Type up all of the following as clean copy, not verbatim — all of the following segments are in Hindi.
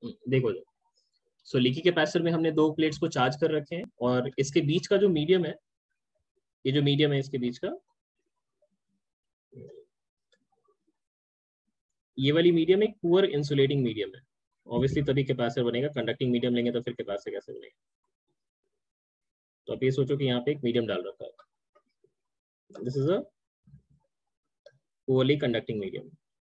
देखो, सो लीकी कैपेसिटर में हमने दो प्लेट्स को चार्ज कर रखे हैं और इसके बीच का जो मीडियम है, ये जो मीडियम है इसके बीच का, ये वाली मीडियम एक पुअर इंसुलेटिंग मीडियम है। ऑब्वियसली तभी कैपेसिटर बनेगा, कंडक्टिंग मीडियम लेंगे तो फिर कैपेसिटर कैसे बनेगा। तो आप ये सोचो कि यहाँ पे एक मीडियम डाल रखा है, this is a poorly conducting medium,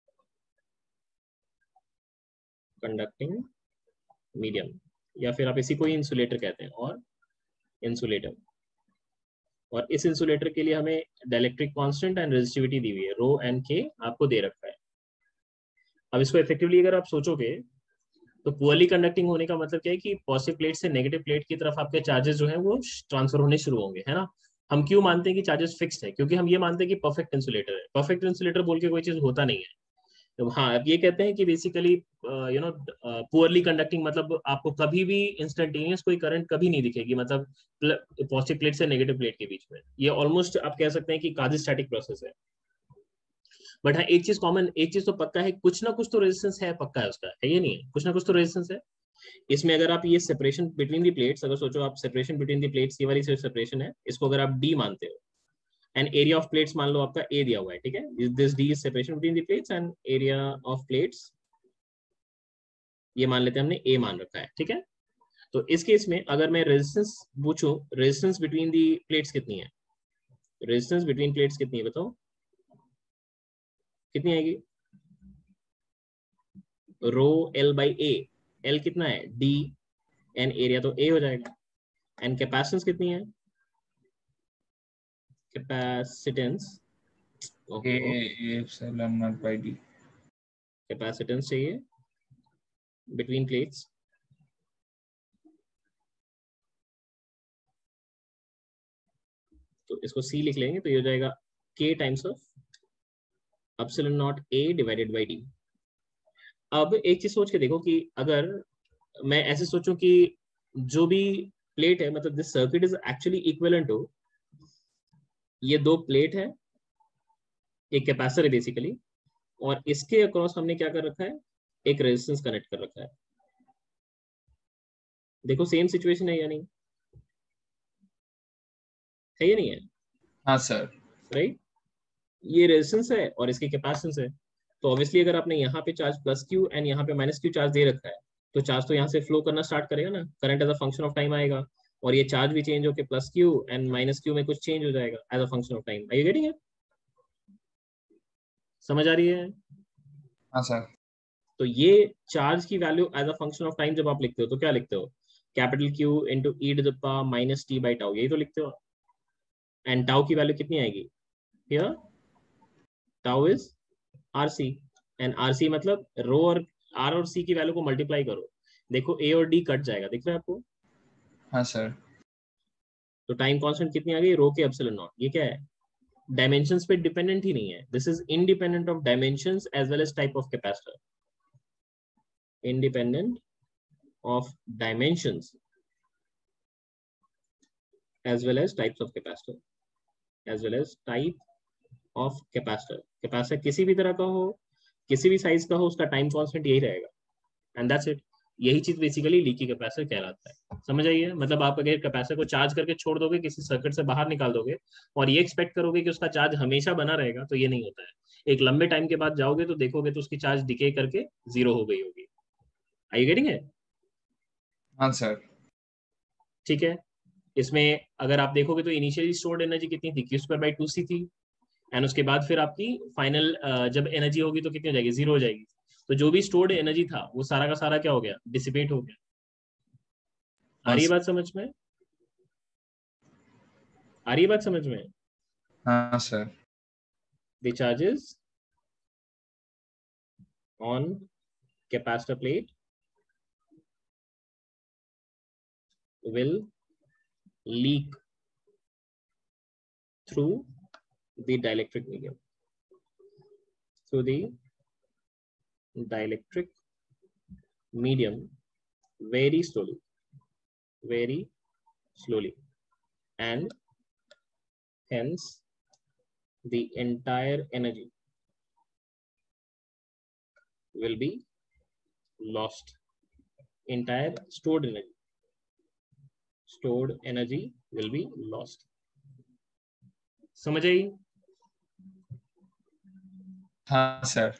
conducting medium, या फिर आप इसी को ही इंसुलेटर कहते हैं, और इंसुलेटर। और इस इंसुलेटर के लिए हमें डाइलेक्ट्रिक कांस्टेंट एंड रेजिस्टिविटी दी हुई है, रो एंड के आपको दे रखा है। अब इसको इफेक्टिवली अगर आप सोचोगे तो पुअरली कंडक्टिंग होने का मतलब क्या है कि पॉजिटिव प्लेट से नेगेटिव प्लेट की तरफ आपके चार्जेस जो है वो ट्रांसफर होने शुरू होंगे, है ना। हम क्यों मानते हैं कि चार्जेस फिक्स्ड है? क्योंकि हम ये मानते हैं कि परफेक्ट इंसुलेटर है। परफेक्ट इंसुलेटर बोल के कोई चीज होता नहीं है। तो हाँ, अब ये कहते हैं कि बेसिकली पुअरली कंडक्टिंग मतलब आपको कभी भी इंस्टेंटेनियस कोई करंट कभी नहीं दिखेगी, मतलब पॉजिटिव प्लेट से नेगेटिव प्लेट के बीच में। ये ऑलमोस्ट आप कह सकते हैं कि क्वाज़ी-स्टैटिक प्रोसेस है। बट हाँ, एक चीज कॉमन, एक चीज तो पक्का है, कुछ ना कुछ तो रेजिस्टेंस है, पक्का है उसका, है ये नहीं है, कुछ ना कुछ तो रेजिस्टेंस है इसमें। अगर आप ये सेपरेशन बिटवीन द प्लेट्स, अगर सोचो आप सेपरेशन बिटवीन द प्लेट्स, ये वाली सेपरेशन है, इसको अगर आप डी मानते हो, एंड एरिया ऑफ प्लेट्स मान लो आपका ए दिया हुआ है, ठीक है, this D is separation between the plates and area of plates, ये मान लेते हैं हमने ए मान रखा है, ठीक है। तो इस केस में अगर मैं रेजिस्टेंस पूछूं, रेजिस्टेंस बिटवीन दी प्लेट्स कितनी है, रेजिस्टेंस बिटवीन प्लेट्स कितनी है बताओ, कितनी आएगी? Rho L by A, L कितना है डी, एन एरिया तो ए हो जाएगा, एंड कैपेसिटेंस कितनी है, capacitance, okay, epsilon naught by D, capacitance चाहिए बिटवीन प्लेट्स, तो इसको सी लिख लेंगे, तो ये हो जाएगा के times of epsilon naught A divided by D. अब एक चीज सोच के देखो कि अगर मैं ऐसे सोचूं कि जो भी प्लेट है, मतलब this circuit is actually equivalent to, ये दो प्लेट है, एक कैपेसिटर है बेसिकली, और इसके अक्रॉस हमने क्या कर रखा है, एक रेजिस्टेंस कनेक्ट कर रखा है। देखो सेम सिचुएशन है या नहीं, है या नहीं है? हाँ सर, राइट, ये रेजिस्टेंस है और इसकी कैपेसिटेंस है। तो ऑब्वियसली अगर आपने यहाँ पे चार्ज प्लस क्यू एंड यहाँ पे माइनस क्यू चार्ज दे रखा है, तो चार्ज तो यहाँ से फ्लो करना स्टार्ट करेगा ना, current as a function of time आएगा, और ये चार्ज भी चेंज होकर plus Q and minus Q में कुछ चेंज हो जाएगा as a function of time. Are you getting it? समझ आ रही है? हाँ सर, तो ये चार्ज की value as a function of time जब आप लिखते हो तो क्या लिखते हो, capital Q into E to the power minus T by tau, यही तो लिखते हो। एंड टाउ की वैल्यू कितनी आएगी here, tau is RC, and RC मतलब रो और आर और सी की वैल्यू को मल्टीप्लाई करो, देखो ए और डी कट जाएगा, दिख रहा है आपको? हाँ सर, तो टाइम कांस्टेंट कितनी आ गई, रो के एप्सिलॉन नॉट। ये क्या है, डायमेंशंस पे डिपेंडेंट ही नहीं है, this is independent of dimensions as well as type of capacitor, independent of dimensions as well as types of capacitor, as well as type of capacitor। Capacitor किसी भी तरह का हो, किसी भी साइज का हो, उसका टाइम कांस्टेंट यही रहेगा, एंड दैट्स इट। यही चीज बेसिकली लीकी कैपेसिटर कहलाता है। समझ आइए, मतलब आप अगर कैपेसिटर को चार्ज करके छोड़ दोगे, किसी सर्किट से बाहर निकाल दोगे, और ये एक्सपेक्ट करोगे कि उसका चार्ज हमेशा बना रहेगा, तो ये नहीं होता है। एक लंबे टाइम के बाद जाओगे तो देखोगे तो उसकी चार्ज डिके करके जीरो हो गई होगी। Are you getting it? हाँ सर, ठीक है। इसमें अगर आप देखोगे तो इनिशियली स्टोर्ड एनर्जी कितनी थी, Q²/2C थी, एंड उसके बाद फिर आपकी फाइनल जब एनर्जी होगी तो कितनी हो जाएगी, जीरो हो जाएगी। तो जो भी स्टोर्ड एनर्जी था वो सारा का सारा क्या हो गया, डिसिपेट हो गया। आ हाँ रही है सर, बात समझ में? आ रही है बात समझ में? हाँ sir, the charges on capacitor plate will leak through the dielectric medium, through the dielectric medium very slowly, very slowly, and hence the entire energy will be lost entire stored energy will be lost. समझ आई? हाँ सर.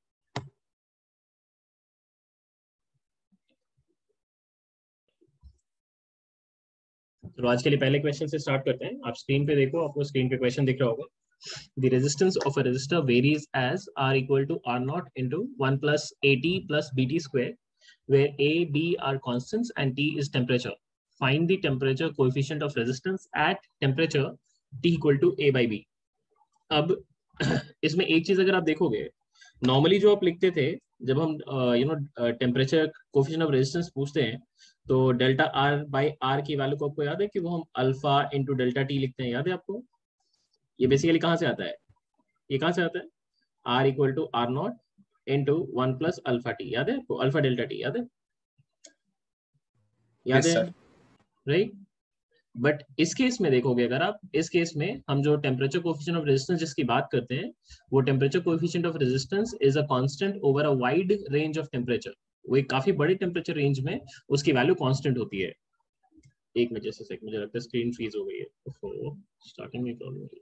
तो आज के लिए पहले क्वेश्चन से स्टार्ट करते हैं. आप स्क्रीन पे देखो, आपको स्क्रीन पे क्वेश्चन दिख रहा होगा. The resistance of a resistor varies as R equal to R naught into 1 plus AT plus BT square, where A, B are constants and T is temperature. Find the temperature coefficient of resistance at temperature T equal to A by B. अब इसमें एक चीज अगर आप देखोगे, नॉर्मली जो आप लिखते थे जब हम टेम्परेचर कोफिशिएंट ऑफ रेजिस्टेंस पूछते हैं, तो डेल्टा आर बाई आर की वैल्यू को आपको याद है कि वो हम अल्फा इंटू डेल्टा टी लिखते हैं, याद है आपको? ये बेसिकली कहाँ से आता है? ये कहाँ से आता है? R equal to R naught into 1 plus alpha T, याद है आपको? अल्फा डेल्टा टी याद है? याद Yes है, sir. राइट? बट इस केस में देखोगे, अगर आप इस केस में हम जो टेम्परेचर कोफिशिएंट ऑफ रेजिस्टेंस जिसकी बात करते हैं, वो temperature coefficient of resistance is a constant over a wide range of temperature. वो एक काफी बड़े टेम्परेचर रेंज में उसकी वैल्यू कांस्टेंट होती है. एक मिनट, जैसे सेक, मुझे लगता है स्क्रीन फ्रीज हो गई है. स्टार्टिंग में प्रॉब्लम है.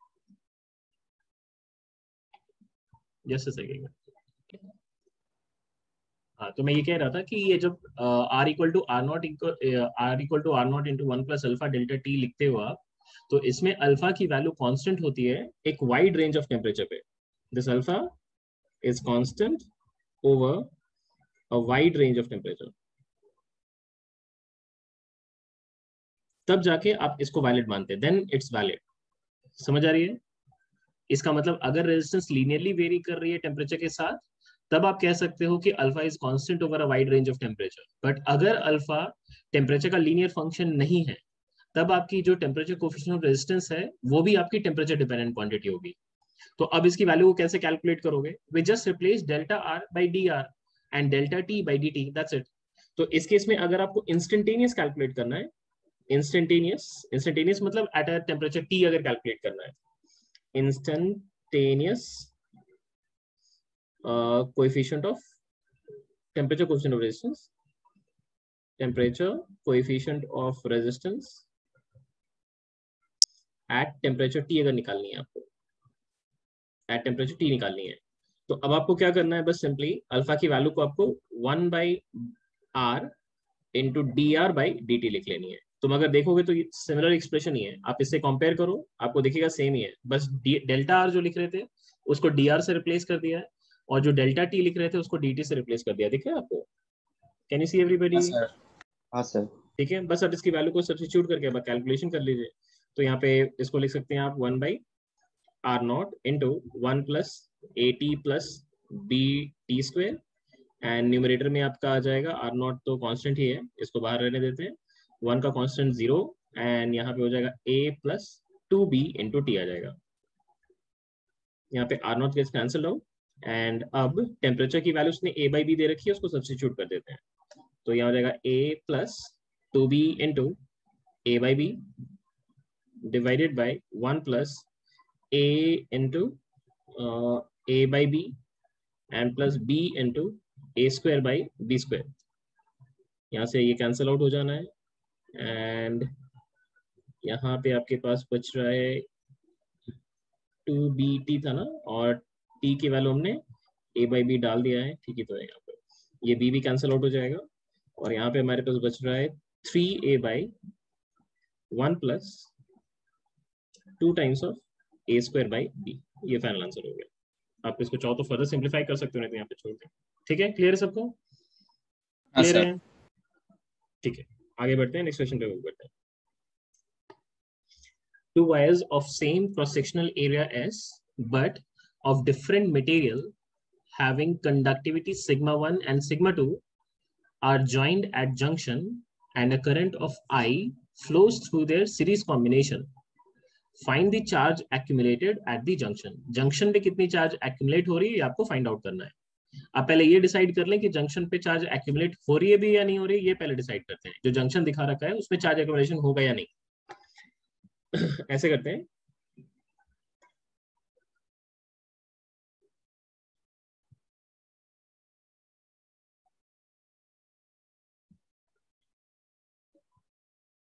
जैसे सेकेंड. हाँ, तो मैं ये कह रहा था कि ये जब R equal to R naught into 1 plus alpha delta T लिखते हो आप, तो इसमें अल्फा की वैल्यू कांस्टेंट होती है एक वाइड रेंज ऑफ टेम्परेचर पे. This alpha is constant over a wide range of temperature. तब जाके आप इसको वैलिड मानते हैं, देन इट्स वैलिड. समझ आ रही है? इसका मतलब अगर रेजिस्टेंस लीनियरली वेरी कर रही है टेम्परेचर के साथ, तब आप कह सकते हो कि alpha is constant over a wide range of temperature. But अगर अल्फा टेम्परेचर का लीनियर फंक्शन नहीं है, तब आपकी जो टेम्परेचर कोफिशिएंट ऑफ रेजिस्टेंस है वो भी आपकी टेम्परेचर डिपेंडेंट क्वांटिटी होगी. तो अब इसकी वैल्यू को कैसे कैलकुलेट करोगे? We just replace delta R by D R and delta T by D T, that's it. तो इस केस में अगर आपको इंस्टेंटेनियस कैलकुलेट करना है, इंस्टेंटेनियस मतलब एट अ टेम्परेचर टी अगर कैलकुलेट करना है, instantaneous coefficient of temperature coefficient of resistance, temperature coefficient of resistance at temperature T अगर निकालनी है आपको, at temperature T निकालनी है, तो अब आपको क्या करना है? बस सिंपली अल्फा की वैल्यू को आपको 1 by R into D R by D T लिख लेनी है. तुम अगर देखोगे तो सिमिलर एक्सप्रेशन ही है, आप इससे कंपेयर करो, आपको दिखेगा सेम ही है. बस डेल्टा आर जो लिख रहे थे उसको डी आर से रिप्लेस कर दिया है, और जो डेल्टा टी लिख रहे थे उसको डी टी से रिप्लेस कर दिया. दिख रहा है आपको? Can you see everybody? हाँ सर. हाँ सर. ठीक है, बस अब इसकी वैल्यू को सब्स्टिट्यूट करके अब कैलकुलेशन कर लीजिए. तो यहाँ पे इसको लिख सकते हैं आप 1 by R naught into 1 plus A T plus B T square, and numerator में आपका आ जाएगा आर नॉट तो कांस्टेंट ही है, इसको बाहर रहने देते हैं. 1 का कांस्टेंट 0, एंड यहाँ पे हो जाएगा a plus 2b into T आ जाएगा. यहाँ पे R naught gets cancel out, and अब टेम्परेचर की वैल्यू उसने a बाई बी दे रखी है, उसको सब्स्टिट्यूट कर देते हैं. तो यहाँ हो जाएगा a plus 2b into a by B divided by 1 plus a into a by B and plus b into a square by B square. यहाँ से ये कैंसल आउट हो जाना है, एंड यहाँ पे आपके पास बच रहा है 2bt था ना, और t की वैल्यू हमने a बाई बी डाल दिया है, ठीक है? तो यहाँ पे ये b भी कैंसल आउट हो जाएगा, और यहाँ पे हमारे पास बच रहा है 3a by 1 plus 2 times of a square by b. ये फाइनल आंसर हो गया. आप इसको चाहो तो फर्दर सिंप्लीफाई कर सकते हो, नहीं तो यहाँ पे छोड़ दें. ठीक है, क्लियर है सबको? हाँ क्लियर सर. है? ठीक है, आगे बढ़ते हैं, नेक्स्ट क्वेश्चन पे मूव करते हैं. Two wires of same cross-sectional area S, but of different material, having conductivity sigma 1 and sigma 2, are joined at junction, and a current of I flows through their series combination. Find the charge accumulated at the junction. Junction पे कितनी चार्ज accumulate हो रही है, ये आपको फाइंड आउट करना है. आप पहले ये डिसाइड कर लें कि जंक्शन पे चार्ज accumulate हो रही है भी या नहीं हो रही है, ये पहले डिसाइड करते हैं. जो जंक्शन दिखा रखा है उसमें चार्ज accumulation होगा या नहीं. ऐसे करते हैं.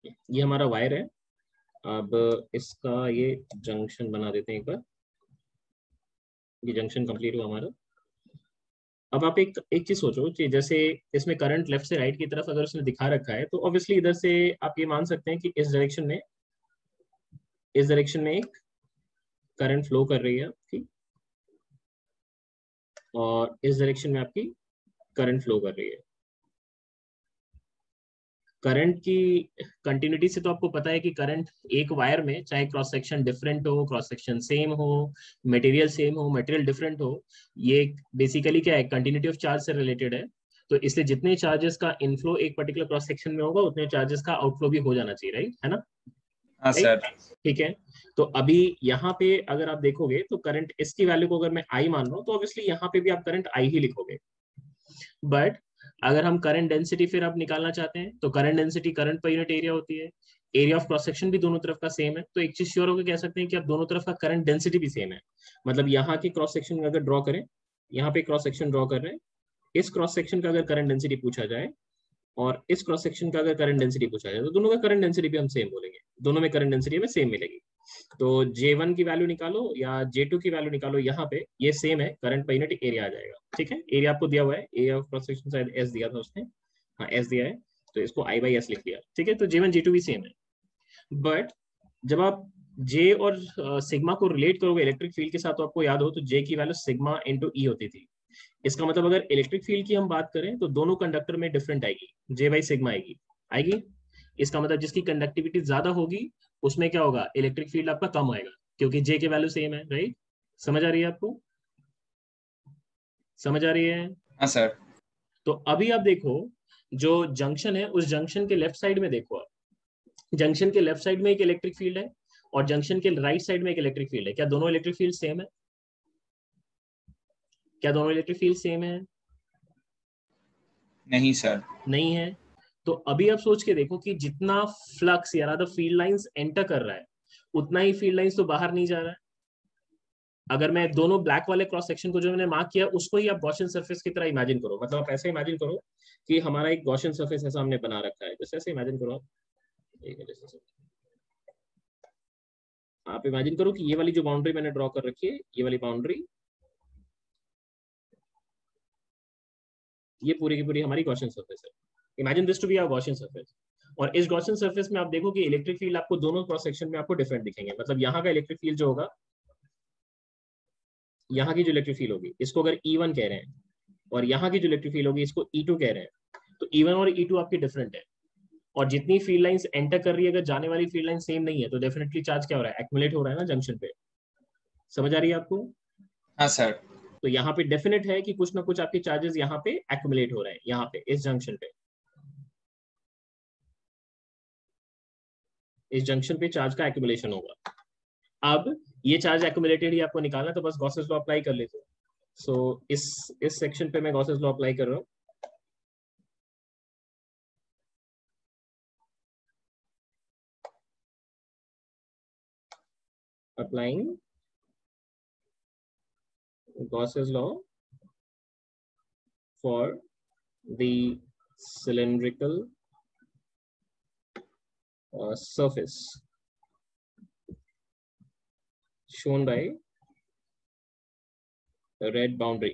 ये हमारा वायर है। अब इसका ये जंक्शन बना देते हैं एक बार। ये जंक्शन कंप्लीट हुआ हमारा। अब आप एक एक चीज सोचो कि जैसे इसमें करंट लेफ्ट से राइट की तरफ अगर उसने दिखा रखा है, तो ऑब्वियसली इधर से आप ये मान सकते हैं कि इस डायरेक्शन में एक करंट फ्लो कर रही है आपकी, और इस डायरेक्शन में आपकी करंट फ्लो कर रही है। करंट की कंटिन्यूटी से तो आपको पता है कि करंट एक वायर में, चाहे क्रॉस सेक्शन डिफरेंट हो, क्रॉस सेक्शन सेम हो, मटेरियल सेम हो, मटेरियल डिफरेंट हो, ये बेसिकली क्या है, कंटिन्यूटी ऑफ चार्ज से रिलेटेड है। तो इसलिए जितने चार्जेस का इनफ्लो एक पर्टिकुलर क्रॉस सेक्शन में होगा, उतने चार्जेस का आउटफ्लो भी हो जाना चाहिए, राइट, है ना? हाँ राइट, सर। ठीक है। तो अभी यहाँ पे अगर आप देखोगे तो करंट इसकी वैल्यू को अगर मैं आई मान रहा हूँ, तो ऑब्वियसली यहाँ पे भी आप करंट आई ही लिखोगे। बट अगर हम करंट डेंसिटी फिर आप निकालना चाहते हैं, तो current density current per unit area होती है। एरिया ऑफ क्रॉस सेक्शन भी दोनों तरफ का सेम है, तो एक चीज श्योर होकर कह सकते हैं कि आप दोनों तरफ का करंट डेंसिटी भी सेम है। मतलब यहाँ की क्रॉस सेक्शन अगर ड्रॉ करें, यहाँ पे क्रॉस सेक्शन ड्रॉ कर रहे हैं, इस क्रॉस सेक्शन का अगर करंट डेंसिटी पूछा जाए और इस क्रॉस सेक्शन का अगर करंट डेंसिटी पूछा जाए, तो दोनों का करंट डेंसिटी भी हम सेम बोलेंगे, दोनों में करंट डेंसिटी हमें सेम मिलेगी। तो J1 की वैल्यू निकालो या J2 की वैल्यू निकालो, यहाँ पे ये सेम है, करंट पर यूनिट एरिया आ जाएगा। ठीक है, एरिया आपको दिया हुआ है, एरिया ऑफ क्रॉस सेक्शन शायद S दिया था उसने, हाँ S दिया है, तो इसको I/S लिख दिया। ठीक है, तो J1 J2 भी सेम है। बट जब आप J और सिग्मा को रिलेट करोगे इलेक्ट्रिक फील्ड के साथ, तो आपको याद हो तो J की वैल्यू सिग्मा इंटू E होती थी। इसका मतलब अगर इलेक्ट्रिक फील्ड की हम बात करें, तो दोनों कंडक्टर में डिफरेंट आएगी, J/सिग्मा आएगी। इसका मतलब जिसकी कंडक्टिविटी ज्यादा होगी उसमें क्या होगा, इलेक्ट्रिक फील्ड आपका कम आएगा, क्योंकि J की वैल्यू सेम है, राइट? समझ आ रही है आपको? समझ आ रही है? हाँ सर। तो अभी आप देखो, जो जंक्शन है उस जंक्शन के लेफ्ट साइड में देखो आप, जंक्शन के लेफ्ट साइड में एक इलेक्ट्रिक फील्ड है और जंक्शन के राइट साइड में एक इलेक्ट्रिक फील्ड है। क्या दोनों इलेक्ट्रिक फील्ड सेम है? क्या दोनों इलेक्ट्रिक फील्ड सेम है? नहीं सर। नहीं है। तो अभी आप सोच के देखो कि जितना फ्लक्स या रादर फील्ड लाइंस एंटर कर रहा है, उतना ही फील्ड लाइंस तो बाहर नहीं जा रहा है। अगर मैं दोनों ब्लैक वाले क्रॉस सेक्शन को जो मैंने मार्क किया, उसको ही आप गॉसियन सरफेस की तरह इमेजिन करो। मतलब आप ऐसे इमेजिन करो कि हमारा एक गॉसियन सरफेस ऐसा हमने बना रखा है, जैसे ऐसे इमेजिन करो आप इमेजिन करो कि ये वाली जो बाउंड्री मैंने ड्रॉ कर रखी है, ये वाली बाउंड्री, ये पूरी की पूरी हमारी गॉसियन सरफेस है। Imagine this to be our Gaussian surface. और इस गॉसियन सरफेस में आप देखो कि इलेक्ट्रिक फील्ड आपको दोनों क्रॉस सेक्शन में आपको डिफरेंट दिखेंगे। मतलब यहाँ का इलेक्ट्रिक फील्ड जो होगा, यहाँ की जो इलेक्ट्रिक फील्ड होगी, इसको अगर E1 कह रहे हैं, और यहाँ की जो इलेक्ट्रिक फील्ड होगी इसको E2 कह रहे हैं, तो E1 और E2 आपकी डिफरेंट है। और जितनी फील्ड लाइंस एंटर कर रही है, अगर जाने वाली फील्ड लाइन सेम नहीं है, तो डेफिनेटली चार्ज क्या हो रहा है, एक्युमुलेट हो रहा है ना जंक्शन पे। समझ आ रही है आपको? हाँ सर। तो यहाँ पे डेफिनेट है कि कुछ ना कुछ आपके चार्जेस यहाँ पे एक्युमुलेट हो रहे हैं, यहाँ पे इस जंक्शन पे, इस जंक्शन पे चार्ज का एक्युमुलेशन होगा। अब ये चार्ज एक्युमुलेटेड ही आपको निकालना है, तो बस गॉसेस लॉ अप्लाई कर लेते हैं। सो इस सेक्शन पे मैं गॉसेस लॉ अप्लाई कर रहा हूँ। Applying Gauss's law for the cylindrical surface shown by a red boundary.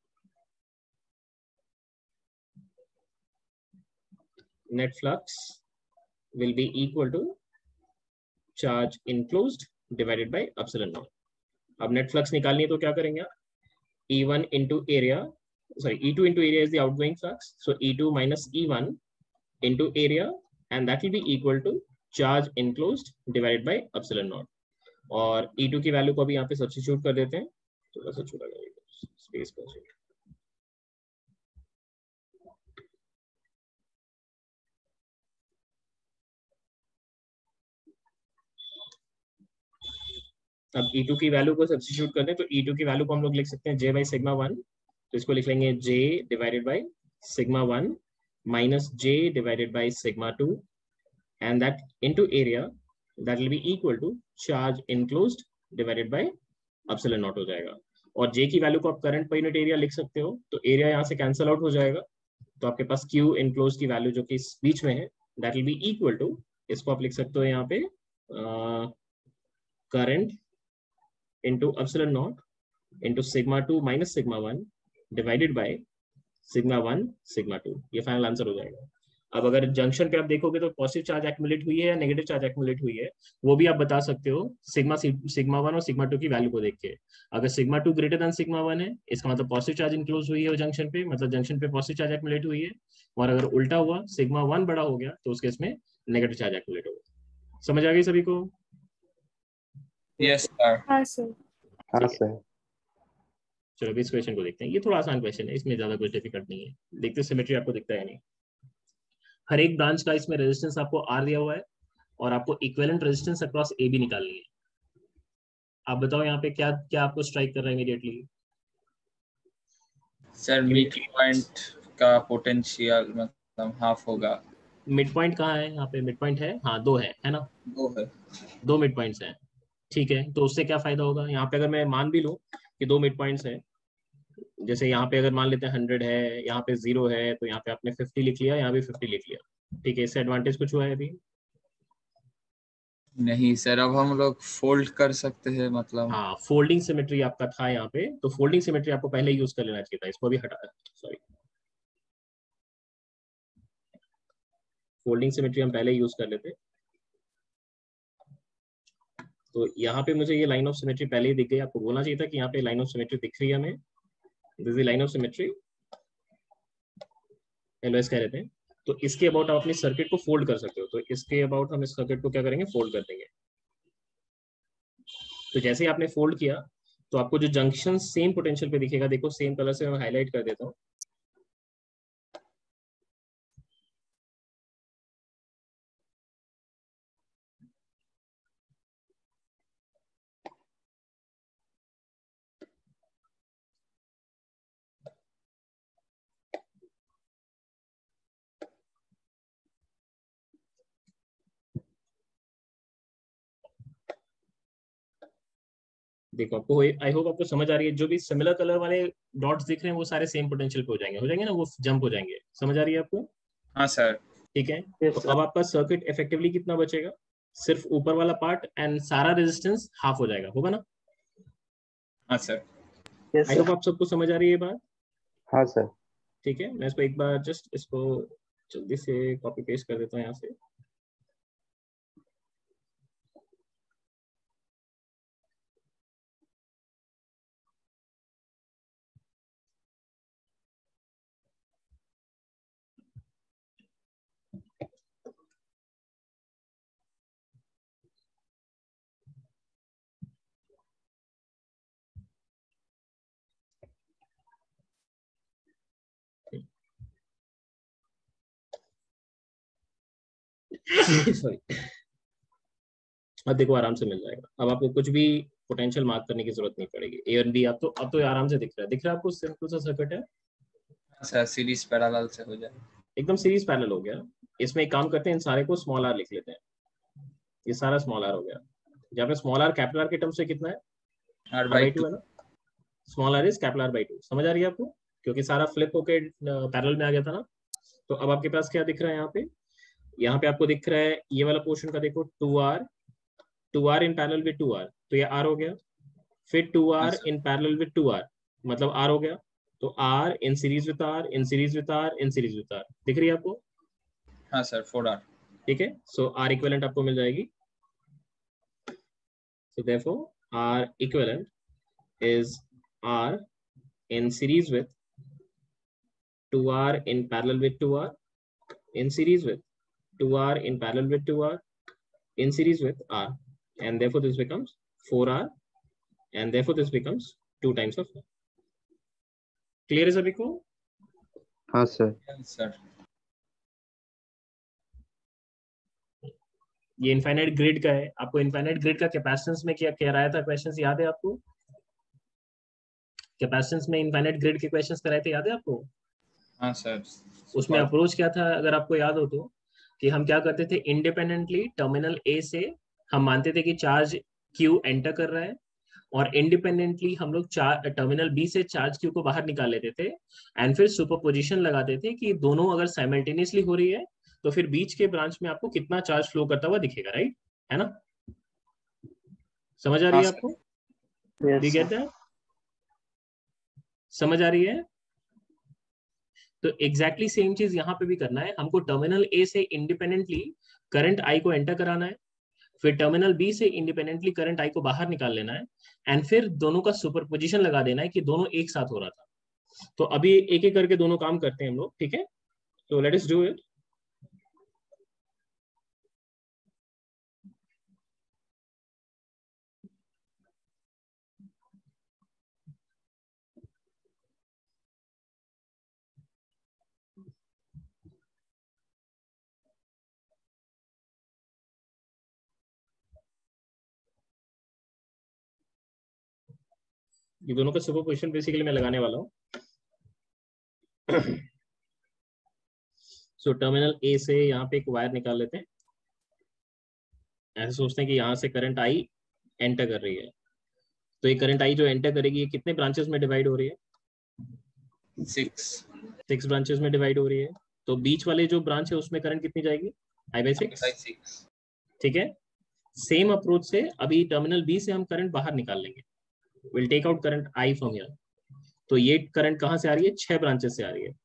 Net flux will be equal to charge enclosed divided by epsilon naught. अब नेट फ्लक्स निकालनी है तो क्या करेंगे आप, E1 into area, sorry, E2 into area is the outgoing flux, so E2 minus E1 into area, and that will be equal to charge enclosed divided by epsilon naught. और E2 की वैल्यू को अभी यहाँ पे सब्स्टिट्यूट कर देते हैं, थोड़ा सा छोटा करेंगे स्पेस पर। अब E2 की वैल्यू को सब्स्टिट्यूट कर दें, तो E2 की वैल्यू को हम लोग लिख सकते हैं J/σ1, तो इसको लिख लेंगे J divided by σ1 minus J divided by σ2, and that into area, that will be equal to charge enclosed divided by epsilon naught हो जाएगा। और J की वैल्यू को आप करंट पर यूनिट एरिया लिख सकते हो, तो एरिया यहाँ से कैंसिल आउट हो जाएगा, तो आपके पास Q enclosed की वैल्यू जो कि इस बीच में है, that will be equal to इसको आप लिख सकते हो यहाँ पे current into epsilon naught into sigma 2 minus sigma 1 divided by sigma 1 sigma 2। ये फाइनल आंसर हो जाएगा। अब अगर जंक्शन पे आप देखोगे तो पॉजिटिव चार्ज एक्युमुलेट हुई है या नेगेटिव चार्ज एक्युमुलेट हुई है, वो भी आप बता सकते हो सिग्मा 1 और सिग्मा 2 की वैल्यू को देख के। अगर सिग्मा 2 ग्रेटर देन सिग्मा 1 है, इसका मतलब पॉजिटिव चार्ज इंक्लूज हुई है जंक्शन पे, मतलब जंक्शन पे पॉजिटिव चार्ज एक्युमुलेट हुई है। और अगर उल्टा हुआ, सिग्मा 1 बड़ा हो गया, तो उस केस में नेगेटिव चार्ज एक्युमुलेट होगा। समझ आ गई सभी को? Yes sir. हाँ सर। हाँ सर। चलो अभी इस क्वेश्चन को देखते हैं। ये थोड़ा आसान क्वेश्चन है, इसमें ज्यादा कुछ डिफिकल्ट नहीं है। देखते हैं सिमेट्री आपको दिखता है नहीं। हर एक ब्रांच का इसमें रेजिस्टेंस आपको आर दिया हुआ है और आपको equivalent resistance across A B निकालनी है। आप बताओ यहाँ पे क्या क्या आपको स्ट्राइक कर रहा है इमीडिएटली? सर मिड पॉइंट का पोटेंशियल मतलब हाफ होगा। मिड पॉइंट कहाँ है? यहाँ पे मिड पॉइंट है, हाँ 2 है ना? 2 है। 2 मिड पॉइंट्स हैं, ठीक है। तो उससे क्या फायदा होगा? यहाँ पे अगर मैं मान भी लूँ कि 2 मिड पॉइंट्स हैं, जैसे यहाँ पे अगर मान लेते हैं 100 है, यहाँ पे 0 है, तो यहाँ पे आपने 50 लिख लिया, यहाँ भी 50 लिख लिया, ठीक है। इससे एडवांटेज कुछ हुआ है अभी? नहीं सर, अब हम लोग फोल्ड कर सकते हैं मतलब। हाँ, फोल्डिंग सिमेट्री आपका था यहाँ पे, तो फोल्डिंग सिमेट्री आपको पहले यूज कर लेना चाहिए था, इसको भी हटा, सॉरी, फोल्डिंग सिमेट्री हम पहले यूज कर लेते। तो यहाँ पे मुझे ये लाइन ऑफ सिमेट्री पहले ही दिख गई। आपको बोलना चाहिए था कि यहाँ पे लाइन ऑफ सिमेट्री दिख रही है हमें, this is line of symmetry, LOS कह रहे थे। तो इसके अबाउट आप अपनी सर्किट को फोल्ड कर सकते हो। तो इसके अबाउट हम इस सर्किट को क्या करेंगे? फोल्ड कर देंगे। तो जैसे ही आपने फोल्ड किया तो आपको जो जंक्शन सेम पोटेंशियल पे दिखेगा, देखो सेम कलर से मैं हाईलाइट कर देता हूँ। देखो आपको, आई होप आपको समझ आ रही है। जो भी सिमिलर कलर वाले डॉट्स दिख रहे हैं वो सारे सेम पोटेंशियल पे हो जाएंगे ना, वो जंप हो जाएंगे। समझ आ रही है आपको? हाँ सर। ठीक है। तो अब आपका सर्किट इफेक्टिवली कितना बचेगा? सिर्फ ऊपर वाला पार्ट एंड सारा रेजिस्टेंस हाफ हो जाएगा, होगा ना? हाँ सर। आई होप आप सबको समझ आ रही है ये बात? हाँ सर। ठीक है, मैं इसको एक बार जस्ट इसको जल्दी से कॉपी पेस्ट कर देता हूँ यहाँ से। सॉरी। अब देखो आराम से मिल जाएगा। अब आपको कुछ भी पोटेंशियल मार्क करने की जरूरत नहीं पड़ेगी। ए और बी अब तो आराम से दिख रहा है। दिख रहा है आपको? सिंपल सा सर्किट है। हाँ सर, सीरीज पैरेलल से हो जाए। एकदम सीरीज पैरेलल हो गया। इसमें एक काम करते हैं, इन सारे को स्मॉल आर लिख लेते हैं। ये सारा स्मॉल आर हो गया। जहाँ पे स्मॉल आर कैपिटल आर के टर्म से कितना है? R/2 है ना? Small R is capital R/2। समझ आ रही है आपको? क्योंकि सारा फ्लिप होके पैरेलल में आ गया था ना। तो अब आपके पास क्या दिख रहा है यहाँ पे? यहाँ पे आपको दिख रहा है ये वाला पोर्शन का, देखो 2R in parallel with 2R, तो ये R हो गया। फिर 2R in parallel with 2R, मतलब R हो गया। तो R in series with R, in series with R, in series with R। दिख रही है आपको? हाँ सर, 4R। ठीक है। सो R इक्विवेलेंट आपको मिल जाएगी। So therefore R equivalent is R in series with 2R in parallel with 2R, in series with 2R in parallel with 2R, in series with R, and therefore this becomes 4R, and therefore this becomes 2 times of R. Clear है सभी को? हाँ सर। सर ये इनफाइनाइट ग्रिड का है। आपको इनफाइनाइट ग्रिड का कैपेसिटेंस में क्या कह रहा था क्वेश्चंस याद है आपको? कैपेसिटेंस में इनफाइनाइट ग्रिड के क्वेश्चंस कराए थे, याद है आपको? हाँ सर। उसमें अप्रोच क्या था अगर आपको याद हो तो, कि हम क्या करते थे, इंडिपेंडेंटली टर्मिनल ए से हम मानते थे कि चार्ज क्यू एंटर कर रहा है, और इंडिपेंडेंटली हम लोग टर्मिनल बी से चार्ज क्यू को बाहर निकाल लेते थे, एंड फिर सुपरपोजिशन लगाते थे कि दोनों अगर साइमल्टेनियसली हो रही है तो फिर बीच के ब्रांच में आपको कितना चार्ज फ्लो करता हुआ दिखेगा, राइट, है ना? समझ आ रही है आपको? Yes, get that? समझ आ रही है? तो एग्जैक्टली सेम चीज यहाँ पे भी करना है हमको। टर्मिनल ए से इंडिपेंडेंटली करंट आई को एंटर कराना है, फिर टर्मिनल बी से इंडिपेंडेंटली करंट आई को बाहर निकाल लेना है, एंड फिर दोनों का सुपरपोजिशन लगा देना है कि दोनों एक साथ हो रहा था। तो अभी एक एक करके दोनों काम करते हैं हम लोग, ठीक है? तो लेट अस डू इट। ये दोनों का सुपरपोजिशन बेसिकली मैं लगाने वाला हूँ। सो टर्मिनल ए से यहाँ पे एक वायर निकाल लेते हैं। ऐसे सोचते हैं कि यहाँ से करंट आई एंटर कर रही है, तो ये करंट आई जो एंटर करेगी ये कितने ब्रांचेस में डिवाइड हो रही है? 6 ब्रांचेस में डिवाइड हो रही है। तो बीच वाले जो ब्रांच है उसमें करंट कितनी जाएगी? I/6। ठीक है, सेम अप्रोच से अभी टर्मिनल बी से हम करंट बाहर निकाल लेंगे। Will take out current I from here. तो ये करंट कहाँ से आ रही है? 6 ब्रांचेस से आ रही है।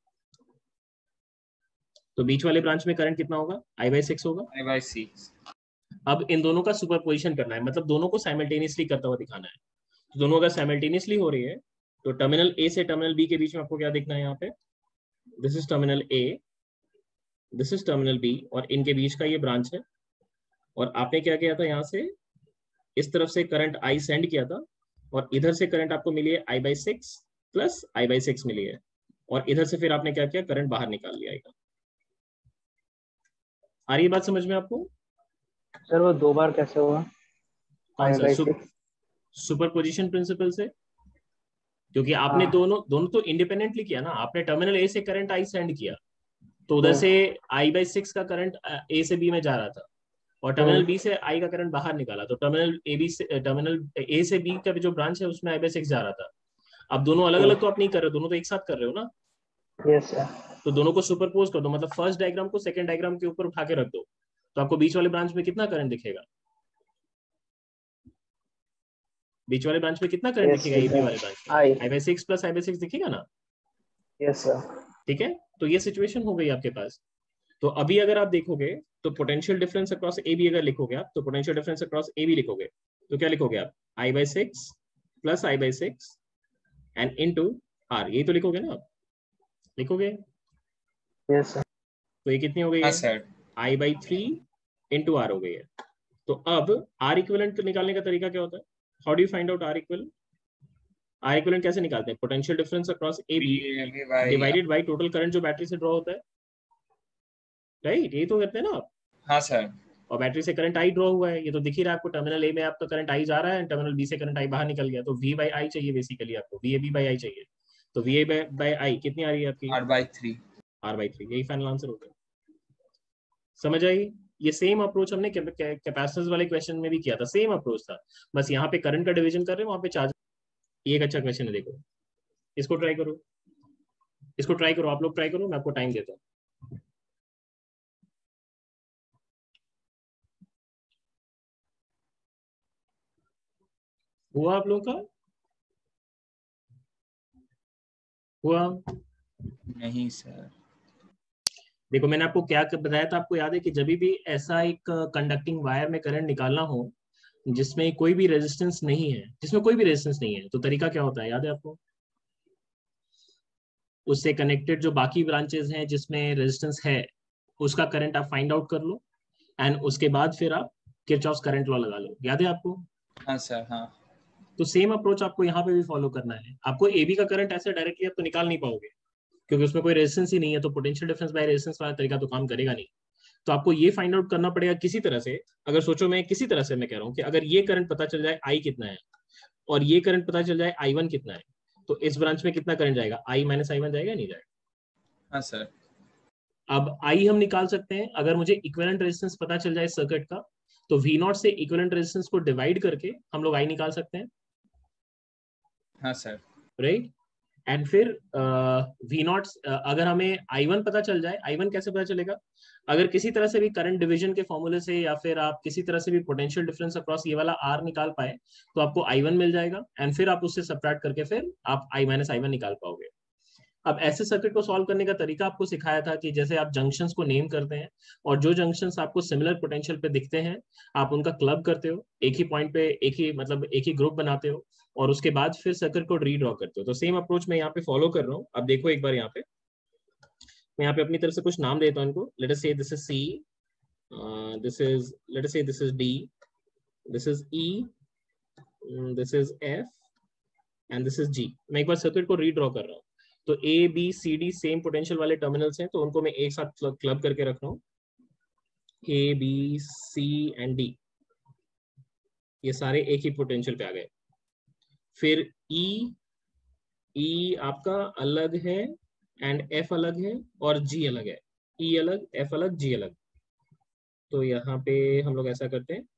तो बीच वाले ब्रांच में करंट कितना होगा? I/6 होगा। I/6। अब इन दोनों का सुपरपोजिशन करना है, मतलब दोनों को साइमल्टेनियसली करता हुआ दिखाना है। तो दोनों अगर साइमल्टेनियसली हो रही है तो टर्मिनल ए से टर्मिनल बी के बीच में आपको क्या देखना है? यहाँ पे this is terminal A, this is terminal B, और इनके बीच का ये ब्रांच है। और आपने क्या किया था? यहाँ से इस तरफ से करंट आई सेंड किया था, और इधर से करंट आपको मिली है I/6 प्लस I/6 मिली है, और इधर से फिर आपने क्या किया? करंट बाहर निकाल लिया। आ रही है बात समझ में आपको? सर वो 2 बार कैसे हुआ? कौन सा? I/6 सुपरपोजिशन प्रिंसिपल से, क्योंकि आपने दोनों तो इंडिपेंडेंटली किया ना। आपने टर्मिनल ए से करंट आई सेंड किया, तो उधर से I/6 का करंट ए से बी में जा रहा था, और टर्मिनल बी से आई का करंट बाहर निकाला, तो टर्मिनल ए से बी का जो ब्रांच है उसमें I/6 जा रहा था। अब दोनों अलग अलग तो आप नहीं कर रहे हो, दोनों तो एक साथ कर रहे हो ना। Yes sir. तो दोनों को सुपरपोज कर दो, मतलब फर्स्ट डायग्राम को सेकंड डायग्राम के ऊपर उठा के रख दो, तो आपको बीच वाले ब्रांच में कितना करंट दिखेगा? बीच वाले ब्रांच में कितना करंट दिखेगा? एबी वाले ब्रांच में I/6 प्लस I/6 दिखेगा ना? Yes sir. ठीक है, तो ये सिचुएशन हो गई आपके पास। तो अभी अगर आप देखोगे तो potential difference across A B अगर लिखोगे आप, तो potential difference across A B लिखोगे तो क्या लिखोगे आप? I/6 plus I/6 and into are, यही तो लिखोगे ना आप? लिखोगे? Yes sir. तो ये कितनी हो गई है? I/3 इंटू आर हो गई है। तो अब आर इक्विवेलेंट निकालने का तरीका क्या होता है? How do you find out R equivalent? R equivalent कैसे निकालते हैं? Potential difference across A B divided by total current जो बैटरी से ड्रॉ होता है, राइट? यही तो करते हैं ना आप? हाँ सर। और बैटरी से करंट आई ड्रॉ हुआ है, ये तो दिख ही रहा है आपको। टर्मिनल ए में आपका करंट आई जा रहा है, टर्मिनल बी से करंट आई बाहर निकल गया, तो V बाई आई चाहिए बेसिकली आपको, VAB बाई आई चाहिए। तो VA बाई आई कितनी आ रही है आपकी? R/3। R/3, यही फाइनल आंसर होगा। समझ आई? ये सेम अप्रोच हमने कैपेसिटेंस वाले क्वेश्चन में भी किया था, सेम अप्रोच था, बस यहाँ पे करंट का डिवीजन कर रहे हैं, वहां पे चार्ज। ये एक अच्छा क्वेश्चन है, देखो इसको ट्राई करो, इसको ट्राई करो, आप लोग ट्राई करो, मैं आपको टाइम देता हूँ। हुआ आप लोगों का? हुआ? नहीं सर। देखो मैंने आपको क्या बताया था, आपको याद है कि जब भी ऐसा एक कंडक्टिंग वायर में करंट निकालना हो जिसमें कोई भी रेजिस्टेंस नहीं है, जिसमें कोई भी रेजिस्टेंस नहीं है, तो तरीका क्या होता है? याद है आपको? उससे कनेक्टेड जो बाकी ब्रांचेस हैं जिसमें रेजिस्टेंस है, उसका करंट आप फाइंड आउट कर लो, एंड उसके बाद फिर आप किरचॉफ्स करंट लॉ लगा लो। याद है आपको? हाँ सर। हाँ। तो सेम अप्रोच आपको यहाँ पे भी फॉलो करना है। आपको एबी का करंट ऐसे डायरेक्टली आप तो निकाल नहीं पाओगे, क्योंकि उसमें कोई रेजिस्टेंस ही नहीं है, तो पोटेंशियल डिफरेंस बाय रेजिस्टेंस वाला तरीका तो काम करेगा नहीं। तो आपको ये फाइंड आउट करना पड़ेगा किसी तरह से। अगर सोचो, मैं किसी तरह से मैं कह रहा हूँ कि अगर ये करंट पता चल जाए आई कितना है, और ये करंट पता चल जाए I1 कितना है, तो इस ब्रांच में कितना करंट जाएगा? I माइनस I1 जाएगा, नहीं जाएगा? हाँ सर। अब I हम निकाल सकते हैं, अगर मुझे इक्विवेलेंट रेजिस्टेंस पता चल जाए सर्किट का, तो V0 से इक्विवेलेंट रेजिस्टेंस को डिवाइड करके हम लोग I निकाल सकते हैं, हाँ सर। राइट? एंड फिर वी नॉट, अगर हमें I1 पता चल जाए, I1 कैसे पता चलेगा, अगर किसी तरह से भी करंट डिवीजन के फॉर्मूले से या फिर आप किसी तरह से भी पोटेंशियल डिफरेंस अक्रॉस ये वाला R निकाल पाए तो आपको I1 मिल जाएगा, एंड फिर आप उससे सबट्रैक्ट करके फिर आप I माइनस I1 निकाल पाओगे। अब ऐसे सर्किट को सॉल्व करने का तरीका आपको सिखाया था कि जैसे आप जंक्शंस को नेम करते हैं और जो जंक्शंस आपको सिमिलर पोटेंशियल पे दिखते हैं आप उनका क्लब करते हो, एक ही पॉइंट पे एक ही ग्रुप बनाते हो और उसके बाद फिर सर्किट को रीड्रॉ करते हो। तो सेम अप्रोच मैं यहाँ पे फॉलो कर रहा हूँ। अब देखो एक बार यहाँ पे मैं यहाँ पे अपनी तरफ से कुछ नाम देता हूँ इनको। Let us say this is C, this is, let us say this is D, this is E, this is F and this is G। मैं एक बार सर्किट को रीड्रॉ कर रहा हूँ। तो A B C D same potential वाले टर्मिनल्स हैं तो उनको मैं एक साथ क्लब करके रख रहा हूँ, A B C and D, ये सारे एक ही पोटेंशियल पे आ गए। फिर E आपका अलग है एंड F अलग है और G अलग है, E अलग, F अलग, G अलग। तो यहाँ पे हम लोग ऐसा करते हैं,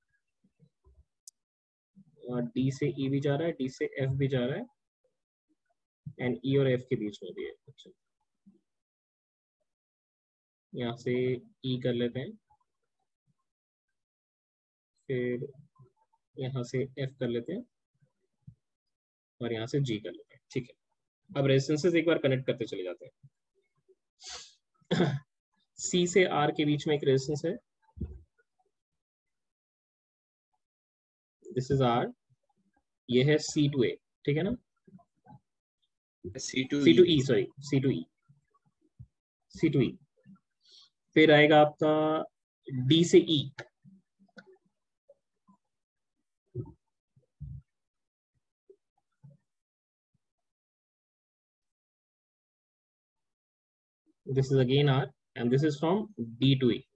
D से E भी जा रहा है, D से F भी जा रहा है एंड E और F के बीच में भी है। अच्छा, यहाँ से E कर लेते हैं, फिर यहाँ से F कर लेते हैं और यहाँ से G कर लेते हैं। ठीक है, अब रेजिस्टेंसेस एक बार कनेक्ट करते चले जाते हैं। C से R के बीच में एक रेजिस्टेंस है, दिस इज R, ये है C to A, ठीक है ना, C to C to E, sorry C to E, C to E। फिर आएगा आपका D से E, this is again R and this is from D to E।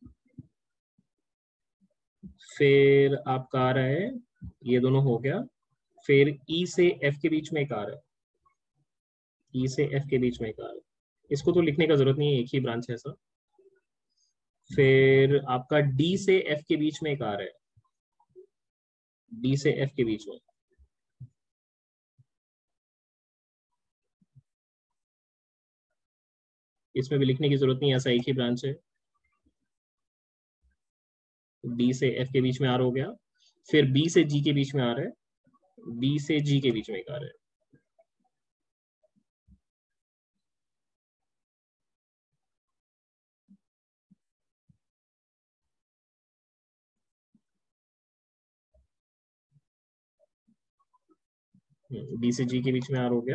फिर आपका आ रहा है, ये दोनों हो गया। फिर E से F के बीच में एक आ रहा है, E से F के बीच में एक आ रहा है, इसको तो लिखने का जरूरत नहीं है, एक ही ब्रांच है ऐसा। फिर आपका D से F के बीच में एक आ रहा है, D से F के बीच में, इसमें भी लिखने की जरूरत नहीं है, ऐसा एक ही ब्रांच है। D से F के बीच में R हो गया। फिर B से G के बीच में आ रहा है, B से G के बीच में एक आ रहा है। D से G के बीच में R हो गया,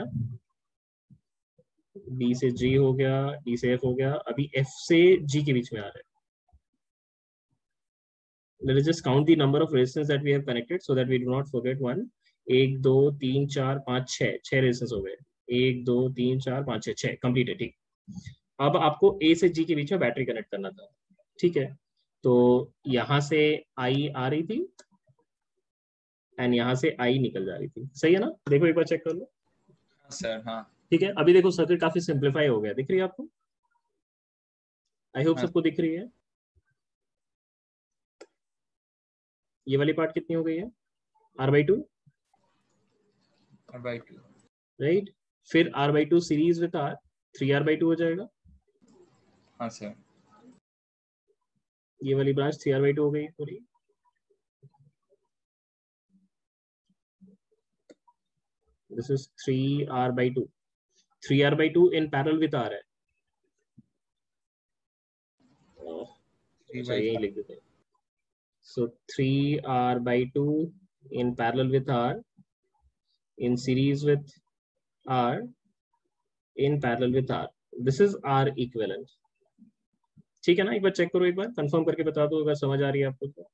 D से G हो गया, D से F हो गया, अभी F से G के बीच में आ रहा है। Let us just count the number of resistors that we have connected so that we do not forget one। 1 2 3 4 5 6 resistance हो गए, 1 2 3 4 5 6 कंप्लीट है। ठीक, अब आपको A से G के बीच में बैटरी कनेक्ट करना था, ठीक है। तो यहाँ से I आ रही थी एंड यहाँ से I निकल जा रही थी, सही है ना, देखो एक बार चेक कर लो। सर हाँ ठीक है, अभी देखो सर्किट काफी सिंप्लीफाई हो गया, दिख रही है आपको, आई होप सबको दिख रही है। ये वाली पार्ट कितनी हो गई है, R/2, R/2 राइट। फिर R/2 series with R 3R/2 हो जाएगा। हाँ सर, ये वाली ब्रांच 3R/2 हो गई पूरी। This is 3R/2, 3R/2 in parallel with R है। अच्छा यही लिख देते हैं। So 3R/2 in parallel with R, in series with R, in parallel with R. This is R equivalent. ठीक है ना, एक बार चेक करो, एक बार कंफर्म करके बता दो अगर समझ आ रही है आपको तो।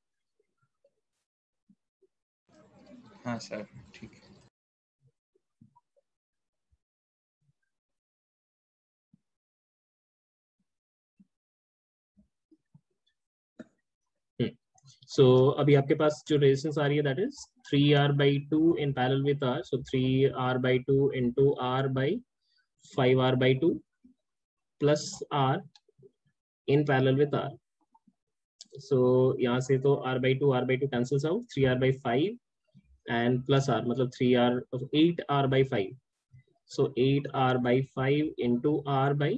हाँ सर ठीक है। So अभी आपके पास जो रेजिस्टेंस आ रही है that is 3R/2 in parallel with R, so 3R/2 into R/5R/2 plus R in parallel with R. So यहाँ से तो R/2 cancels out, 3R/5 and plus R मतलब 8R/5. So 8R by 5 into R by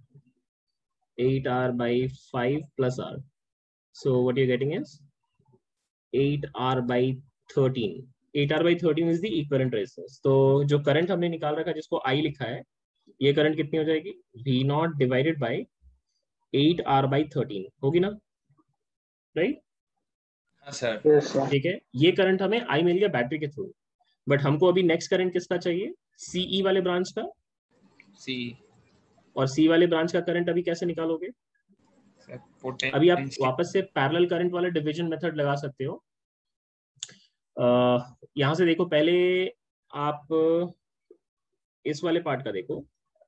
8R by 5 plus R. So what you're getting is 8R by 13. 8R by 13 is the equivalent resistance. तो जो करंट हमने निकाल रखा है जिसको I लिखा है, ये करंट कितनी हो जाएगी? V0 divided by 8R by 13 होगी ना, राइट? हाँ सर। Yes sir. ठीक है, ये करंट हमें I मिल गया बैटरी के थ्रू, बट हमको अभी नेक्स्ट करंट किसका चाहिए? CE वाले ब्रांच का। सी और C वाले ब्रांच का करंट अभी कैसे निकालोगे? अभी आप वापस से पैरेलल करंट वाला डिवीजन मेथड लगा सकते हो। यहां से देखो, पहले आप इस वाले पार्ट का देखो,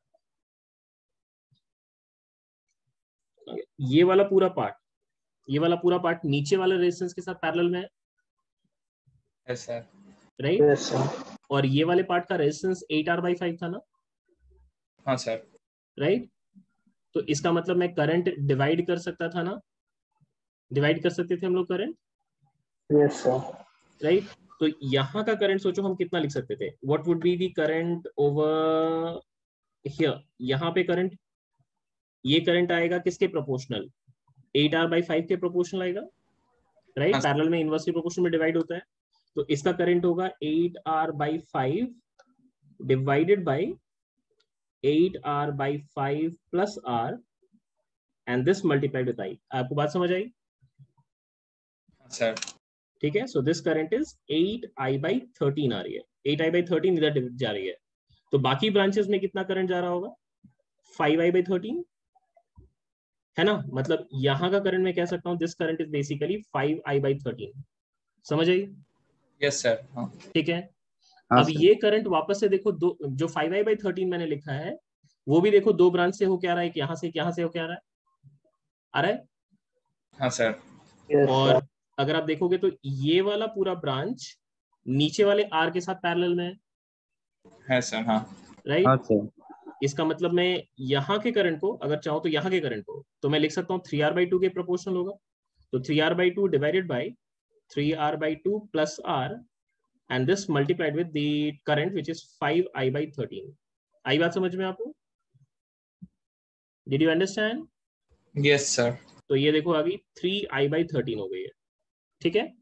ये वाला पूरा पार्ट, ये वाला पूरा पार्ट नीचे वाले रेजिस्टेंस के साथ पैरेलल में है, yes sir. Right? Yes sir. और ये वाले पार्ट का रेजिस्टेंस 8R/5 था ना, हाँ सर। राइट? तो इसका मतलब मैं करंट डिवाइड कर सकता था ना, डिवाइड कर सकते थे हम लोग करंट, यस सर। राइट? तो यहाँ का करंट सोचो हम कितना लिख सकते थे? What would be the current over here? यहाँ पे करंट, ये करंट आएगा किसके प्रोपोर्शनल? 8R/5 के प्रोपोर्शनल आएगा, राइट? हाँ। पैरेलल में इनवर्सली प्रोपोर्शनल में डिवाइड होता है, तो इसका करंट होगा 8R/5 divided by 8R/5 plus R and this multiplied with I। आपको बात समझ आई? सर। ठीक है, so this current is 8I/13 आ रही है, 8I/13 इधर जा रही है, तो बाकी ब्रांचेस में कितना करंट जा रहा होगा? 5I/13 है ना, मतलब यहाँ का करंट मैं कह सकता हूँ this current is basically 5I/13। समझ आई? Yes sir. हाँ। ठीक है, हाँ अब सर। ये करंट वापस से देखो, दो जो 5I/13 मैंने लिखा है वो भी देखो दो ब्रांच से हो क्या रहा है, यहाँ से यहाँ से हो क्या रहा है, आ रहा है? हाँ सर। यस और सर। अगर आप देखोगे तो ये वाला पूरा ब्रांच नीचे वाले R के साथ पैरेलल में है सर। हाँ। है, राइट? हाँ सर। इसका मतलब मैं यहाँ के करंट को अगर चाहूँ तो यहाँ के करंट को तो मैं लिख सकता हूँ 3R/2 के प्रोपोर्शनल होगा, तो 3R/2 divided by 3R/2 plus R and this multiplied with the current which is 5I/13। आई बात समझ में आपको? Did you understand? Yes sir. तो ये देखो अभी 3I/13 हो गई है, ठीक है?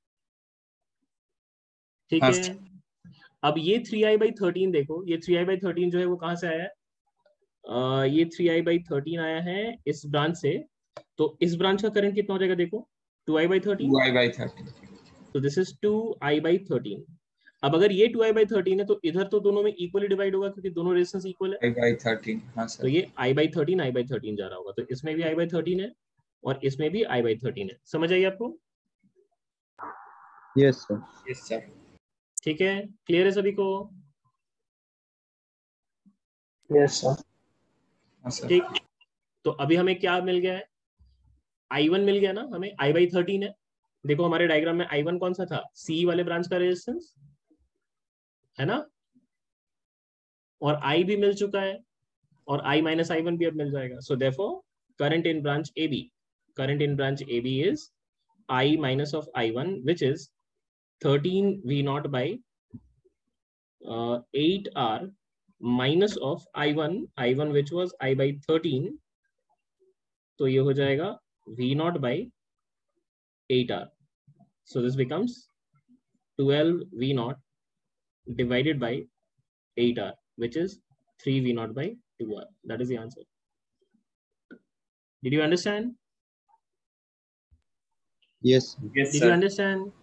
ठीक हाँ है, अब ये 3I/13 देखो, ये 3I/13 जो है वो कहाँ से आया है? ये 3I/13 आया है इस ब्रांच से, तो इस ब्रांच का करंट कितना हो जाएगा देखो? 2I/13, 2I/13। तो दिस इज 2I/13। अब अगर ये 2I/13 है तो इधर तो दोनों में इक्वली डिवाइड होगा क्योंकि दोनों रेजिस्टेंस इक्वल है, I/13। हाँ तो सर। ये I/13 जा रहा होगा, तो इसमें भी I/13 है और इसमें भी I/13 है। समझ आई आपको? Yes sir. Yes sir. ठीक है, क्लियर है सभी को? Yes sir. हाँ सर। ठीक, तो अभी हमें क्या मिल गया है? I1 मिल गया ना हमें, I/13 है। देखो हमारे डायग्राम में I1 कौन सा था? C वाले ब्रांच का रेजिस्टेंस है ना, और I भी मिल चुका है और I माइनस I1 भी अब मिल जाएगा। So therefore current in branch AB, current in branch AB is I minus of I1 which is 13V0 by 8R minus of I1 which was I/13, तो ये हो जाएगा V0 by 8R। So this becomes 12V0 divided by 8R, which is 3V0 by 2R. That is the answer. Did you understand? Yes yes Did you sir. understand?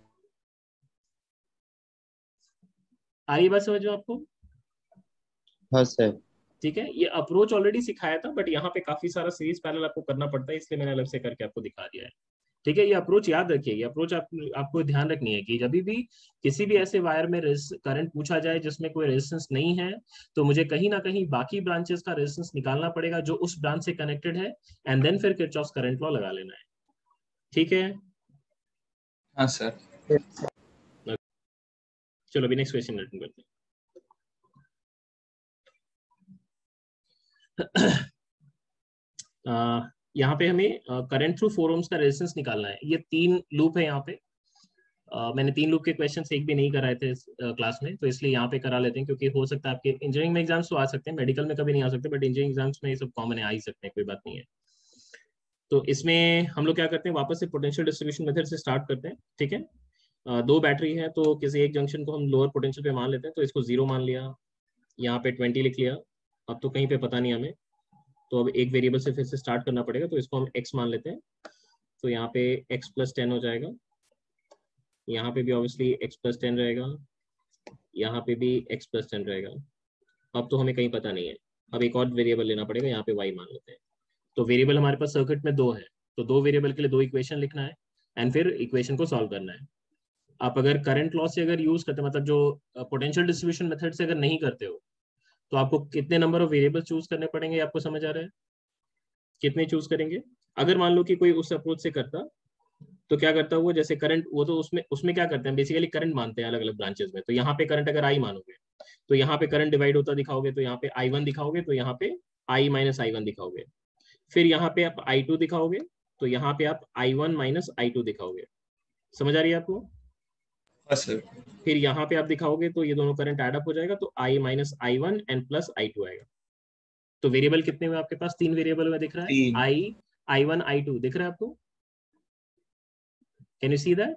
आ रही बात समझ में आपको? हाँ सर। ठीक है, ये अप्रोच ऑलरेडी सिखाया था बट यहाँ पे काफी सारा सीरीज पैरेलल आपको करना पड़ता है, इसलिए मैंने अलग से करके आपको दिखा दिया है। ठीक है, ये अप्रोच याद रखिए, ये अप्रोच आपको ध्यान रखनी है कि जब भी किसी भी ऐसे वायर में करंट पूछा जाए जिसमें कोई रेजिस्टेंस नहीं है, तो मुझे कहीं ना कहीं बाकी ब्रांचेस का रेजिस्टेंस निकालना पड़ेगा जो उस ब्रांच से कनेक्टेड है, एंड देन फिर किरचॉफ्स करंट लॉ लगा लेना है। ठीक है, हाँ सर। चलो अभी नेक्स्ट क्वेश्चन अटेंड करते हैं। यहाँ पे हमें करंट थ्रू 4 ohms का रेजिस्टेंस निकालना है। ये 3 लूप है यहाँ पे, मैंने 3 लूप के क्वेश्चन एक भी नहीं कराए थे क्लास में, तो इसलिए यहाँ पे करा लेते हैं, क्योंकि हो सकता है आपके इंजीनियरिंग में एग्जाम्स तो आ सकते हैं, मेडिकल में कभी नहीं आ सकते, बट इंजीनियरिंग एग्जाम्स में ये सब कॉमन है, आ ही सकते हैं, कोई बात नहीं है। तो इसमें हम लोग क्या करते हैं, वापस से पोटेंशियल डिस्ट्रीब्यूशन मेथड से स्टार्ट करते हैं, ठीक है। 2 बैटरी है, तो किसी एक जंक्शन को हम लोअर पोटेंशियल पे मान लेते हैं, तो इसको 0 मान लिया, यहाँ पे 20 लिख लिया। अब तो कहीं पे पता नहीं हमें, तो अब एक वेरिएबल से फिर से स्टार्ट करना पड़ेगा, तो इसको हम x मान लेते हैं, तो यहाँ पे x + 10 हो जाएगा, यहाँ पे भी ऑब्वियसली x + 10 रहेगा, यहाँ पे भी x + 10 रहेगा। अब तो हमें कहीं पता नहीं है, अब एक और वेरिएबल लेना पड़ेगा, यहाँ पे y मान लेते हैं। तो वेरिएबल हमारे पास सर्किट में 2 है, तो 2 वेरिएबल के लिए 2 इक्वेशन लिखना है एंड फिर इक्वेशन को सॉल्व करना है। आप अगर करंट लॉ से अगर यूज करते हैं, मतलब जो पोटेंशियल डिस्ट्रीब्यूशन मेथड से अगर नहीं करते हो, तो आपको कितने नंबर ऑफ वेरिएबल चूज करने पड़ेंगे, आपको समझ आ रहा है? कितने चूज करेंगे? अगर मान लो कि कोई उस अप्रोच से करता, तो क्या करता वो, जैसे करंट, वो तो उसमें उसमें क्या करते हैं, बेसिकली करंट मानते हैं अलग अलग ब्रांचेस में। तो यहाँ पे करंट अगर आई मानोगे, तो यहाँ पे करंट डिवाइड होता दिखाओगे, तो यहाँ पे I1 दिखाओगे, तो यहाँ पे I - I1 दिखाओगे। फिर यहाँ पे आप I2 दिखाओगे, तो यहाँ पे आप I1 - I2 दिखाओगे। समझ आ रही है आपको? हाँ सर। फिर यहाँ पे आप दिखाओगे, तो ये दोनों करंट ऐड अप हो जाएगा, तो I - I1 and plus I2 आएगा। तो वेरिएबल कितने हुए आपके पास? 3 वेरिएबल में दिख रहा है, 3। I1 I2 दिख रहा है आपको? Can you see that?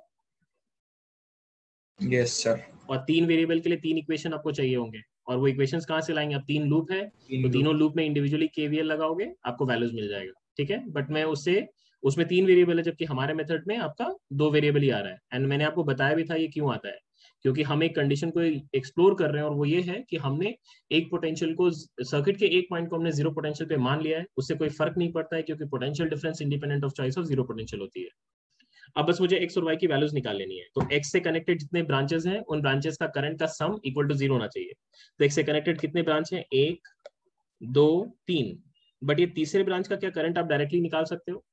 Yes sir. और 3 वेरिएबल के लिए 3 इक्वेशन आपको चाहिए होंगे, और वो इक्वेशंस कहाँ से लाएंगे? अब 3 लूप है, तो तीनों लूप में इंडिविजुअली केवीएल लगाओगे, आपको वैल्यूज मिल जाएगा, ठीक है। बट मैं उसमें 3 वेरिएबल है, जबकि हमारे मेथड में आपका 2 वेरिएबल ही आ रहा है। एंड मैंने आपको बताया भी था ये क्यों आता है, क्योंकि हम एक कंडीशन को एक्सप्लोर कर रहे हैं, और वो ये है कि हमने एक पोटेंशियल को, सर्किट के एक पॉइंट को हमने 0 पोटेंशियल पे मान लिया है, उससे कोई फर्क नहीं पड़ता है, क्योंकि potential difference independent of choice of 0 potential होती है। अब बस मुझे x और y की वैल्यूज निकाल लेनी है। तो x से कनेक्टेड जितने ब्रांचेस हैं, उन ब्रांचेस का करंट का सम इक्वल टू 0 होना चाहिए। तो x से कनेक्टेड कितने ब्रांच हैं? 1 2 3। बट ये तीसरे ब्रांच का क्या करंट आप डायरेक्टली निकाल सकते हो?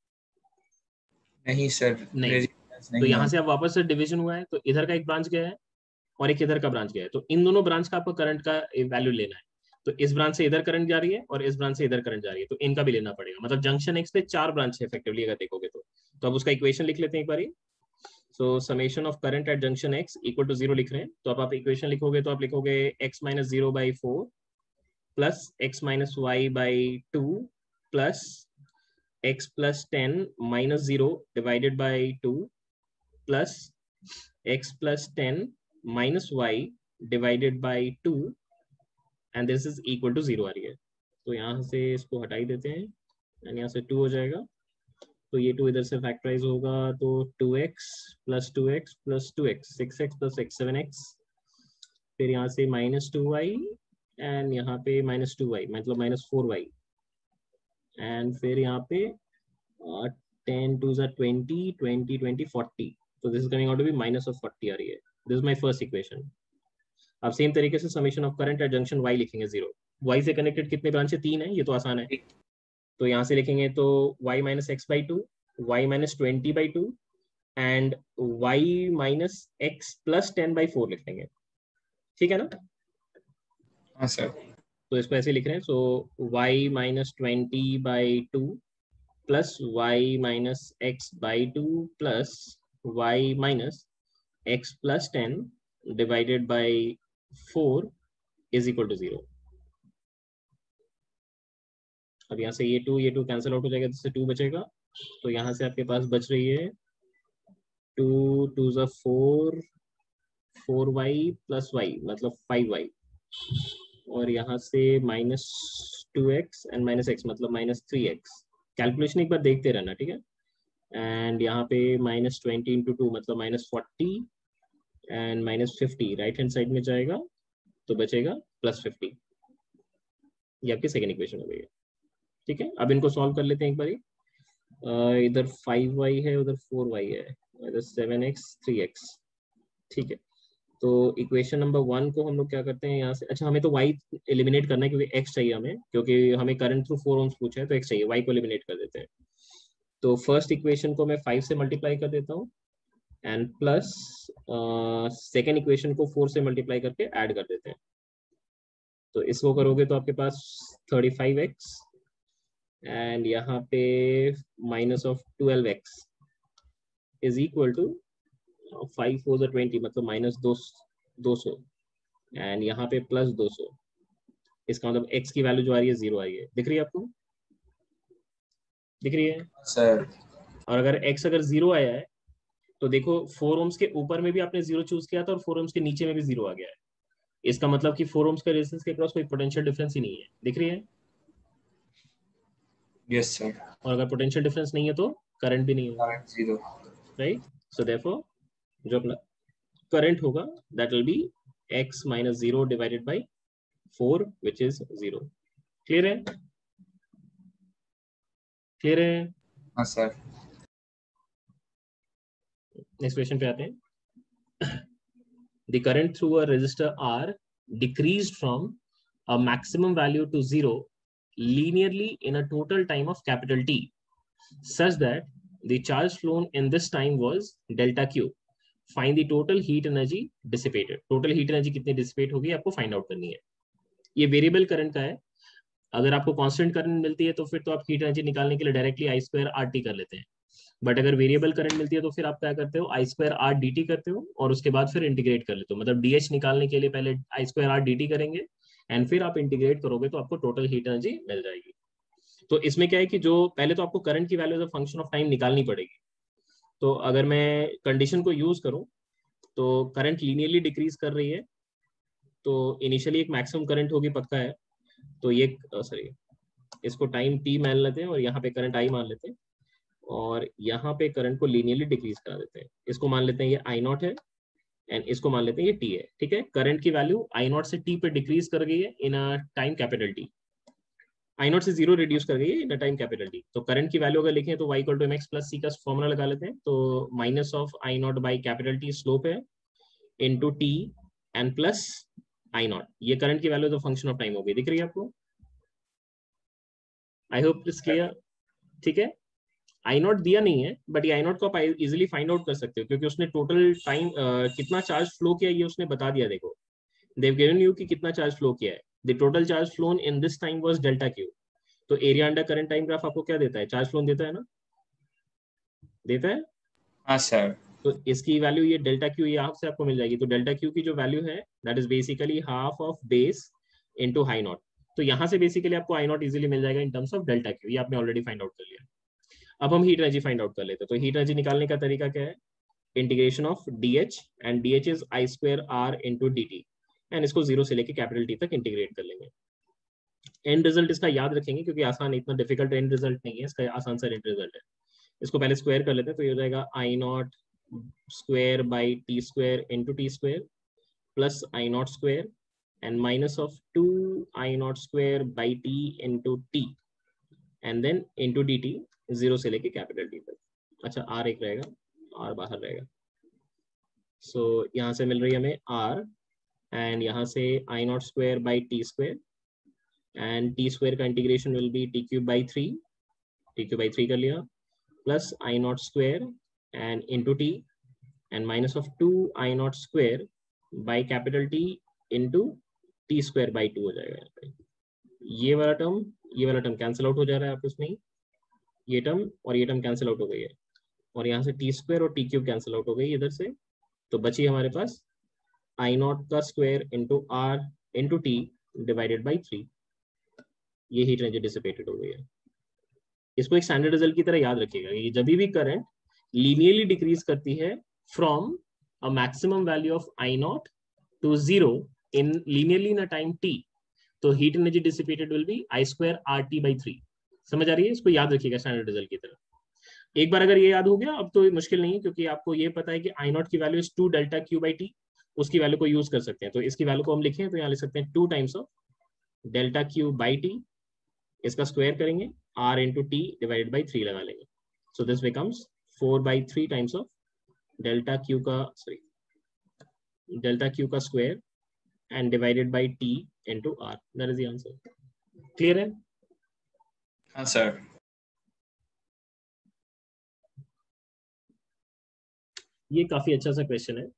नहीं सर, नहीं। रेजिस्टेंस तो नहीं यहाँ है। से अब वापस से डिवीजन हुआ है, तो इधर का एक ब्रांच गया है और एक इधर का ब्रांच गया है, तो इन दोनों ब्रांच का आपको करंट का वैल्यू लेना है। तो इस ब्रांच से इधर करंट जा रही है और इस ब्रांच से इधर करंट जा रही है, तो इनका भी लेना पड़ेगा। मतलब जंक्शन एक्स पे 4 ब्रांच है इफेक्टिवली, अगर देखोगे तो अब उसका इक्वेशन लिख लेते हैं एक बार। So summation of current at junction x equal to 0 लिख रहे हैं, तो अब आप इक्वेशन लिखोगे, तो आप लिखोगे x - 0/4 plus x - y/2 plus x + 10 - 0 divided by 2 plus x + 10 - y divided by 2 and this is equal to 0 आ रही है। तो यहाँ से इसको हटा ही देते हैं एंड यहाँ से 2 हो जाएगा, तो ये 2 इधर से फैक्टराइज होगा, तो 2x + 2x + 2x 6x + x 7x, फिर यहाँ से -2y एंड यहाँ पे -2y मतलब -4y, एंड फिर यहाँ पे 10 2 20 20 20 40, तो this is coming out to be -40 आ रही है। This is my first equation. अब सेम तरीके से summation of current at junction y लिखेंगे 0। y से कनेक्टेड कितने ब्रांच है? 3 है, ये तो आसान है। तो यहाँ से लिखेंगे तो y - x/2 y - 20/2 and y - x + 10/4 लिख लेंगे, ठीक है ना? हाँ सर। तो इसको ऐसे लिख रहे हैं, so y - 20/2 plus y - x/2 plus y - x + 10 divided by 4 is equal to 0। अब यहाँ से ये 2 कैंसिल आउट हो जाएगा, जिससे 2 बचेगा, तो यहाँ से आपके पास बच रही है 2 2 4 4y + y मतलब 5y, और यहाँ से -2x एंड -x मतलब -3x। कैलकुलेशन एक बार देखते रहना, ठीक है। एंड यहाँ पे -20 × 2 मतलब -40 एंड -50 राइट हैंड साइड में जाएगा, तो बचेगा +50। ये आपकी सेकेंड इक्वेशन हो गई है, ठीक है। अब इनको सॉल्व कर लेते हैं एक बारी। इधर 5y है, उधर 4y है, इधर 7x 3x, ठीक है। तो इक्वेशन नंबर 1 को हम लोग क्या करते हैं यहाँ से, अच्छा हमें तो y एलिमिनेट करना है, क्योंकि x चाहिए हमें, क्योंकि हमें करंट थ्रू 4 ohms पूछा है, तो x चाहिए, y को एलिमिनेट कर देते हैं। तो फर्स्ट इक्वेशन को मैं 5 से मल्टीप्लाई कर देता हूँ एंड प्लस सेकेंड इक्वेशन को 4 से मल्टीप्लाई करके ऐड कर देते हैं। तो इसको करोगे तो आपके पास 35x एंड यहाँ पे -12x इज इक्वल टू 5 4 20 मतलब माइनस 200 एंड यहाँ पे प्लस 200, इसका मतलब x की वैल्यू जो आ रही है 0 आई है, दिख रही है आपको, दिख रही है सर। और अगर x अगर 0 आया है तो देखो 4 ohms के ऊपर में भी आपने 0 चूज किया था और 4 ohms के नीचे में भी 0 आ गया है, इसका मतलब कि 4 ohms का रेजिस्टेंस के क्रॉस कोई पोटेंशियल डिफरेंस ही नहीं है, दिख रही है। Yes sir. और अगर पोटेंशियल डिफरेंस नहीं है तो करंट भी नहीं होगा, करंट 0। राइट। सो देयरफॉर जो अपना करंट होगा that will be x minus 0 divided by 4 which is 0। Clear है, क्लियर है। हाँ सर। नेक्स्ट क्वेश्चन पे आते हैं। The current through a resistor R decreased from a maximum value to 0 linearly in a total time of capital T such that the charge flown in this time was delta Q. Find the total heat energy dissipated. Total heat energy कितनी dissipate होगी आपको फाइंड आउट करनी है। ये वेरिएबल करंट का है, अगर आपको कांस्टेंट करंट मिलती है तो फिर तो आप हीट एनर्जी निकालने के लिए directly I square R T कर लेते हैं, बट अगर वेरिएबल करंट मिलती है तो फिर आप क्या करते हो, I square R D T करते हो और उसके बाद फिर इंटीग्रेट कर लेते हो, मतलब डी एच निकालने के लिए पहले I square R D T करेंगे एंड फिर आप इंटीग्रेट करोगे तो आपको टोटल हीट एनर्जी मिल जाएगी। तो इसमें क्या है कि जो पहले तो आपको करंट की value as a function of time निकालनी पड़ेगी। तो अगर मैं कंडीशन को यूज करूं तो करंट लीनियरली डिक्रीज कर रही है, तो इनिशियली एक मैक्सिमम करंट होगी पक्का है, तो ये सॉरी इसको टाइम t मान लेते हैं और यहाँ पे करंट i मान लेते हैं और यहाँ पे करंट को लीनियरली डिक्रीज करा देते हैं, इसको मान लेते हैं ये आई नॉट है एंड इसको मान लेते हैं ये t है, ठीक है। करंट की वैल्यू आई नॉट से t पे डिक्रीज कर गई है in a time capital T, I naught से 0 रिड्यूस कर गई है in a time capital T। तो करंट की वैल्यू अगर लिखें तो y equal to mx plus c का फॉर्मूला लगा लेते हैं, तो minus of I naught by capital T slope है into t and plus I naught, ये करंट की वैल्यू तो फंक्शन ऑफ टाइम हो गई, दिख रही है आपको, आई होप इट्स क्लियर, ठीक है। आई नॉट दिया नहीं है बट ये आई नॉट को आप इजिली फाइंड आउट कर सकते हो क्योंकि उसने टोटल टाइम कितना चार्ज फ्लो किया ये उसने बता दिया, देखो देव गिवन यू कि कितना चार्ज फ्लो किया है, the total charge flown in this time was delta Q. तो area under current time graph आपको क्या देता है, चार्ज फ्लोन देता है ना, देता है। हाँ सर। तो इसकी वैल्यू ये डेल्टा क्यू यहाँ से आपको मिल जाएगी, तो डेल्टा क्यू की जो वैल्यू है that is basically half of base into high naught, तो यहाँ से बेसिकली आपको आई नॉट इजीली मिल जाएगा in terms of delta Q, ये आपने ऑलरेडी फाइंड आउट कर लिया। अब हम हीट एनर्जी फाइंड आउट कर लेते हैं, तो हीट एनर्जी निकालने का तरीका क्या है, integration of D H and D H is I square R into D T and इसको 0 से लेके कैपिटल टी तक इंटीग्रेट कर लेंगे। एंड रिजल्ट इसका याद रखेंगे क्योंकि आसान, इतना डिफिकल्ट एंड रिजल्ट नहीं है, इसका आसान सा एंड रिजल्ट है। इसको पहले स्क्वायर कर लेते हैं, तो ये हो जाएगा I naught square by T square into T square plus I naught square and minus of 2 I naught square by T into T and then into D T 0 से लेके कैपिटल टी तक। अच्छा आर एक रहेगा, आर बाहर रहेगा, सो यहाँ से मिल रही है हमें आर एंड यहाँ से I naught square by T square and T square का integration will be T cube by 3, T cube by 3 कर लिया plus I naught square and into T and minus of 2 I naught square by capital T into T square by 2 हो जाएगा यहाँ पे। ये वाला टर्म कैंसिल आउट हो जा रहा है आपस में ही, ये टर्म और ये टर्म कैंसिल आउट हो गई है और यहाँ से टी स्क्वायर और टी क्यूब कैंसिल आउट हो गई इधर से, तो बची हमारे पास आई नॉट का square into R into T divided by 3, ये हीट एनर्जी डिसिपेटेड हो गई है। इसको एक स्टैंडर्ड रिजल्ट की तरह याद रखिएगा, ये जब भी करंट लीनियरली डिक्रीज करती है from a maximum value of I naught to 0 in linearly in a time t, तो heat energy dissipated will be I square R T by 3। समझ आ रही है, इसको याद रखिएगा स्टैंडर्ड रिजल्ट की तरह। एक बार अगर ये याद हो गया अब तो मुश्किल नहीं है क्योंकि आपको ये पता है कि आई नॉट की value is 2 delta Q by T, उसकी वैल्यू को यूज कर सकते हैं, तो इसकी वैल्यू को हम लिखें तो यहाँ लिख सकते हैं 2 times of delta Q by T, इसका स्क्वायर करेंगे r into T divided by 3 लगा लेंगे, so this becomes 4/3 times of delta Q का square and divided by t into r, that is the answer. Clear है? हाँ सर। ये काफी अच्छा सा क्वेश्चन है।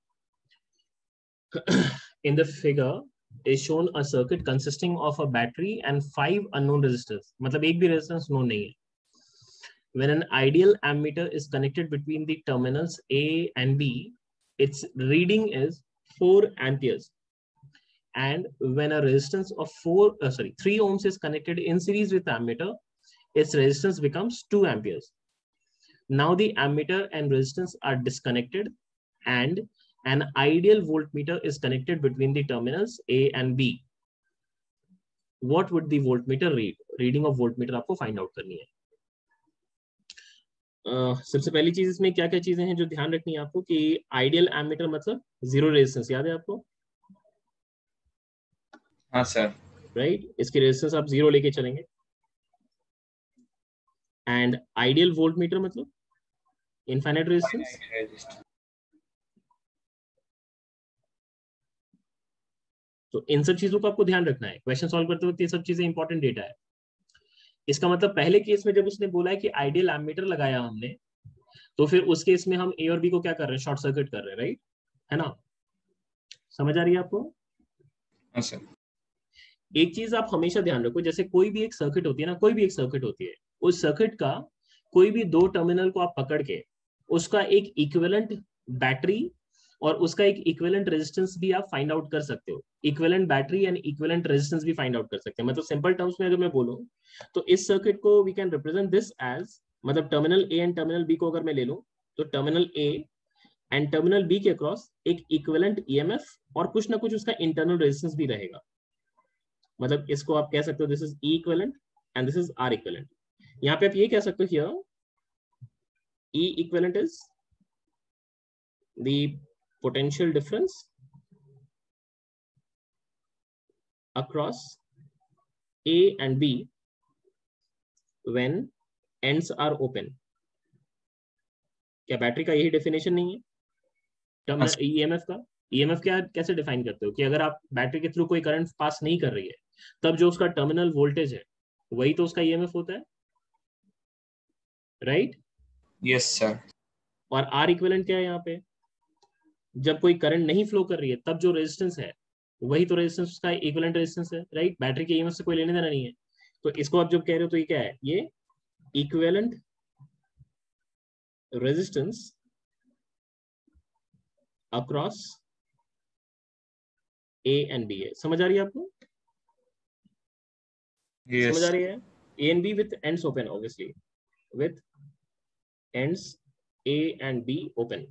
In the figure is shown a circuit consisting of a battery and 5 unknown resistors, मतलब एक भी resistance known नहीं है. When an ideal ammeter is connected between the terminals A and B, its reading is 4 amperes. And when a resistance of 3 ohms is connected in series with ammeter, its resistance becomes 2 amperes. Now the ammeter and resistance are disconnected and an ideal voltmeter is connected between the terminals A and B. What would the voltmeter read? Reading of voltmeter आपको find out करनी है. सबसे पहली चीज इसमें क्या क्या चीजें हैं जो ध्यान रखनी है आपको कि आइडियल एमीटर मतलब जीरो रेजिस्टेंस, याद है आपको? हाँ सर. राइट, इसकी रेजिस्टेंस आप जीरो लेके चलेंगे. एंड आइडियल वोल्टमीटर मतलब इनफाइनाइट रेजिस्टेंस. तो इन सब चीजों को आपको ध्यान रखना है क्वेश्चन सॉल्व करते वक्त. ये सब चीजें इंपॉर्टेंट डेटा है. इसका मतलब पहले केस में जब उसने बोला है कि आइडियल एमीटर लगाया हमने, तो फिर उस केस में हम ए और बी को क्या कर रहे हैं? शॉर्ट सर्किट कर रहे हैं. राइट, है ना? समझ आ रही है आपको? हाँ सर. एक चीज आप हमेशा ध्यान रखो, जैसे कोई भी एक सर्किट होती है ना, कोई भी एक सर्किट होती है, उस सर्किट का कोई भी दो टर्मिनल को आप पकड़ के उसका एक इक्विवेलेंट बैटरी और उसका एक इक्विवेलेंट रेजिस्टेंस भी आप फाइंड आउट कर सकते हो. Equivalent battery and equivalent resistance भी फाइंड आउट कर सकते हैं. मतलब सिंपल टर्म्स में अगर मैं बोलूं तो इस सर्किट को we can represent this as, मतलब terminal A and terminal B को अगर मैं ले लूं तो terminal A and terminal B के अक्रॉस एक इक्विवेलेंट ईएमएफ और कुछ ना कुछ उसका इंटरनल रेजिस्टेंस भी रहेगा. मतलब इसको आप कह सकते हो this is E equivalent and this is R equivalent. यहाँ पे आप ये कह सकते हो here E equivalent is the potential difference across A and B when ends are open. क्या बैटरी का यही डेफिनेशन नहीं है टर्मिनल ईएमएफ का? ईएमएफ क्या कैसे डिफाइन करते हो कि अगर आप बैटरी के थ्रू कोई करंट पास नहीं कर रही है तब जो उसका टर्मिनल वोल्टेज है वही तो उसका ईएमएफ होता है. राइट? Yes sir. और आर इक्विवेलेंट क्या है यहाँ पे? जब कोई करंट नहीं फ्लो कर रही है तब जो रेजिस्टेंस है वही तो रेजिस्टेंस उसका इक्विवेलेंट रेजिस्टेंस है. राइट, बैटरी के ईएमएफ से कोई लेने देना नहीं है. तो इसको आप जब कह रहे हो तो ये क्या है? ये equivalent resistance across A and B है. समझ आ रही है आपको? Yes. समझ आ रही है? A and B with ends open, obviously with ends A and B open.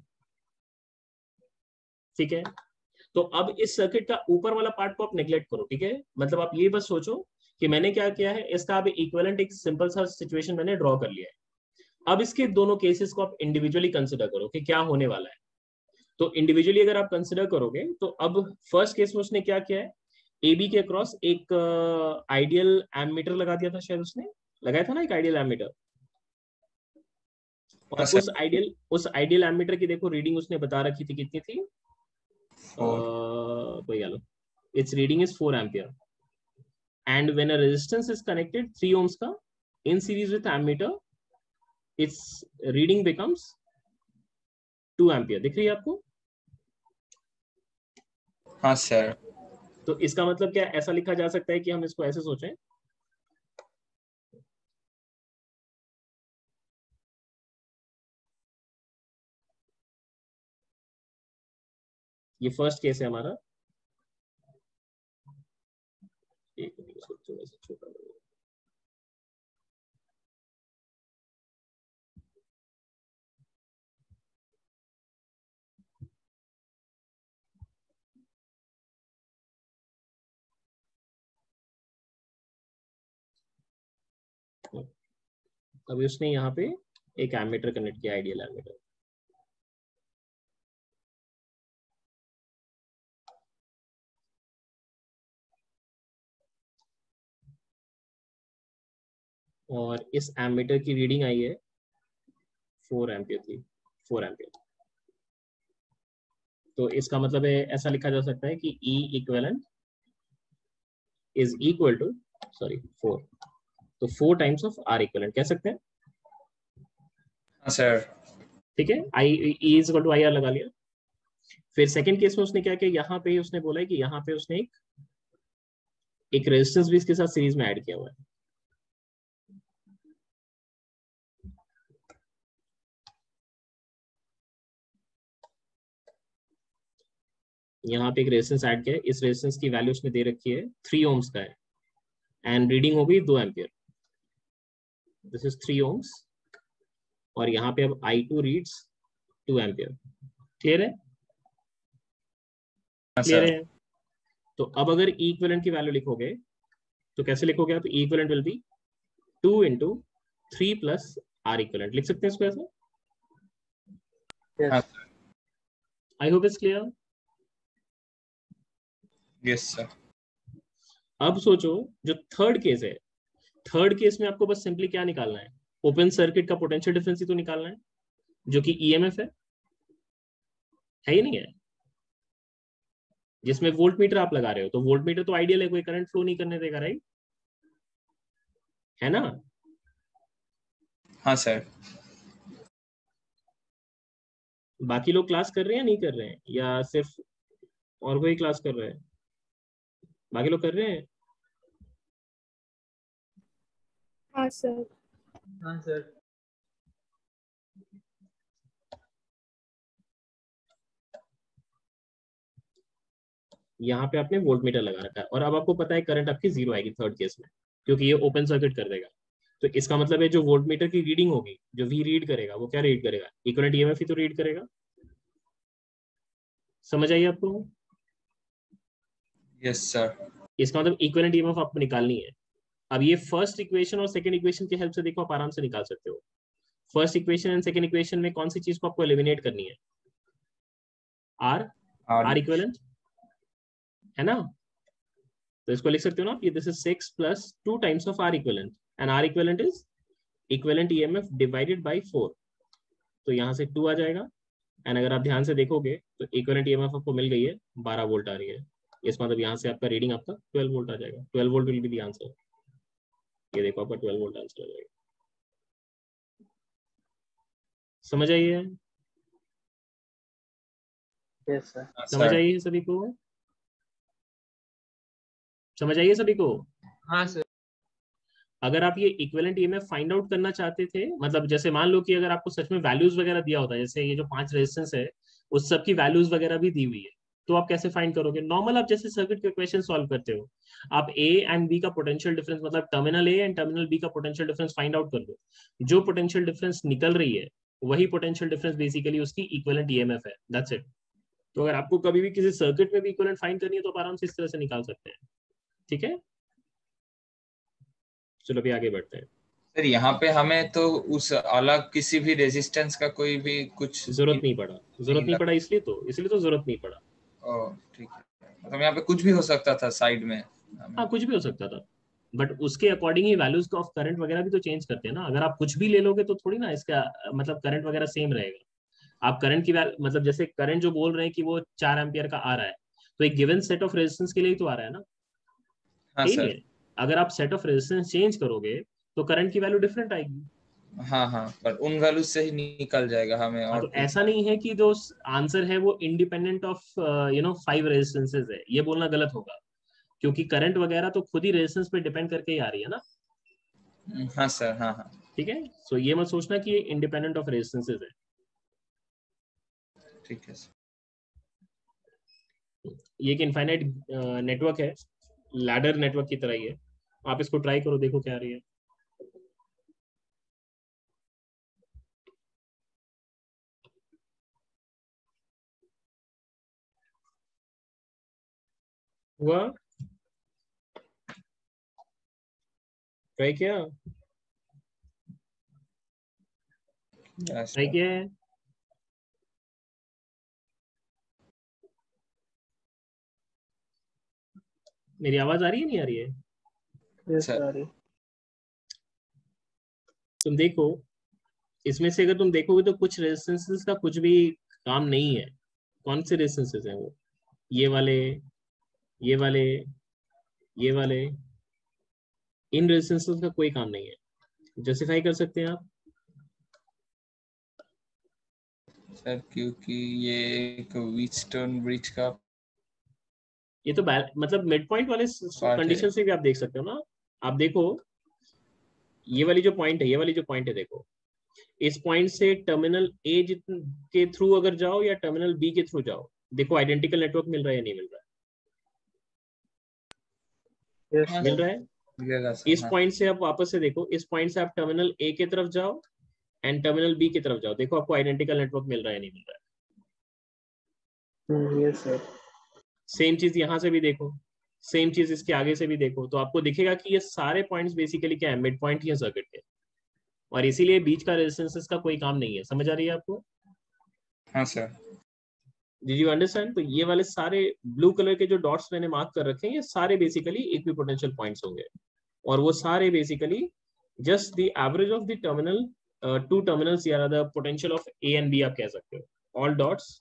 ठीक है, तो अब इस सर्किट का ऊपर वाला पार्ट को आप नेग्लेक्ट करो. ठीक है, मतलब आप ये बस सोचो कि मैंने क्या किया है, इसका अब इक्विवेलेंट एक सिंपल सा सिचुएशन मैंने ड्रॉ कर लिया है. अब इसके दोनों केसेस को आप इंडिविजुअली कंसिडर करो कि क्या होने वाला है. तो इंडिविजुअली अगर आप कंसिडर करोगे तो अब फर्स्ट केस में उसने क्या किया है, ए बी के अक्रॉस एक आइडियल एमीटर लगा दिया था. शायद उसने लगाया था ना एक आइडियल एमीटर. और उस आइडियल एमीटर की देखो रीडिंग उसने बता रखी थी, कितनी थी? its reading is 4 ampere and when a resistance is connected 3 ohms ka in series with ammeter its reading becomes 2 ampere. दिख रही है आपको? हाँ सर. तो इसका मतलब क्या ऐसा लिखा जा सकता है कि हम इसको ऐसे सोचें, ये फर्स्ट केस है हमारा. एक मिनट, इसको थोड़ा सा छोटा करो. अभी उसने यहाँ पे एक एमीटर कनेक्ट किया, आइडियल एमीटर. और इस एमीटर की रीडिंग आई है 4 एम्पियर थी, 4 एम्पियर. तो इसका मतलब है ऐसा लिखा जा सकता है कि E equivalent is equal to 4. तो 4 टाइम्स ऑफ R इक्विवेलेंट कह सकते हैं. हाँ सर. ठीक है, I E is equal to IR लगा लिया. फिर सेकंड केस में उसने क्या किया, यहाँ पे उसने बोला है कि यहाँ पे उसने एक रेजिस्टेंस भी इसके साथ सीरीज में ऐड किया हुआ है. यहाँ पे एक रेजिस्टेंस ऐड किया है, इस रेजिस्टेंस की वैल्यू उसने दे रखी है 3 ओम्स का है, एंड रीडिंग होगी 2 एम्पियर। दिस इज 3 ओम्स, और यहाँ पे अब I2 रीड्स 2 एम्पियर। क्लियर है? हाँ क्लियर सर। है? तो अब अगर इक्विवेलेंट की वैल्यू लिखोगे तो कैसे लिखोगे आप? Equivalent will be 2 into 3 plus R equivalent। लिख सकते हैं इसको ऐसे? हाँ Yes. सर। I hope it's clear. Yes sir. अब सोचो जो थर्ड केस है, थर्ड केस में आपको बस सिंपली क्या निकालना है? ओपन सर्किट का पोटेंशियल डिफरेंस ही तो निकालना है, जो कि ईएमएफ है ही नहीं है? जिसमें वोल्ट मीटर आप लगा रहे हो, तो वोल्ट मीटर तो आइडियल है, कोई करंट फ्लो नहीं करने देगा, राइट? है ना? हाँ सर। बाकी लोग क्लास कर रहे हैं या नहीं कर रहे हैं, या सिर्फ और कोई क्लास कर रहा है? बाकी लोग कर रहे हैं? हाँ सर। हाँ सर। यहाँ पे आपने वोल्ट मीटर लगा रखा है, और अब आपको पता है करंट आपकी 0 आएगी थर्ड केस में, क्योंकि ये ओपन सर्किट कर देगा। तो इसका मतलब है जो वोल्ट मीटर की रीडिंग होगी, जो वी रीड करेगा, वो क्या रीड करेगा? इक्विवेलेंट ईएमएफ ही तो रीड करेगा। समझ आइए आपको? Yes sir. इसका मतलब इक्विवेलेंट ईएमएफ आपको निकालनी है। अब ये फर्स्ट इक्वेशन और सेकंड इक्वेशन की हेल्प से देखो, आप आराम से निकाल सकते हो। First equation and second equation में कौन सी चीज को आपको एलिमिनेट करनी है? आर इक्विवेलेंट, है ना? तो इसको लिख सकते हो ना, ये this is 6 plus 2 times of R equivalent, and R equivalent is equivalent EMF divided by 4। तो यहाँ से 2 आ जाएगा, एंड अगर आप ध्यान से देखोगे तो इक्विवेलेंट EMF आपको मिल गई है 12 वोल्ट आ रही है। इस मतलब यहाँ से आपका रीडिंग आपका 12 वोल्ट आ जाएगा। 12 volt will be the answer. ये देखो आपका 12 वोल्ट आंसर आ जाएगा। समझ आइए? Yes sir. समझ आइए सभी को? समझ आइए सभी को? हाँ सर। अगर आप ये इक्विवेलेंट ईएमएफ फाइंड आउट करना चाहते थे, मतलब जैसे मान लो कि अगर आपको सच में वैल्यूज वगैरह दिया होता है, जैसे ये जो 5 रेजिस्टेंस है उस सब की वैल्यूज वगैरह भी दी हुई है, तो आप कैसे फाइंड करोगे? नॉर्मल आप जैसे सर्किट के क्वेश्चन सॉल्व करते हो, आप ए एंड बी का पोटेंशियल डिफरेंस, मतलब terminal A and terminal B का पोटेंशियल डिफरेंस फाइंड आउट कर दो। जो पोटेंशियल डिफरेंस निकल रही है वही पोटेंशियल डिफरेंस बेसिकली उसकी इक्विवेलेंट ईएमएफ है। That's it. तो अगर आपको कभी भी किसी सर्किट में भी इक्विवेलेंट फाइंड करनी है तो आप आराम से इस तरह से निकाल सकते हैं। ठीक है, चलो अभी आगे बढ़ते हैं। सर यहाँ पे हमें तो उस अलग किसी भी रेजिस्टेंस का कोई भी कुछ जरूरत नहीं पड़ा, इसलिए तो जरूरत नहीं पड़ा। ओह ठीक है, मतलब यहाँ पे कुछ भी हो सकता था साइड में। हाँ, कुछ भी हो सकता था, बट उसके अकॉर्डिंग ही वैल्यूज ऑफ करंट वगैरह भी तो चेंज करते हैं ना। अगर आप कुछ भी ले लोगे तो थोड़ी ना इसका मतलब करंट वगैरह सेम रहेगा। आप करंट की मतलब जैसे करंट जो बोल रहे हैं कि वो 4 एम्पियर का आ रहा है, तो एक गिवन सेट ऑफ रेजिस्टेंस के लिए ही तो आ रहा है ना। हाँ यही सर। है, अगर आप सेट ऑफ रेजिस्टेंस चेंज करोगे तो करंट की वैल्यू डिफरेंट आएगी। हाँ हाँ, पर उन वैल्यू से ही निकल जाएगा हमें। हाँ, और तो ऐसा नहीं है कि जो आंसर है वो इंडिपेंडेंट ऑफ 5 रेजिस्टेंसेज है, ये बोलना गलत होगा, क्योंकि करंट वगैरह तो खुद ही रेजिस्टेंस पे डिपेंड करके ही आ रही है ना। हाँ सर। हाँ हाँ ठीक है, सो ये मत सोचना कि ये इंडिपेंडेंट ऑफ रेजिस्टेंसेज है। ठीक है सर। ये एक इनफाइनाइट नेटवर्क है, लैडर नेटवर्क की तरह ही है। आप इसको ट्राई करो, देखो क्या आ रही है। हुआ? ट्राई किया? Yes try sir. किया है? मेरी आवाज आ रही है, नहीं आ रही है? Yes sir. sir. तुम देखो, इसमें से अगर तुम देखोगे तो कुछ रेजिस्टेंसेस का कुछ भी काम नहीं है। कौन से रेजिस्टेंसेस हैं वो? ये वाले, ये वाले, ये वाले, इन रेजिस्टेंसेस का कोई काम नहीं है। जस्टिफाई कर सकते हैं आप? सर क्योंकि ये एक व्हीटस्टोन ब्रिज का ये तो मतलब मिड पॉइंट वाले पार्ट है। कंडीशन से भी आप देख सकते हो ना। आप देखो, ये वाली जो पॉइंट है, ये वाली जो पॉइंट है, देखो इस पॉइंट से टर्मिनल ए के थ्रू अगर जाओ या टर्मिनल बी के थ्रू जाओ, देखो आइडेंटिकल नेटवर्क मिल रहा है या नहीं मिल रहा Yes, है? sir. मिल रहा है। मिलेगा सर। इस हाँ। पॉइंट से आप वापस से देखो, इस पॉइंट से आप टर्मिनल ए की तरफ जाओ एंड टर्मिनल बी की तरफ जाओ, देखो आपको आइडेंटिकल नेटवर्क मिल रहा है या नहीं मिल रहा है। Yes, sir. सेम चीज यहाँ से भी देखो, सेम चीज इसके आगे से भी देखो, तो आपको दिखेगा कि ये सारे पॉइंट्स बेसिकली क्या है, मिड पॉइंट ही है सर्किट के, और इसीलिए बीच का रेजिस्टेंसेस का कोई काम नहीं है। समझ आ रही है आपको? हाँ सर। Did you understand? तो ये वाले सारे ब्लू कलर के जो डॉट्स मैंने मार्क कर रखे हैं, ये सारे बेसिकली इक्विपोटेंशियल पॉइंट्स होंगे, और वो सारे basically just the average of the terminal two terminals या the potential of A and B आप कह सकते हो। All dots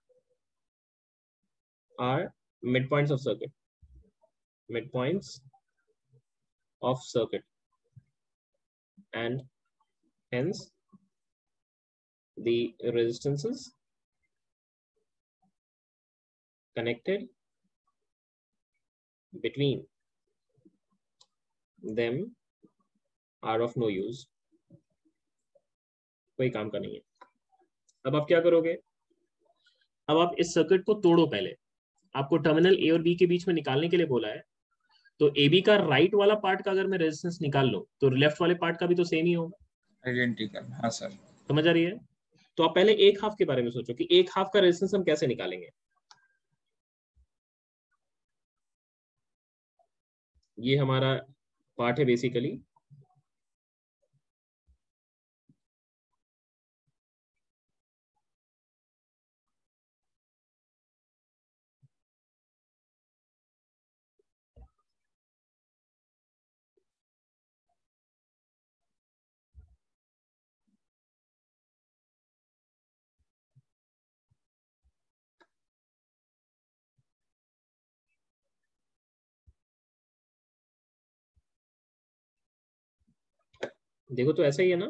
are mid points of circuit, midpoints of circuit, and hence the resistances connected between them are of no use। कोई काम का नहीं है। अब आप क्या करोगे, अब आप इस सर्किट को तोड़ो। पहले आपको टर्मिनल ए और बी के बीच में निकालने के लिए बोला है, तो ए बी का राइट वाला पार्ट का अगर मैं रेजिस्टेंस निकाल लूं तो लेफ्ट वाले पार्ट का भी तो सेम ही होगा। आइडेंटिकल। हाँ सर। समझ आ रही है? तो आप पहले एक हाफ के बारे में सोचो कि एक हाफ का रेजिस्टेंस हम कैसे निकालेंगे। ये हमारा पार्ट है बेसिकली, देखो तो ऐसा ही है ना।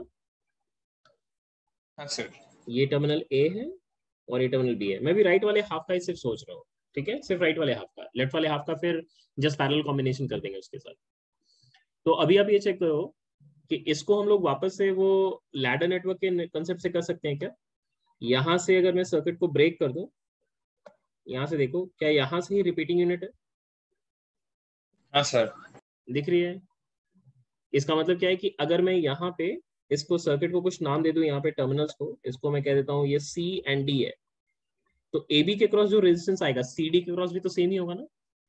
हाँ सर। ये टर्मिनल ए है और ये टर्मिनल बी है। मैं भी राइट वाले हाफ का ही सिर्फ सोच रहा हूँ, ठीक है, सिर्फ राइट वाले हाफ का, लेफ्ट वाले हाफ का फिर जस्ट पैरेलल कॉम्बिनेशन कर देंगे उसके साथ। तो अभी आप ये चेक करो कि इसको हम लोग वापस से वो लैडर नेटवर्क के कंसेप्ट से कर सकते हैं क्या। यहां से अगर मैं सर्किट को ब्रेक कर दूं, यहां से देखो, क्या यहां से ही रिपीटिंग यूनिट है? हाँ सर। दिख रही है? इसका मतलब क्या है कि अगर मैं यहाँ पे इसको सर्किट को कुछ नाम दे दूं, यहाँ पे टर्मिनल्स को, इसको मैं कह देता हूँ ये सी एंड डी है, तो ए बी के क्रॉस जो रेजिस्टेंस आएगा सी डी के क्रॉस भी तो सेम ही होगा ना।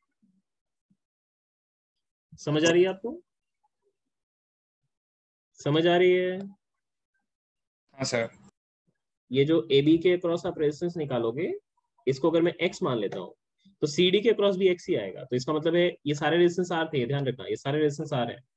समझ आ रही है आपको? समझ आ रही है? हाँ सर। ये जो ए बी के क्रॉस आप रेजिस्टेंस निकालोगे, इसको अगर मैं एक्स मान लेता हूँ, तो सी डी के क्रॉस भी एक्स ही आएगा। तो इसका मतलब है ये सारे रेजिस्टेंस आर थे, ध्यान रखना, ये सारे रेजिस्टेंस आर है,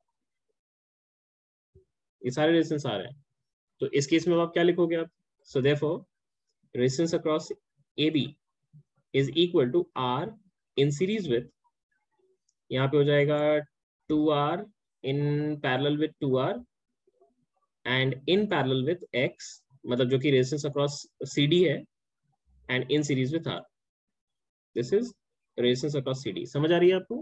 ये सारे रेजिस्टेंस आर है। तो इस केस में आप क्या लिखोगे आप? So therefore resistance across A B is equal to R in series with, यहाँ पे हो जाएगा 2R in parallel with 2R and in parallel with X, मतलब जो कि रेजिस्टेंस अक्रॉस CD है, and in series with R। This is resistance across CD। समझ आ रही है आपको?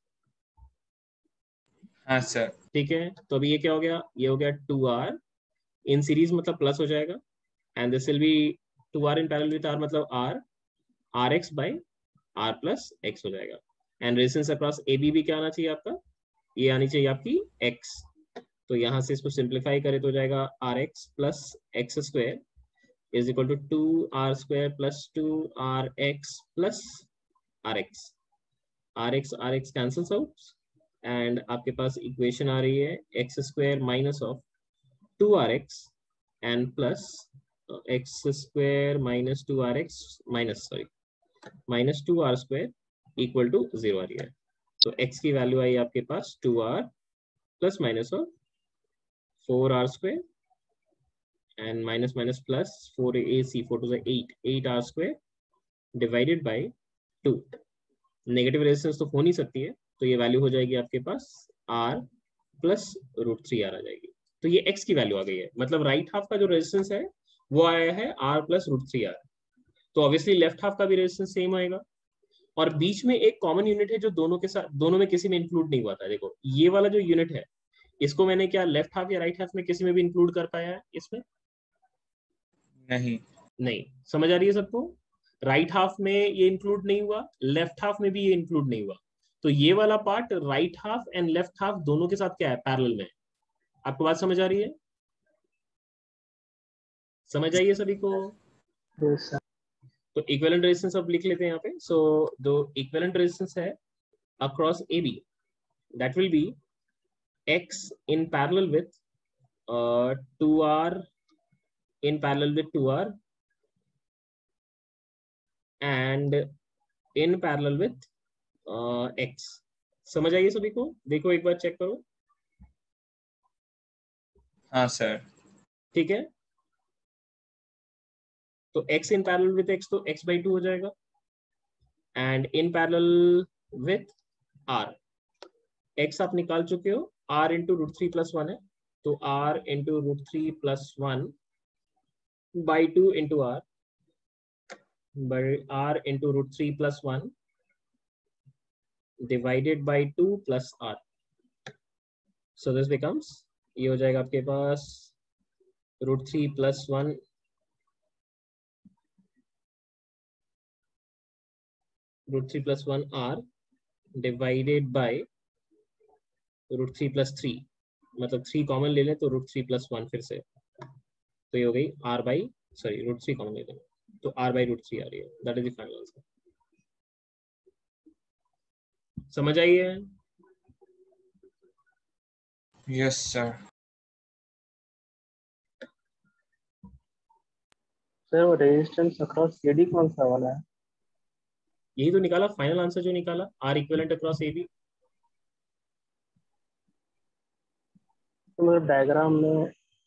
हाँ सर। ठीक है, तो अभी ये क्या हो गया, ये हो गया 2R इन सीरीज मतलब प्लस हो जाएगा, and this will be 2R in parallel with R मतलब R, RX बाय R प्लस X हो जाएगा। एंड रेजिस्टेंस अक्रॉस AB भी क्या आना चाहिए आपका, ये आनी चाहिए आपकी X। तो यहाँ से इसको सिंप्लीफाई करें तो हो जाएगा RX plus X square is equal to 2R square plus 2RX plus RX। RX cancels out and आपके पास इक्वेशन आ रही है X square minus of 2RX and plus X square minus 2RX minus 2R square equal to 0 आ रही है। तो x की वैल्यू आई आपके पास 2R plus minus of 4R square and minus minus plus 4AC 4 to 8R square divided bye 2। Negative resistance तो हो नहीं सकती है, तो ये वैल्यू हो जाएगी आपके पास R प्लस √3R आ जाएगी। तो ये x की वैल्यू आ गई है, मतलब राइट हाफ का जो रेजिस्टेंस है वो आया है R प्लस √3R। तो ऑब्वियसली लेफ्ट हाफ का भी रेजिस्टेंस सेम आएगा, और बीच में एक कॉमन यूनिट है जो दोनों के साथ, दोनों में किसी में इंक्लूड नहीं हुआ था। देखो ये वाला जो यूनिट है, इसको मैंने क्या लेफ्ट हाफ या राइट हाफ में किसी में भी इंक्लूड कर पाया है इसमें? नहीं। नहीं। समझ आ रही है सबको? राइट हाफ में ये इंक्लूड नहीं हुआ, लेफ्ट हाफ में भी ये इंक्लूड नहीं हुआ, तो ये वाला part right half and left half दोनों के साथ क्या है, पैरेलल में है। आपको बात समझ आ रही है? समझ आई है सभी को? Yes, sir. तो इक्विवेलेंट रेजिस्टेंस अब लिख लेते हैं यहाँ पे। सो जो इक्विवेलेंट रेजिस्टेंस है across A B, that will be x in parallel with 2r in parallel with 2r and in parallel with x। समझ आइए सभी को? देखो एक बार चेक करो। हाँ सर। ठीक है, तो x in parallel with x तो x by 2 हो जाएगा, and in parallel with r, x आप निकाल चुके हो, r into √3 + 1 है, तो r into √3 + 1 by 2 into r by r into √3 + 1 divided by 2 plus r। So this becomes, ये हो जाएगा आपके पास √3 + 1 √3 + 1 r divided by √3 + 3, मतलब 3 कॉमन ले लें तो √3 + 1 फिर से, तो ये हो गई √3 कॉमन ले लें तो r/√3 आ रही है। That is the final answer. समझ आई है? Yes sir. सर वो रेजिस्टेंस अक्रॉस एडी कौन सा वाला है? यही तो निकाला फाइनल आंसर जो निकाला, R इक्विवेलेंट अक्रॉस AB। तो मतलब डायग्राम में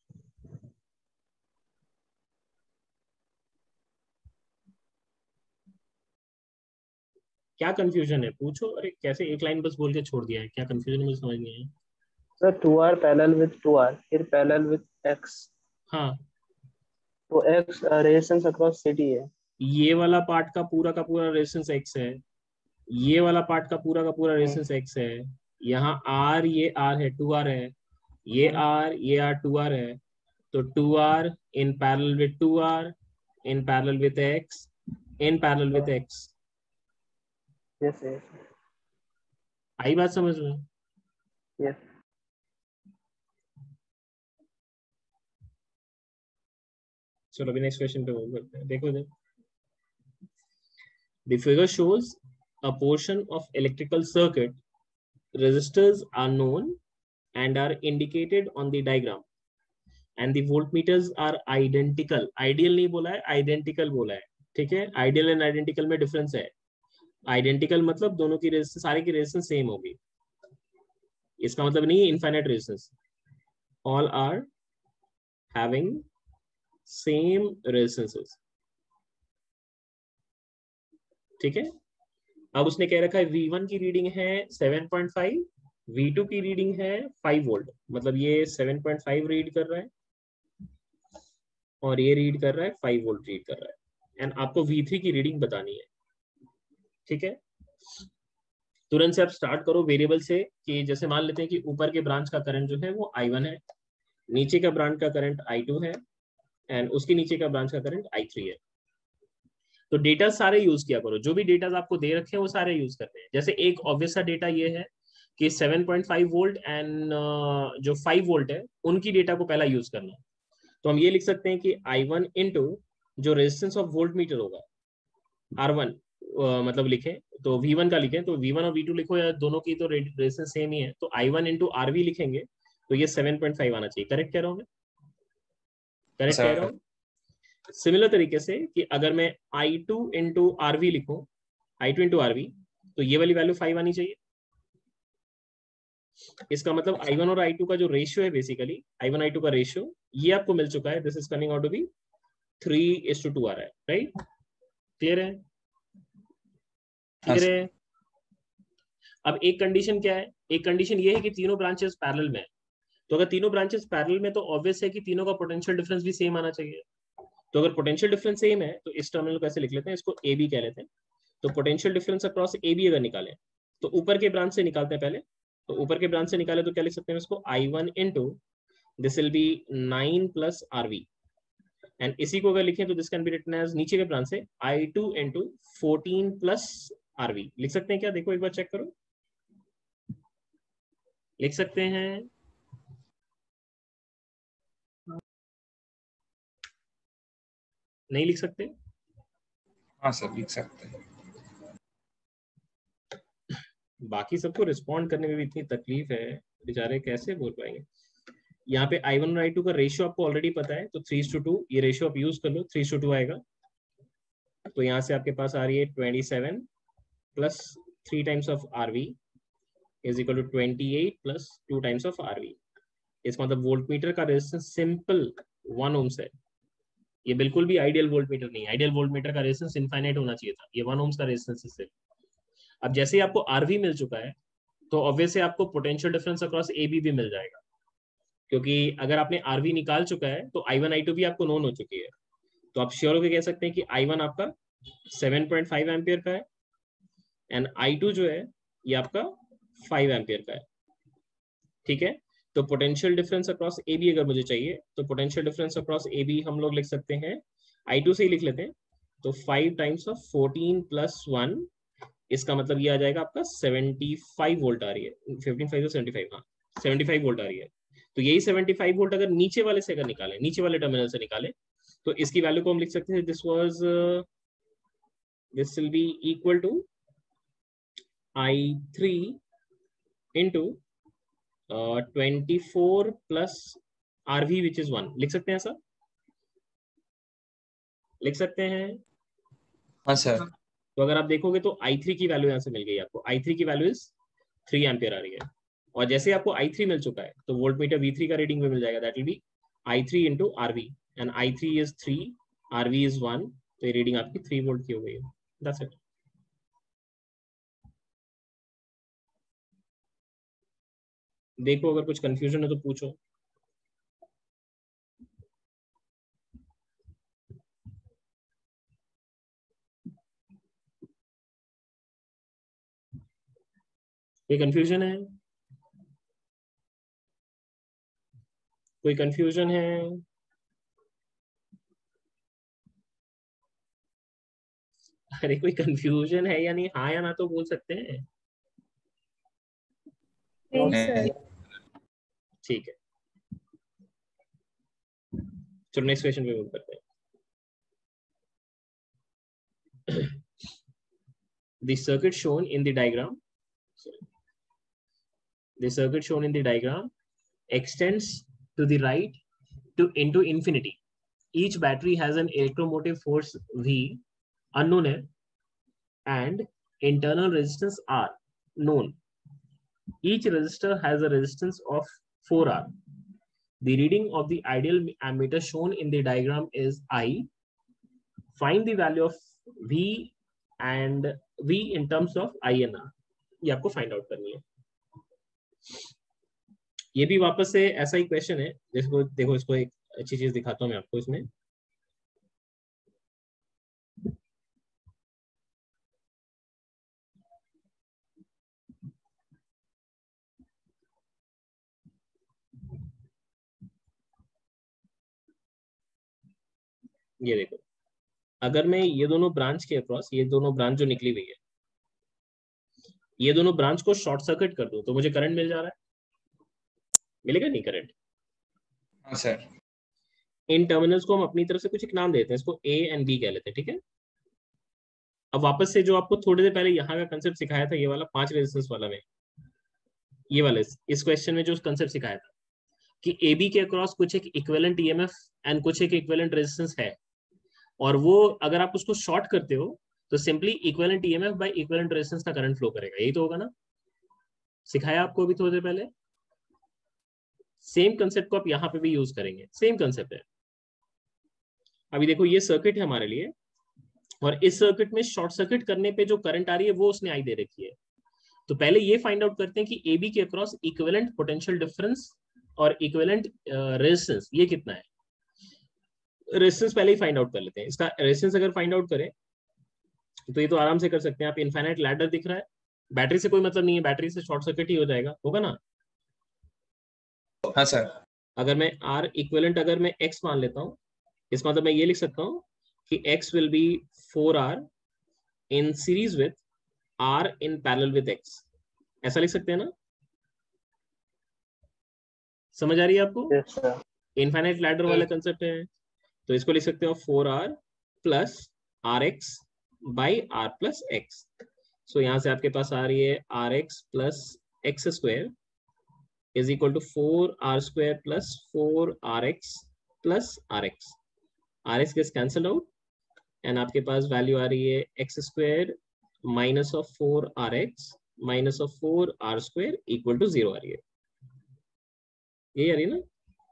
क्या कंफ्यूजन है पूछो? अरे कैसे एक लाइन बस बोल के छोड़ दिया है, क्या कंफ्यूजन है मुझे समझ नहीं आया। Sir 2r parallel with 2r फिर पैरेलल विद x, हाँ, तो x रेजिस्टेंस अक्रॉस सिटी है। ये वाला पार्ट का पूरा रेजिस्टेंस x है, ये वाला पार्ट का पूरा रेजिस्टेंस x है, यहाँ r ये r है 2r है, ये r 2r है, तो 2r in parallel with 2r in parallel with x in parallel with x। Yes yes आई बात समझ में? यस। चलो अभी नेक्स्ट क्वेश्चन पे मूव करते हैं। देखो the figure shows a portion of electrical circuit, resistors are known and are indicated on the diagram and the voltmeters are identical। Ideal नहीं बोला है, आइडेंटिकल बोला है। ठीक है, आइडियल एंड आइडेंटिकल में डिफरेंस है। आइडेंटिकल मतलब दोनों की रेजिस्टेंस, सारे की रेजिस्टेंस सेम होगी, इसका मतलब नहीं है infinite resistance. All are having same resistances. ठीक है, अब उसने कह रखा है V1 की रीडिंग है 7.5, V2 की रीडिंग है 5 वोल्ट, मतलब ये 7.5 रीड कर रहा है और ये रीड कर रहा है 5 वोल्ट रीड कर रहा है, एंड आपको V3 की रीडिंग बतानी है। ठीक है, तुरंत से आप स्टार्ट करो वेरिएबल से, कि जैसे मान लेते हैं कि ऊपर के ब्रांच का करंट जो है वो I1 है, नीचे का ब्रांच का करंट I2 है, एंड उसके नीचे का ब्रांच का करंट I3 है। तो डेटा सारे यूज किया करो, जो भी डेटा आपको दे रखे हैं वो सारे यूज करते हैं। जैसे एक ऑब्वियस सा डेटा ये है कि 7.5 वोल्ट एंड जो 5 वोल्ट है उनकी डेटा को पहला यूज करना। तो हम ये लिख सकते हैं कि I1 इंटू जो रेजिस्टेंस ऑफ वोल्ट मीटर होगा R1, मतलब लिखें तो V1 का लिखें तो V1 और V2 लिखो, या दोनों की तो रेजिस्टेंस सेम ही है, तो I1 इंटू RV लिखेंगे तो ये 7.5 आना चाहिए। करेक्ट कह रहा हूँ मैं? करेक्ट कह रहा हूँ? सिमिलर तरीके से कि अगर मैं I2 इंटू RV लिखूं, I2 इंटू RV, तो ये वाली वैल्यू 5 आनी चाहिए। इसका मतलब I1 और I2 का जो रेशियो है, बेसिकली I1 I2 का रेशियो ये आपको मिल चुका है। This is coming out to be 3:2 आ रहा है। राइट? क्लियर है? क्लियर है? अब एक कंडीशन क्या है? एक कंडीशन ये है कि तीनों ब्रांचेस पैरेलल में है, तो अगर तीनों ब्रांचेस पैरेलल में तो ऑब्वियस है कि तीनों का पोटेंशियल डिफरेंस भी सेम आना चाहिए। तो अगर पोटेंशियल डिफरेंस सेम है तो इस टर्मिनल को ऐसे लिख लेते हैं, इसको ए बी कह लेते हैं। तो potential difference across A B अगर निकालें तो ऊपर के ब्रांच से निकालते हैं पहले, तो ऊपर के ब्रांच से निकाले तो क्या लिख सकते हैं इसको, I1 into this will be 9 plus RV। And इसी को अगर लिखें तो this can be written as, नीचे के ब्रांच से I2 into 14 plus RV लिख सकते हैं क्या? देखो एक बार चेक करो, लिख सकते हैं? नहीं लिख सकते? हाँ सर लिख सकते हैं। बाकी सबको रिस्पॉन्ड करने में भी इतनी तकलीफ है, बेचारे कैसे बोल पाएंगे? यहाँ पे I1 और I2 का रेशियो आपको ऑलरेडी पता है, तो 3:2 ये रेशियो आप यूज कर लो, 3:2 आएगा। तो यहाँ से आपके पास आ रही है 27 plus 3 times of RV is equal to 28 plus 2 times of RV। इसका मतलब वोल्टमीटर का रेजिस्टेंस सिंपल 1 ओम्स है। ये बिल्कुल भी आइडियल वोल्टमीटर नहीं है, आइडियल वोल्टमीटर का रेजिस्टेंस इनफाइनाइट होना चाहिए था, ये 1 ओम्स का रेजिस्टेंस है सिर्फ। अब जैसे ही आपको RV मिल चुका है तो ऑब्वियसली आपको पोटेंशियल डिफरेंस अक्रॉस AB भी मिल जाएगा, क्योंकि अगर आपने RV निकाल चुका है तो I1 I2 भी आपको नोन हो चुकी है। तो आप श्योर होकर कह सकते हैं कि I1 आपका 7.5 एम्पियर का है एंड I2 जो है ये आपका 5 एम्पियर का है। ठीक है, तो पोटेंशियल डिफरेंस अक्रॉस AB अगर मुझे चाहिए तो पोटेंशियल डिफरेंस अक्रॉस AB हम लोग लिख सकते हैं, I2 से ही लिख लेते हैं, तो 5 टाइम्स ऑफ 14 प्लस 1, इसका मतलब ये आ जाएगा आपका 75 वोल्ट आ रही है, 15 5 75, हाँ 75 वोल्ट आ रही है। तो यही 75 वोल्ट अगर नीचे वाले से अगर निकालें, नीचे वाले टर्मिनल से निकालें, तो इसकी वैल्यू को हम लिख सकते हैं, this will be equal to I3 into 24 plus RV which is 1, लिख सकते हैं सर? लिख सकते हैं? हाँ सर। तो अगर आप देखोगे तो I3 की वैल्यू यहाँ से मिल गई आपको, I3 की वैल्यू इज 3 एम्पियर आ रही है। और जैसे आपको I3 मिल चुका है तो वोल्टमीटर V3 का रीडिंग भी मिल जाएगा, that will be I3 into RV and I3 is 3, RV is 1, तो ये रीडिंग आपकी 3 वोल्ट की हो गई है। That's it. देखो अगर कुछ कंफ्यूजन है तो पूछो। कोई कंफ्यूजन है? कोई कंफ्यूजन है? अरे कोई कंफ्यूजन है या नहीं, हाँ या ना तो बोल सकते हैं। नहीं सर। ठीक है, चलो नेक्स्ट क्वेश्चन पे मूव करते हैं। The circuit shown in the diagram, extends to the right into infinity. Each battery has an electromotive force V unknown है and internal resistance R known. Each resistor has a resistance of 4R. The reading of the ideal ammeter shown in the diagram is I. Find the value of V and V in terms of I and R. ये आपको फाइंड आउट करनी है। ये भी वापस से ऐसा ही क्वेश्चन है, जिसको देखो, इसको एक अच्छी चीज दिखाता हूं मैं आपको इसमें। ये देखो, अगर मैं ये दोनों ब्रांच के अक्रॉस, ये दोनों ब्रांच जो निकली हुई है, ये दोनों ब्रांच को शॉर्ट सर्किट कर दूं तो मुझे करंट मिल जा रहा है, मिलेगा नहीं करंट? हाँ सर। इन टर्मिनल्स को हम अपनी तरफ से कुछ एक नाम देते हैं, इसको A एंड B कह लेते हैं, ठीक है। अब वापस से जो आपको थोड़ी देर पहले यहाँ का कंसेप्ट सिखाया था, ये वाला 5 रेजिस्टेंस वाला में, ये वाले इस क्वेश्चन में जो कंसेप्ट सिखाया था कि AB के अक्रॉस कुछ एक इक्विवेलेंट EMF एंड कुछ एक इक्विवेलेंट रेजिस्टेंस है, और वो अगर आप उसको शॉर्ट करते हो तो simply equivalent EMF by equivalent resistance का करंट फ्लो करेगा, यही तो होगा ना? सिखाया आपको अभी थोड़ी देर पहले। सेम कंसेप्ट को आप यहाँ पे भी यूज करेंगे, सेम कंसेप्ट है। अभी देखो ये सर्किट है हमारे लिए, और इस सर्किट में शॉर्ट सर्किट करने पे जो करंट आ रही है वो उसने आई दे रखी है। तो पहले ये फाइंड आउट करते हैं कि AB के अक्रॉस इक्विवेलेंट पोटेंशियल डिफरेंस और इक्विवेलेंट रेजिस्टेंस ये कितना है। रेजिस्टेंस पहले ही फाइंड आउट कर लेते हैं। इसका रेजिस्टेंस अगर फाइंड आउट करें तो ये तो आराम से कर सकते हैं आप। इनफाइनाइट लैडर दिख रहा है, बैटरी से कोई मतलब नहीं है, बैटरी से शॉर्ट सर्किट ही हो जाएगा, होगा ना? हाँ सर। अगर मैं R इक्विवेलेंट अगर मैं X मान लेता हूँ इसका मतलब मैं ये लिख सकता हूँ कि x will be 4r in series with r in parallel with x, ऐसा लिख सकते हैं ना? समझ आ रही है आपको? yes sir. इनफाइनाइट लैडर वाला कंसेप्ट है, तो इसको लिख सकते हो 4r plus rx by r plus x. So यहाँ से आपके पास आ रही है rx plus x square is equal to 4r square plus 4rx plus rx. rx gets cancel out and आपके पास वैल्यू आ रही है x square minus of 4rx minus of 4r square equal to 0 आ रही है. ये आ रही है ना?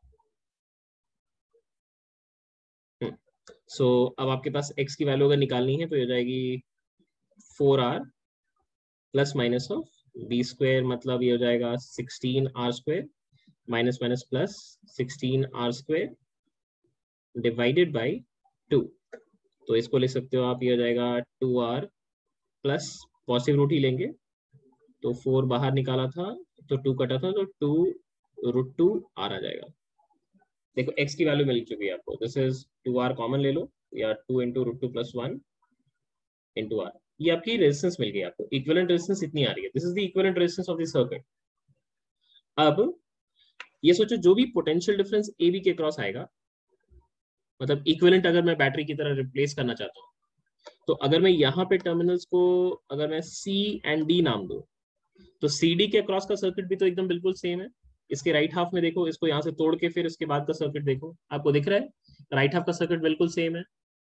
सो अब आपके पास x की वैल्यू अगर निकालनी है तो हो जाएगी 4r plus minus of b square, मतलब ये हो जाएगा 16r square minus minus plus 16r square divided by 2. तो इसको ले सकते हो आप, ये हो जाएगा 2r प्लस पॉजिटिव रूट ही लेंगे तो 4 बाहर निकाला था तो 2 कटा था तो 2√2r आ जाएगा. देखो x की वैल्यू मिल चुकी है आपको. दिस इज 2r कॉमन ले लो या 2 इंटू √2 प्लस 1 इंटू r. ये आपकी रेजिस्टेंस मिल गई आपको. इक्विवेलेंट रेजिस्टेंस इतनी आ रही है. This is the equivalent resistance of the circuit. अब ये सोचो जो भी पोटेंशियल डिफरेंस ए बी के क्रॉस आएगा, मतलब इक्विवेलेंट अगर मैं बैटरी की तरह रिप्लेस करना चाहता हूँ, तो अगर मैं यहाँ पे टर्मिनल्स को अगर मैं सी एंड डी नाम दूं तो सी डी के क्रॉस का सर्किट भी तो एकदम बिल्कुल सेम है. इसके राइट हाफ में देखो, इसको यहाँ से तोड़ के फिर इसके बाद का सर्किट देखो, आपको दिख रहा है राइट हाफ का सर्किट बिल्कुल सेम है.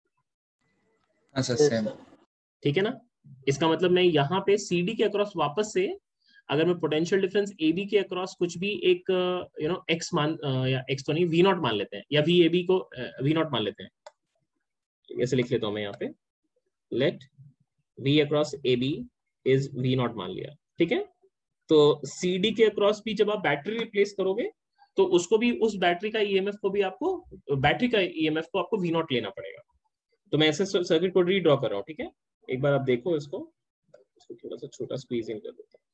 सेम. ठीक है ना? इसका मतलब मैं यहाँ पे सी डी के अक्रॉस वापस से अगर मैं पोटेंशियल डिफरेंस ए बी के अक्रॉस कुछ भी एक एक्स मान या एक्स तो नहीं वी नॉट मान लेते हैं या वी ए बी को वी नॉट मान लेते हैं. ऐसे लिख लेता हूँ मैं यहाँ पे, let V across A B is V naught मान लिया. ठीक है? तो सी डी के अक्रॉस भी जब आप बैटरी रिप्लेस करोगे तो उसको भी उस बैटरी का ईएमएफ को भी आपको बैटरी का ईएमएफ को आपको वी नॉट लेना पड़ेगा. तो मैं ऐसे सर्किट को रीड्रॉ कर रहा हूँ. ठीक है? एक बार आप देखो इसको थोड़ा सा छोटा स्क्वीज इन कर देता हूँ.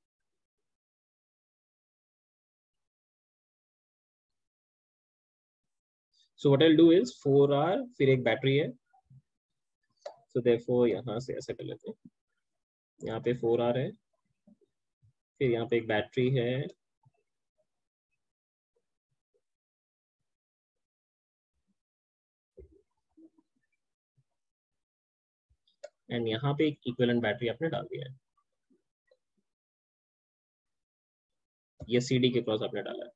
So what I'll do is 4R फिर एक बैटरी है, so therefore यहाँ से ऐसा कर लेते हैं. यहाँ पे 4R है, फिर यहाँ पे एक बैटरी है, एंड यहाँ पे एक इक्विवेलेंट बैटरी आपने डाल दिया है. ये CD के क्रॉस आपने डाला है.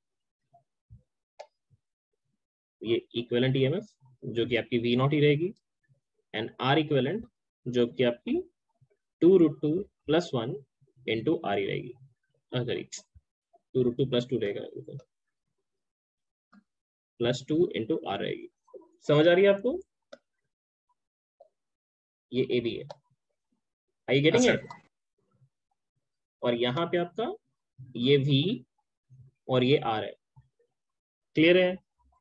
ये इक्विवेलेंट ईएमएफ जो कि आपकी V नॉट ही रहेगी एंड R इक्विवेलेंट जो कि आपकी 2√2 प्लस 1 इंटू R ही रहेगी. सॉरी 2√2 प्लस 2 रहेगा, प्लस 2 इंटू R रहेगी. समझ आ रही है आपको? ये ए बी है. Are you getting it? और यहाँ पे आपका ये V और ये R है. क्लियर है?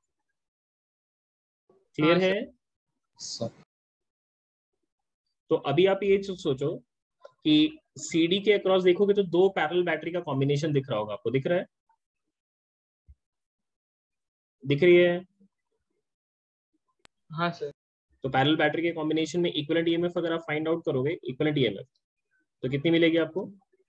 क्लियर है? तो अभी आप ये सोचो कि CD के अक्रॉस देखोगे तो दो पैरेलल बैटरी का कॉम्बिनेशन दिख रहा होगा आपको. दिख रहा है? दिख रही है? हाँ सर. तो पैरेलल बैटरी के कॉम्बिनेशन में इक्विवेलेंट ईएमएफ अगर आप फाइंड आउट करोगे, इक्विवेलेंट ईएमएफ तो कितनी मिलेगी आपको?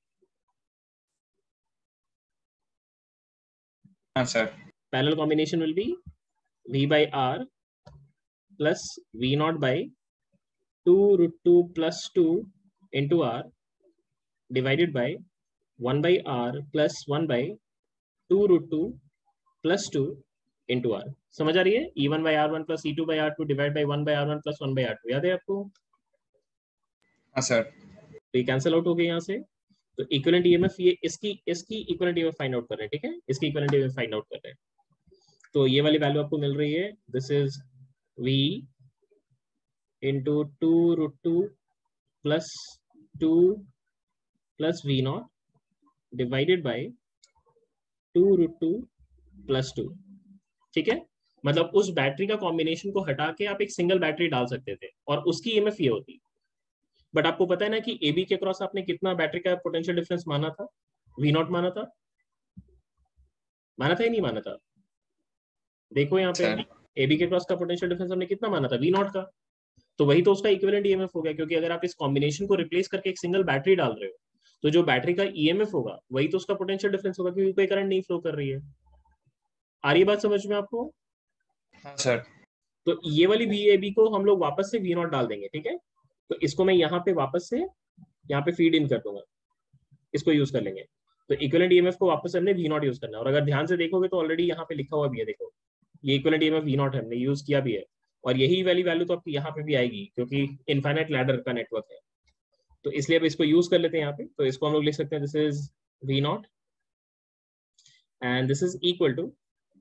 हाँ sir. Parallel combination will be V by R plus V naught by 2√2 plus 2 into R divided by 1 by R plus 1 by 2√2 plus 2 into R. समझ आ रही है? E1 by R1 plus E2 by R2 divided by 1 by R1 plus 1 by R2. याद है आपको? हाँ सर. तो ये कैंसिल आउट हो गए यहाँ से. तो इक्विवेलेंट ईएमएफ ये इसकी इक्विवेलेंट ईएमएफ फाइंड आउट कर रहे हैं. ठीक है? इसकी इक्विवेलेंट ईएमएफ फाइंड आउट कर रहे हैं. तो ये वाली वैल्यू आपको मिल रही है. This is V into 2√2 plus 2 plus V naught divided by 2√2 plus 2. ठीक है? मतलब उस बैटरी का कॉम्बिनेशन को हटा के आप एक सिंगल बैटरी डाल सकते थे और उसकी ईएमएफ ये होती. बट आपको पता है ना कि AB के क्रॉस आपने कितना बैटरी का पोटेंशियल डिफरेंस माना था? V नॉट माना था? माना था या नहीं माना था? देखो यहाँ पे AB के क्रॉस का पोटेंशियल डिफरेंस हमने कितना माना था, V नॉट का, तो वही तो उसका इक्विवेलेंट ईएमएफ हो गया, क्योंकि अगर आप इस कॉम्बिनेशन को रिप्लेस करके एक सिंगल बैटरी डाल रहे हो तो जो बैटरी का ईएमएफ होगा वही तो उसका पोटेंशियल डिफरेंस होगा, क्योंकि कोई करंट नहीं फ्लो कर रही है। आ रही बात समझ में आपको? हाँ सर। तो ये वाली VAB को हम लोग वापस से V नॉट डाल देंगे, ठीक है। तो इसको मैं यहाँ पे वापस से यहाँ पे फीड इन कर दूंगा, इसको यूज कर लेंगे। तो इक्विवेलेंट ईएमएफ को वापस हमने V नॉट यूज करना है, और अगर ध्यान से देखोगे तो ऑलरेडी यहाँ पे लिखा हुआ भी है, देखो ये इक्विवेलेंट ईएमएफ V नॉट हमने यूज किया भी है, और यही वाली वैल्यू तो आपकी यहाँ पे भी आएगी, क्योंकि इनफाइनाइट लैडर का नेटवर्क है। तो इसलिए अब इसको यूज कर लेते हैं यहाँ पे। तो इसको हम लोग लिख सकते हैं, this is V naught and this is equal to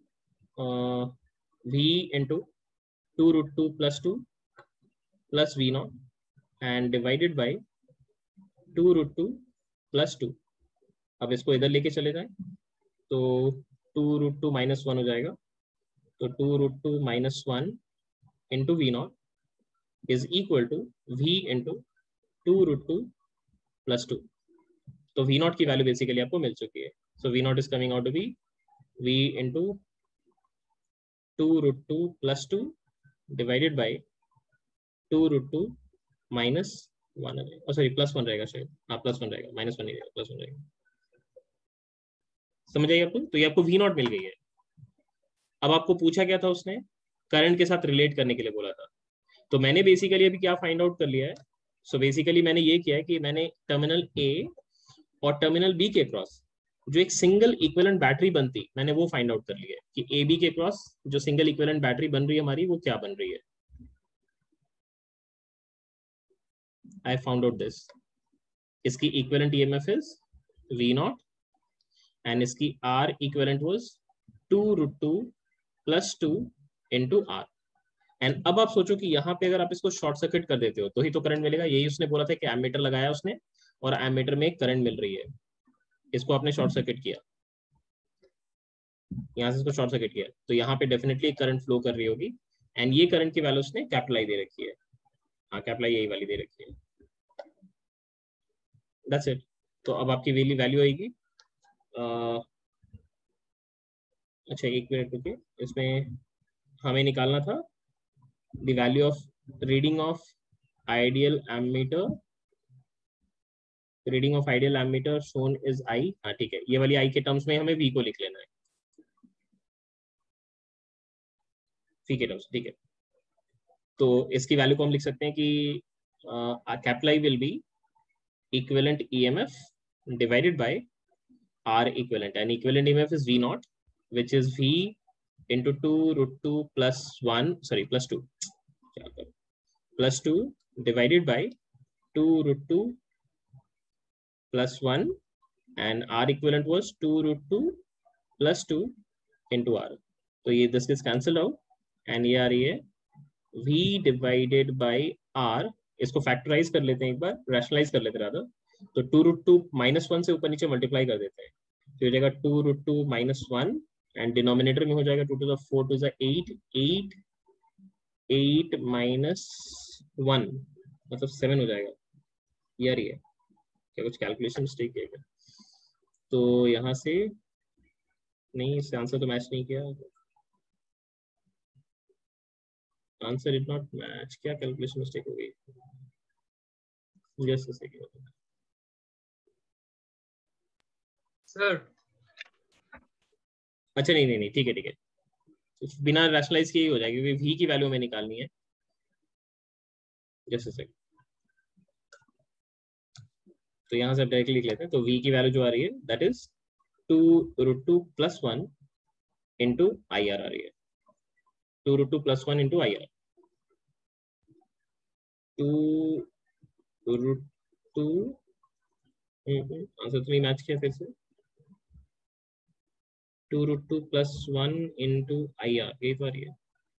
V into 2√2 + 2 plus V naught and divided by 2√2 + 2। अब इसको इधर लेके चले जाए तो 2√2 - 1 हो जाएगा, तो 2√2 - 1 into V naught is equal to V into 2√2 + 2। तो V नॉट की वैल्यू बेसिकली आपको मिल चुकी है। So V naught is coming out to be V into 2√2 + 2 divided by 2√2 - 1, sorry +1 रहेगा शायद, हाँ +1 रहेगा, -1 नहीं रहेगा, +1 रहेगा। समझ आइए आपको? तो ये आपको V नॉट मिल गई है। अब आपको पूछा क्या था, उसने करंट के साथ रिलेट करने के लिए बोला था, तो मैंने बेसिकली अभी क्या फाइंड आउट कर लिया है। सो बेसिकली मैंने ये किया है कि मैंने टर्मिनल A और टर्मिनल B के क्रॉस जो एक सिंगल इक्विवेलेंट बैटरी बनती, मैंने वो फाइंड आउट कर लिया है कि AB के क्रॉस जो सिंगल इक्विवेलेंट बैटरी बन रही है हमारी, वो क्या बन रही है। I found out this. इसकी equivalent EMF is V naught and इसकी R equivalent was 2√2 + 2 into R। And अब आप सोचो कि यहाँ पे अगर आप इसको शॉर्ट सर्किट कर देते हो तो ही तो करंट मिलेगा। यही उसने बोला था कि एमीटर लगाया उसने और एमीटर में करंट मिल रही है, इसको आपने शॉर्ट सर्किट किया, यहाँ से इसको शॉर्ट सर्किट किया, तो यहाँ पे डेफिनेटली करंट फ्लो कर रही होगी। एंड ये करंट की वैल्यू उसने कैपिटल I दे रखी है, हाँ कैपिटल I यही वाली दे रखी है। That's it. तो अब आपकी वैल्यू आएगी, अच्छा एक मिनट रुकिए, इसमें हमें निकालना था the value of reading of ideal ammeter, reading of ideal ammeter shown is I। हाँ ठीक है, ये वाली I के टर्म्स में हमें V को लिख लेना है, V के टर्म्स, ठीक है। तो इसकी वैल्यू को हम लिख सकते हैं कि capital I will be equivalent EMF divided by R equivalent, and equivalent EMF is V naught which is V into 2√2 + 1, sorry +2 divided by 2√2 + 1 and R equivalent was 2√2 + 2 into R। तो ये this is cancelled out and ये आ रही है V divided by R। इसको फैक्टराइज कर लेते हैं एक बार, रैशनलाइज कर लेते हैं, तो 2√2 - 1 से ऊपर नीचे मल्टीप्लाई कर देते हैं, तो ये जाएगा 2√2 - 1 एंड डिनोमिनेटर में हो जाएगा 2 to the 4 to the 8 -1 मतलब 7 हो जाएगा। यार ये क्या कुछ कैलकुलेशन मिस्टेक है क्या? तो यहाँ से नहीं, इससे आंसर तो मैच नहीं किया, आंसर डिड नॉट मैच, क्या कैलकुलेशन मिस्टेक हो गई? Just second sir. अच्छा नहीं ठीक है, बिना रैशनलाइज किए ही हो जाएगी, क्योंकि V की वैल्यू हमें निकालनी है। जस्ट अ सेकंड, तो यहाँ से डायरेक्टली लिख लेते हैं। तो V की वैल्यू जो आ रही है दैट इज 2√2 + 1 इंटू IR आ रही है, 2√2 + 1 इंटू IR, 2√2 आंसर तो नहीं मैच किया फिर से, 2√2 + 1 इंटू IR, यही तो आ रही है।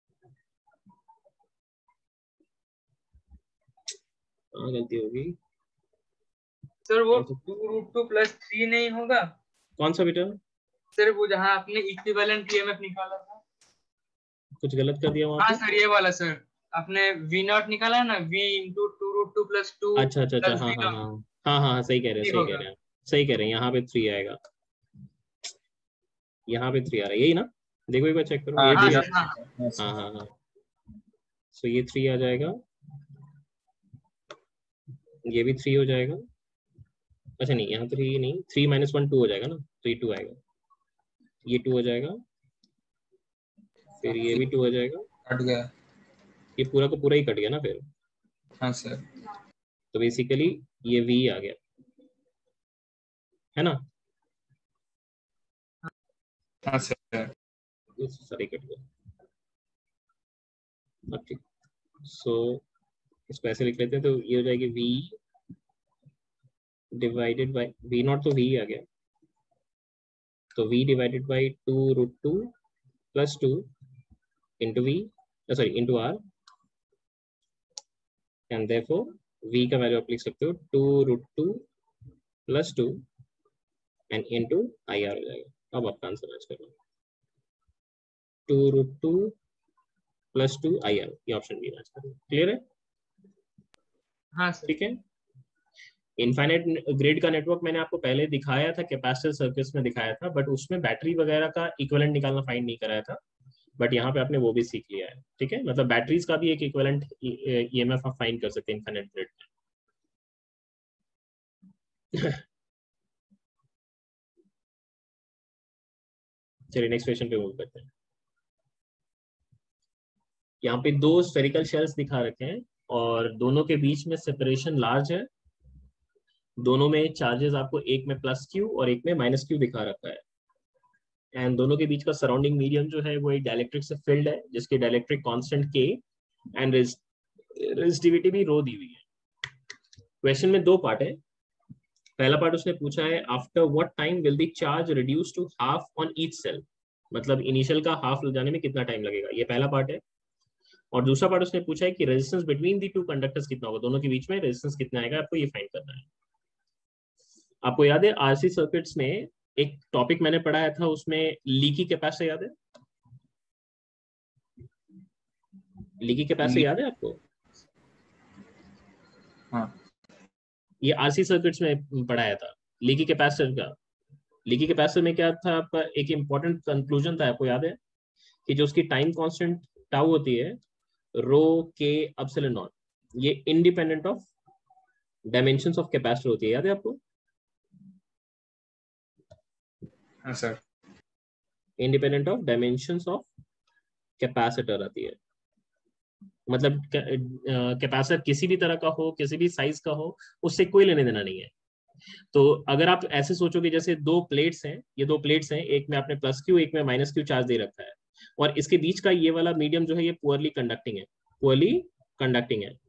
हाँ गलती होगी सर, वो 2√2 + 3 नहीं होगा? कौन सा बेटा? सर वो जहाँ आपने इक्विवेलेंट EMF निकाला था, कुछ गलत कर दिया वहाँ हाँ पे? सर ये वाला सर, आपने V नॉट निकाला है ना, V इंटू 2√2 + 2। अच्छा हाँ सही कह रहे हैं, सही कह रहे हैं, यहाँ पे 3 आएगा, यहाँ पे 3 आ रहा है, यही ना? देखो एक बार चेक करो, हाँ ये हाँ भी सर हाँ हाँ सर। हाँ हाँ हाँ, सो ये 3 आ जाएगा, ये भी 3 हो जाएगा। अच्छा नहीं, यहाँ 3 नहीं, 3 - 1 2 हो जाएगा ना, तो ये 2 आएगा, ये 2 हो जाएगा, फिर ये भी 2 हो जाएगा, कट गया। ये पूरा का पूरा ही कट गया ना फिर। हाँ सर। तो बेसिकली ये v आ गया, है ना, हाँ सर। ये सारे कट गया। अब ठीक, सो इसको ऐसे लिख लेते हैं, तो ये हो जाएगी v divided by v naught, तो v आ गया, तो v divided by 2√2 plus 2 into v, sorry into r, and therefore v का वैल्यू आप लिख सकते हो 2√2 plus 2 and into I R हो जाएगा। अब आपका आंसर मैच कर लो, 2√2 प्लस 2 आई आर, ये ऑप्शन बी मैच कर लो। क्लियर है? हाँ सर। ठीक है। इनफाइनाइट ग्रिड का नेटवर्क मैंने आपको पहले दिखाया था, कैपेसिटर सर्किट्स में दिखाया था, बट उसमें बैटरी वगैरह का इक्विवेलेंट निकालना फाइंड नहीं कराया था, बट यहाँ पे आपने वो भी सीख लिया है। ठीक है, मतलब बैटरीज का भी एक इक्विवेलेंट ईएमएफ आप फाइंड कर सकते हैं इनफाइनाइट ग्रिड में। चलिए नेक्स्ट क्वेश्चन पे मूव करते हैं। यहाँ पे दो स्फेरिकल शेल्स दिखा रखे हैं और दोनों के बीच में सेपरेशन लार्ज है, दोनों में चार्जेस आपको एक में प्लस क्यू और एक में माइनस क्यू दिखा रखा है, एंड दोनों के बीच का सराउंडिंग मीडियम जो है वो एक डाइलेक्ट्रिक से फिल्ड है, जिसकी dielectric constant K and resistivity भी रो दी हुई है। क्वेश्चन में दो पार्ट है। पहला पार्ट उसने पूछा है after what time will the charge reduce to half on each cell, मतलब इनिशियल का हाफ ले जाने में कितना टाइम लगेगा, ये पहला पार्ट है। और दूसरा पार्ट उसने पूछा है कि resistance between the two conductors कितना होगा, दोनों के बीच में रेजिस्टेंस कितना आएगा, आपको ये फाइंड करना है। आपको याद है आरसी सर्किट्स में एक टॉपिक मैंने पढ़ाया था, उसमें लीकी कैपेसिटर याद है? लीकी कैपेसिटर याद है आपको? हाँ ये आरसी सर्किट्स में पढ़ाया था लीकी कैपेसिटर का। लीकी कैपेसिटर में क्या था आपका, एक इंपॉर्टेंट कंक्लूजन था, आपको याद है कि जो उसकी टाइम कांस्टेंट टाउ होती है रो के एप्सिलॉन नॉट, ये independent of dimensions of capacitor होती है, याद है आपको? हाँ sir. Independent of dimensions of capacitor आती है, मतलब कैपेसिटर किसी भी तरह का हो, किसी भी साइज का हो, उससे कोई लेने देना नहीं है। तो अगर आप ऐसे सोचोगे जैसे दो प्लेट्स हैं, ये दो प्लेट्स हैं, एक में आपने प्लस क्यू एक में माइनस क्यू चार्ज दे रखा है, और इसके बीच का ये वाला मीडियम जो है ये पुअरली कंडक्टिंग है, पुअरली कंडक्टिंग है।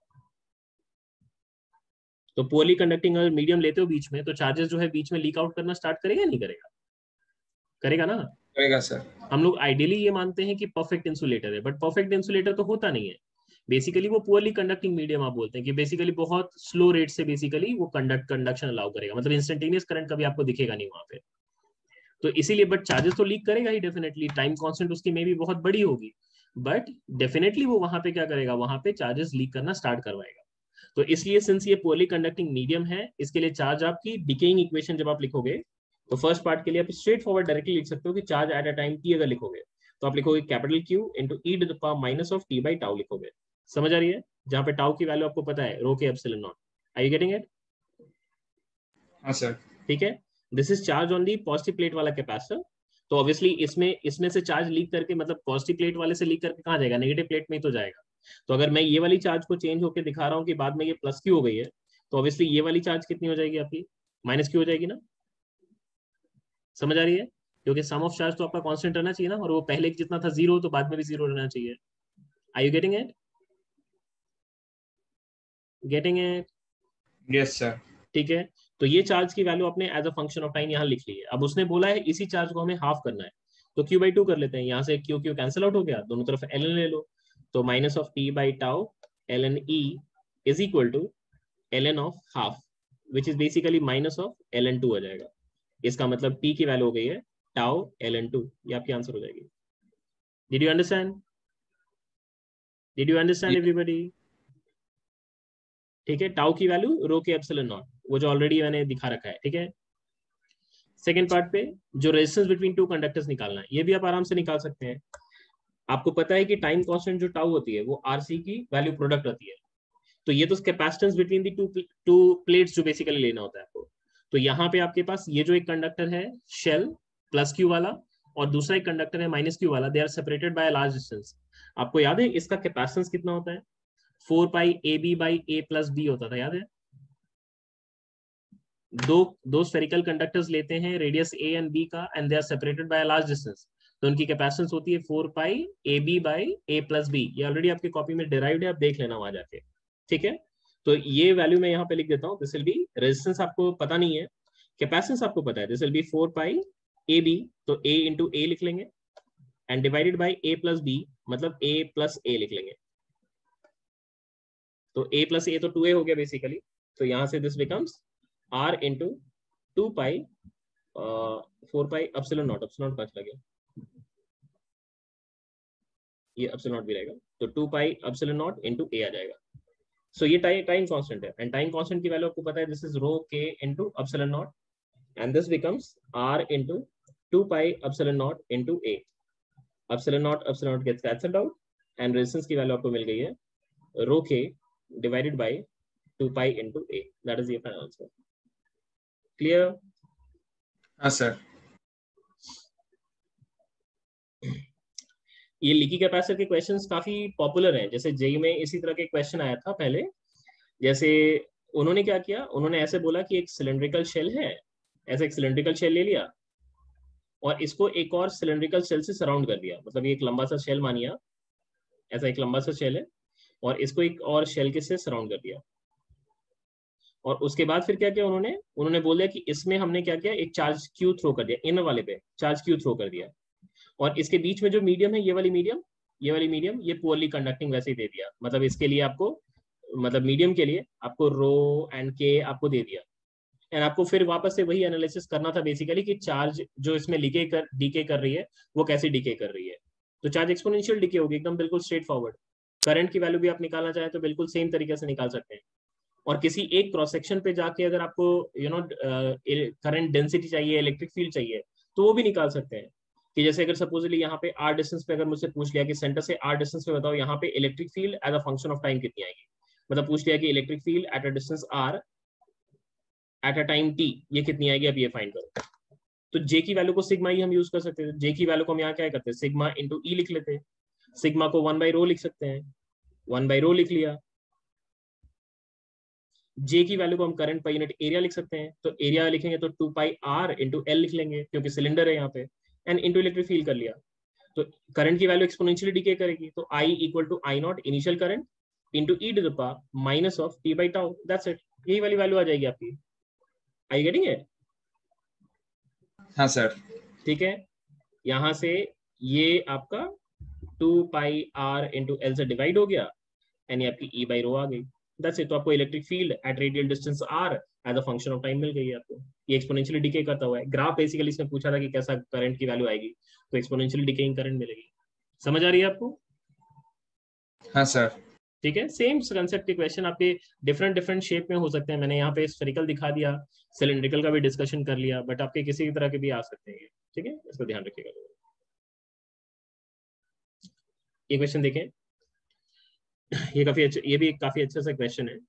तो पुअरली कंडक्टिंग अगर मीडियम लेते हो बीच में, तो चार्जेस जो है बीच में लीक आउट करना स्टार्ट करेगा नहीं करेगा? करेगा ना। करेगा सर। हम लोग आइडियली ये मानते हैं कि परफेक्ट इंसुलेटर है, बट परफेक्ट इंसुलेटर तो होता नहीं है। बेसिकली वो पुअरली कंडक्टिंग मीडियम आप बोलते हैं कि बेसिकली बहुत स्लो रेट से बेसिकली वो कंडक्शन अलाउ करेगा, मतलब इंस्टेंटेनियस करंट कभी आपको दिखेगा नहीं वहां पे। तो इसीलिए बट चार्जेस तो लीक करेगा ही डेफिनेटली, टाइम कांस्टेंट उसकी में भी बहुत बड़ी होगी, बट डेफिनेटली वो वहां पे क्या करेगा, वहां पे चार्जेस लीक करना स्टार्ट करवाएगा। तो इसलिए सिंस ये पुअरली कंडक्टिंग मीडियम है, इसके लिए चार्ज आपकी डिकेइंग इक्वेशन जब आप लिखोगे, तो फर्स्ट पार्ट के लिए आप स्ट्रेट फॉरवर्ड डायरेक्टली लिख सकते हो कि charge at a time T अगर लिखोगे तो आप लिखोगे capital Q into E to the power minus of T by tau लिखोगे। समझ आ रही है? जहां पे टाउ की वैल्यू आपको पता है rho K epsilon naught. Are you getting it? हाँ सर। ठीक है, this is charge on the positive plate वाला कैपेसिटर। तो ऑब्वियसली इसमें से चार्ज लीक करके, मतलब पॉजिटिव प्लेट वाले से लीक करके कहाँ जाएगा, नेगेटिव प्लेट में ही तो जाएगा। तो अगर मैं ये वाली चार्ज को चेंज होकर दिखा रहा हूँ कि बाद में ये प्लस क्यू हो गई है, तो ऑब्वियसली ये वाली चार्ज कितनी हो जाएगी आपकी, माइनस क्यू हो जाएगी ना। समझ आ रही है? क्योंकि सम ऑफ चार्ज तो आपका कांस्टेंट रहना चाहिए ना, और वो पहले जितना था जीरो, तो बाद में भी जीरो रहना चाहिए। Are you getting it? Getting it? Yes sir. ठीक है, तो ये चार्ज की वैल्यू आपने as a function of time यहाँ लिख ली है। अब उसने बोला है इसी चार्ज को हमें हाफ करना है, तो क्यू बाई टू कर लेते हैं, यहाँ से क्यू क्यू कैंसिल आउट हो गया, दोनों तरफ एल एन ले लो, तो minus of T by tau L N E is equal to L N of half, which is basically minus of L N two हो जाएगा। इसका मतलब टी की वैल्यू हो गई है टाउ एल एन टू, ये आपकी आंसर हो जाएगी। Did you understand? Did you understand everybody? ठीक है, टाउ की value row K epsilon not, वो जो ऑलरेडी मैंने दिखा रखा है। ठीक है, सेकेंड पार्ट पे जो रेजिस्टेंस बिटवीन टू कंडक्टर्स निकालना है, ये भी आप आराम से निकाल सकते हैं। आपको पता है कि टाइम कांस्टेंट जो टाउ होती है वो आरसी की वैल्यू प्रोडक्ट होती है, तो ये तो capacitance between the two plates जो बेसिकली लेना होता है आपको। तो यहाँ पे आपके पास ये जो एक कंडक्टर है शेल प्लस क्यू वाला और दूसरा एक कंडक्टर है माइनस क्यू वाला, they are separated by large distance. आपको याद है इसका कैपेसिटेंस कितना होता है? 4 pi A B by A plus B होता था, याद है? दो स्फेरिकल कंडक्टर्स लेते हैं रेडियस ए एंड बी का and they are separated by large distance, तो उनकी कैपेसिटेंस होती है 4 pi A B by A plus B. ये ऑलरेडी आपकी कॉपी में डिराइव्ड है, आप देख लेना वहां जाके, ठीक है? तो ये वैल्यू मैं यहाँ पे लिख देता हूँ। दिस विल बी, रेजिस्टेंस आपको पता नहीं है, कैपेसिटेंस आपको पता है, this will be 4 pi A B, तो ए इंटू ए लिख लेंगे and divided by A plus B, मतलब ए प्लस ए लिख लेंगे। तो ए प्लस ए तो 2a हो गया बेसिकली, तो यहाँ से this becomes R into 2 pi 4 pi epsilon naught, epsilon naught पांच लगे, ये एप्सिलॉन नॉट भी रहेगा, तो 2 pi epsilon naught into A आ जाएगा। सो ये टाइम कांस्टेंट है एंड टाइम कांस्टेंट की वैल्यू आपको पता है, this is rho K into epsilon naught and this becomes R into 2 pi epsilon naught into A. Epsilon naught gets cancelled out and resistance की वैल्यू आपको मिल गई है रो के divided by 2 pi into a. That is the final answer. Clear? हाँ सर। ये लीकी कैपेसिटर के क्वेश्चंस काफी पॉपुलर हैं, जैसे जेई में इसी तरह के क्वेश्चन आया था पहले। जैसे उन्होंने क्या किया, उन्होंने ऐसे बोला कि एक सिलेंड्रिकल शेल है, ऐसा एक सिलेंड्रिकल शेल ले लिया और इसको एक और सिलेंड्रिकल शेल से सराउंड कर दिया, मतलब ये एक लंबा सा शेल मानिया, ऐसा एक लंबा सा शेल है और इसको एक और शेल के से सराउंड कर दिया। और उसके बाद फिर क्या किया उन्होंने बोल दिया कि इसमें हमने क्या किया, एक चार्ज क्यू थ्रो कर दिया, इनर वाले पे चार्ज क्यू थ्रो कर दिया और इसके बीच में जो मीडियम है, ये वाली मीडियम ये पुअरली कंडक्टिंग वैसे ही दे दिया, मतलब इसके लिए आपको, मतलब मीडियम के लिए आपको रो एंड के आपको दे दिया। एंड आपको फिर वापस से वही एनालिसिस करना था बेसिकली कि चार्ज जो इसमें डीके कर रही है वो कैसे डीके कर रही है। तो चार्ज एक्सपोनेंशियल डीके होगी, एकदम बिल्कुल स्ट्रेट फॉरवर्ड। करंट की वैल्यू भी आप निकालना चाहें तो बिल्कुल सेम तरीके से निकाल सकते हैं। और किसी एक क्रॉस सेक्शन पे जाके अगर आपको करंट डेंसिटी चाहिए, इलेक्ट्रिक फील्ड चाहिए, तो वो भी निकाल सकते हैं। कि जैसे अगर सपोजली यहाँ पे आर डिस्टेंस पे अगर मुझसे पूछ लिया कि सेंटर से आर डिस्टेंस पे बताओ यहाँ पे electric field as a function of time कितनी आएगी, मतलब पूछ लिया कि electric field at a distance R at a time T ये कितनी आएगी, अब ये फाइंड करो। तो जे की वैल्यू को सिग्मा ही हम यूज कर सकते हैं। जे की वैल्यू को हम यहाँ क्या करते हैं, सिग्मा इंटू ई लिख लेते हैं। सिग्मा को 1/ρ लिख सकते हैं, 1/ρ लिख लिया। जे की वैल्यू को हम करंट पर यूनिट एरिया लिख सकते हैं, तो एरिया लिखेंगे तो 2 पाई आर इंटू एल लिख लेंगे क्योंकि सिलेंडर है यहाँ पे, एंड इंटू इलेक्ट्रिक फील्ड कर लिया। तो करंट की वैल्यू एक्सपोनेंशियली डिके करेगी, तो I equal to I naught initial current into E to the power minus of T by tau, that's it. यही वाली वैल्यू आ जाएगी आपकी। I getting it? हाँ सर। ठीक है, यहाँ से ये आपका 2 पाई आर इंटू एल से डिवाइड हो गया एंड ये आपकी ई बाई रो आ गई, दैट्स इट। तो आपको electric field at radial distance R as a function of time मिल गई है आपको। ये एक्सपोनेंशियली डिके करता हुआ है। ग्राफ बेसिकली इसमें पूछा था कि कैसा करंट की वैल्यू आएगी, तो एक्सपोनेंशियली डिकेइंग करंट मिलेगी। समझ आ रही है आपको? हाँ सर। ठीक है, सेम कंसेप्ट के क्वेश्चन आपके डिफरेंट शेप में हो सकते हैं। मैंने यहाँ पे स्फेरिकल दिखा दिया, सिलेंड्रिकल का भी डिस्कशन कर लिया, बट आपके किसी भी तरह के भी आ सकते हैं। ठीक है, इसको ध्यान रखिएगा। ये क्वेश्चन देखें, ये भी काफी अच्छा सा क्वेश्चन है।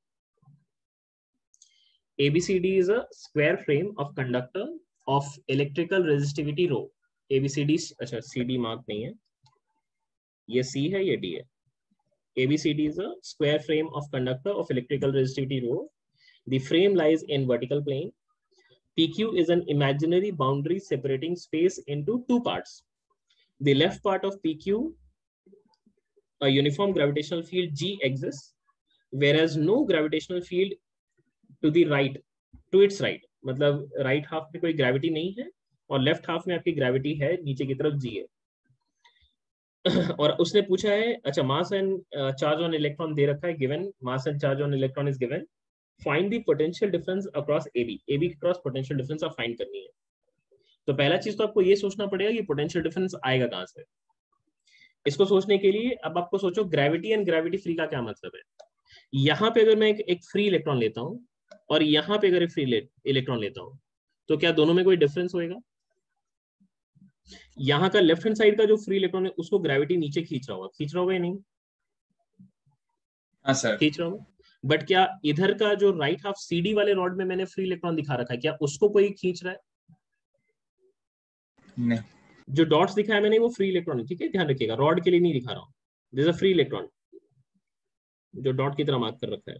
ABCD is a square frame of conductor of electrical resistivity rho. ABCD, अच्छा CD मार्क नहीं है, ये C है, ये D है। ABCD is a square frame of conductor of electrical resistivity rho. The frame lies in vertical plane. PQ is an imaginary boundary separating space into two parts. The left part of PQ, a uniform gravitational field G exists, whereas no gravitational field to the right, to its right, मतलब राइट हाफ में कोई ग्रेविटी नहीं है और लेफ्ट हाफ में आपकी ग्रेविटी है, नीचे की तरफ जी है। और उसने पूछा है, अच्छा mass and charge on electron दे रखा है, given mass and charge on electron is given, find the potential difference across AB के क्रॉस पोटेंशियल डिफरेंस आप फाइंड करनी है। तो पहला चीज तो आपको ये सोचना पड़ेगा कि पोटेंशियल डिफरेंस आएगा कहां से। इसको सोचने के लिए अब आपको सोचो ग्रेविटी एंड ग्रेविटी फ्री का क्या मतलब है। यहाँ पे अगर मैं एक फ्री इलेक्ट्रॉन लेता हूँ और यहाँ पे अगर एक फ्री इलेक्ट्रॉन लेता हूँ, तो क्या दोनों में कोई डिफरेंस होएगा? यहाँ का लेफ्ट हैंड साइड का जो फ्री इलेक्ट्रॉन है उसको ग्रेविटी नीचे खींच रहा होगा या नहीं? हाँ सर। खींच रहा होगा। बट क्या इधर का जो राइट हाफ CD वाले रॉड में मैंने फ्री इलेक्ट्रॉन दिखा रखा है, क्या उसको कोई खींच रहा है? नहीं। जो डॉट्स दिखाया मैंने वो फ्री इलेक्ट्रॉन है, ठीक है, ध्यान रखिएगा, रॉड के लिए नहीं दिखा रहा हूँ। दिस अ फ्री इलेक्ट्रॉन जो डॉट की तरह मार्क कर रखा है,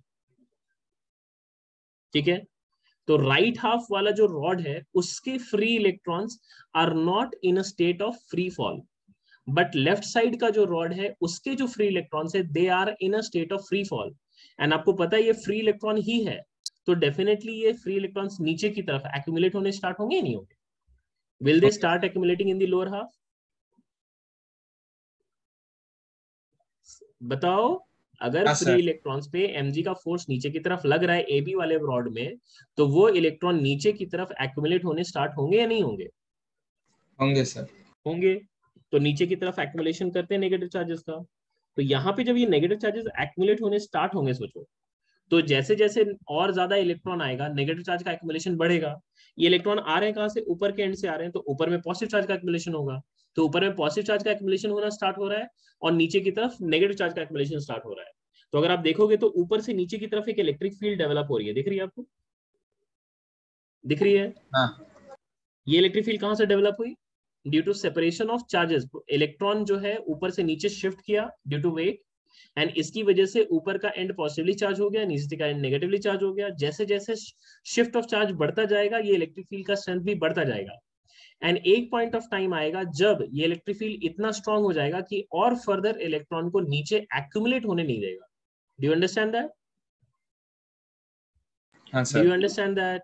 ठीक है। तो राइट हाफ वाला जो रॉड है उसके free electrons are not in a state of free fall, but left side का जो रॉड है उसके जो फ्री इलेक्ट्रॉन्स है they are in a state of free fall. And आपको पता है ये फ्री इलेक्ट्रॉन ही है, तो डेफिनेटली ये फ्री इलेक्ट्रॉन्स नीचे की तरफ एक्यूमुलेट होने स्टार्ट होंगे, नहीं होंगे? Will they start accumulating in the lower half? बताओ, अगर फ्री इलेक्ट्रॉन्स पे mg का फोर्स नीचे की तरफ लग रहा है AB वाले रॉड में, तो वो इलेक्ट्रॉन नीचे की तरफ एक्यूमुलेट होने स्टार्ट होंगे या नहीं होंगे? होंगे सर। होंगे। तो नीचे की तरफ एक्यूमुलेशन करते हैं नेगेटिव चार्जेस का। तो यहाँ पे जब ये नेगेटिव चार्जेस एक्यूमुलेट होने स्टार्ट होंगे, सोचो, तो जैसे जैसे और ज्यादा इलेक्ट्रॉन आएगा नेगेटिव चार्ज का एक्यूमुलेशन बढ़ेगा। ये इलेक्ट्रॉन आ रहे हैं कहाँ से? ऊपर के एंड से आ रहे हैं, तो ऊपर में पॉजिटिव चार्ज का एक्यूमुलेशन होगा। तो ऊपर में पॉजिटिव चार्ज का एक्यूमुलेशन होना स्टार्ट हो रहा है और नीचे की तरफ नेगेटिव चार्ज का एक्यूमुलेशन स्टार्ट हो रहा है। तो अगर आप देखोगे तो ऊपर से नीचे की तरफ एक इलेक्ट्रिक फील्ड डेवलप हो रही है, दिख रही है आपको? दिख रही है? हाँ। ये इलेक्ट्रिक फील्ड कहाँ से डेवलप हुई? Due to separation of charges. Electron जो है ऊपर से नीचे शिफ्ट किया ड्यू टू वेट, एंड इसकी वजह से ऊपर का एंड पॉजिटिवली चार्ज हो गया, नीचे का एंड नेगेटिवली चार्ज हो गया। जैसे जैसे शिफ्ट ऑफ चार्ज बढ़ता जाएगा ये इलेक्ट्रिक फील्ड का स्ट्रेंथ भी बढ़ता जाएगा। एंड एक पॉइंट ऑफ टाइम आएगा जब ये इलेक्ट्रिक फील्ड इतना स्ट्रांग हो जाएगा कि और फर्दर इलेक्ट्रॉन को नीचे एक्यूमुलेट होने नहीं देगा। Do you understand that? हाँ do you sir. Understand that?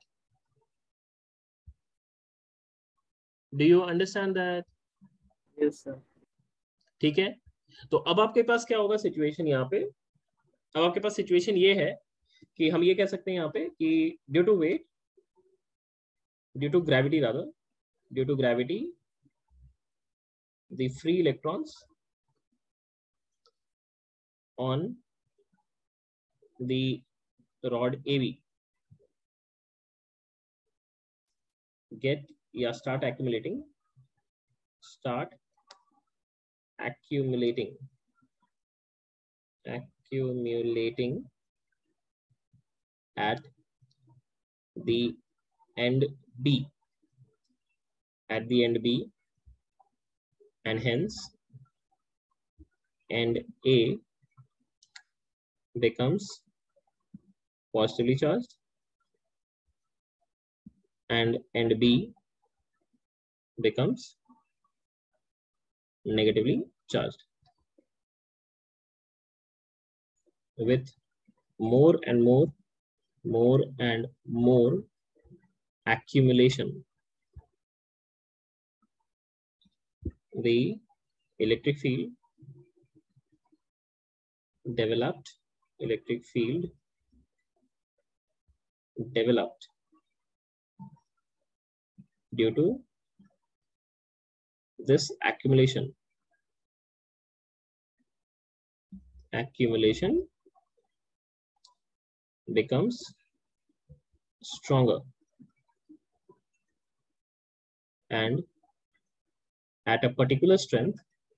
Do you understand that? Yes sir. ठीक है। तो अब आपके पास क्या होगा सिचुएशन यहाँ पे? अब आपके पास सिचुएशन ये है कि हम ये कह सकते हैं यहाँ पे कि due to weight, due to gravity rather, due to gravity the free electrons on the rod AB start accumulating at the end B, and hence end A becomes positively charged and end B becomes negatively charged, with more and more accumulation. The electric field developed due to this accumulation becomes stronger, and at a particular strength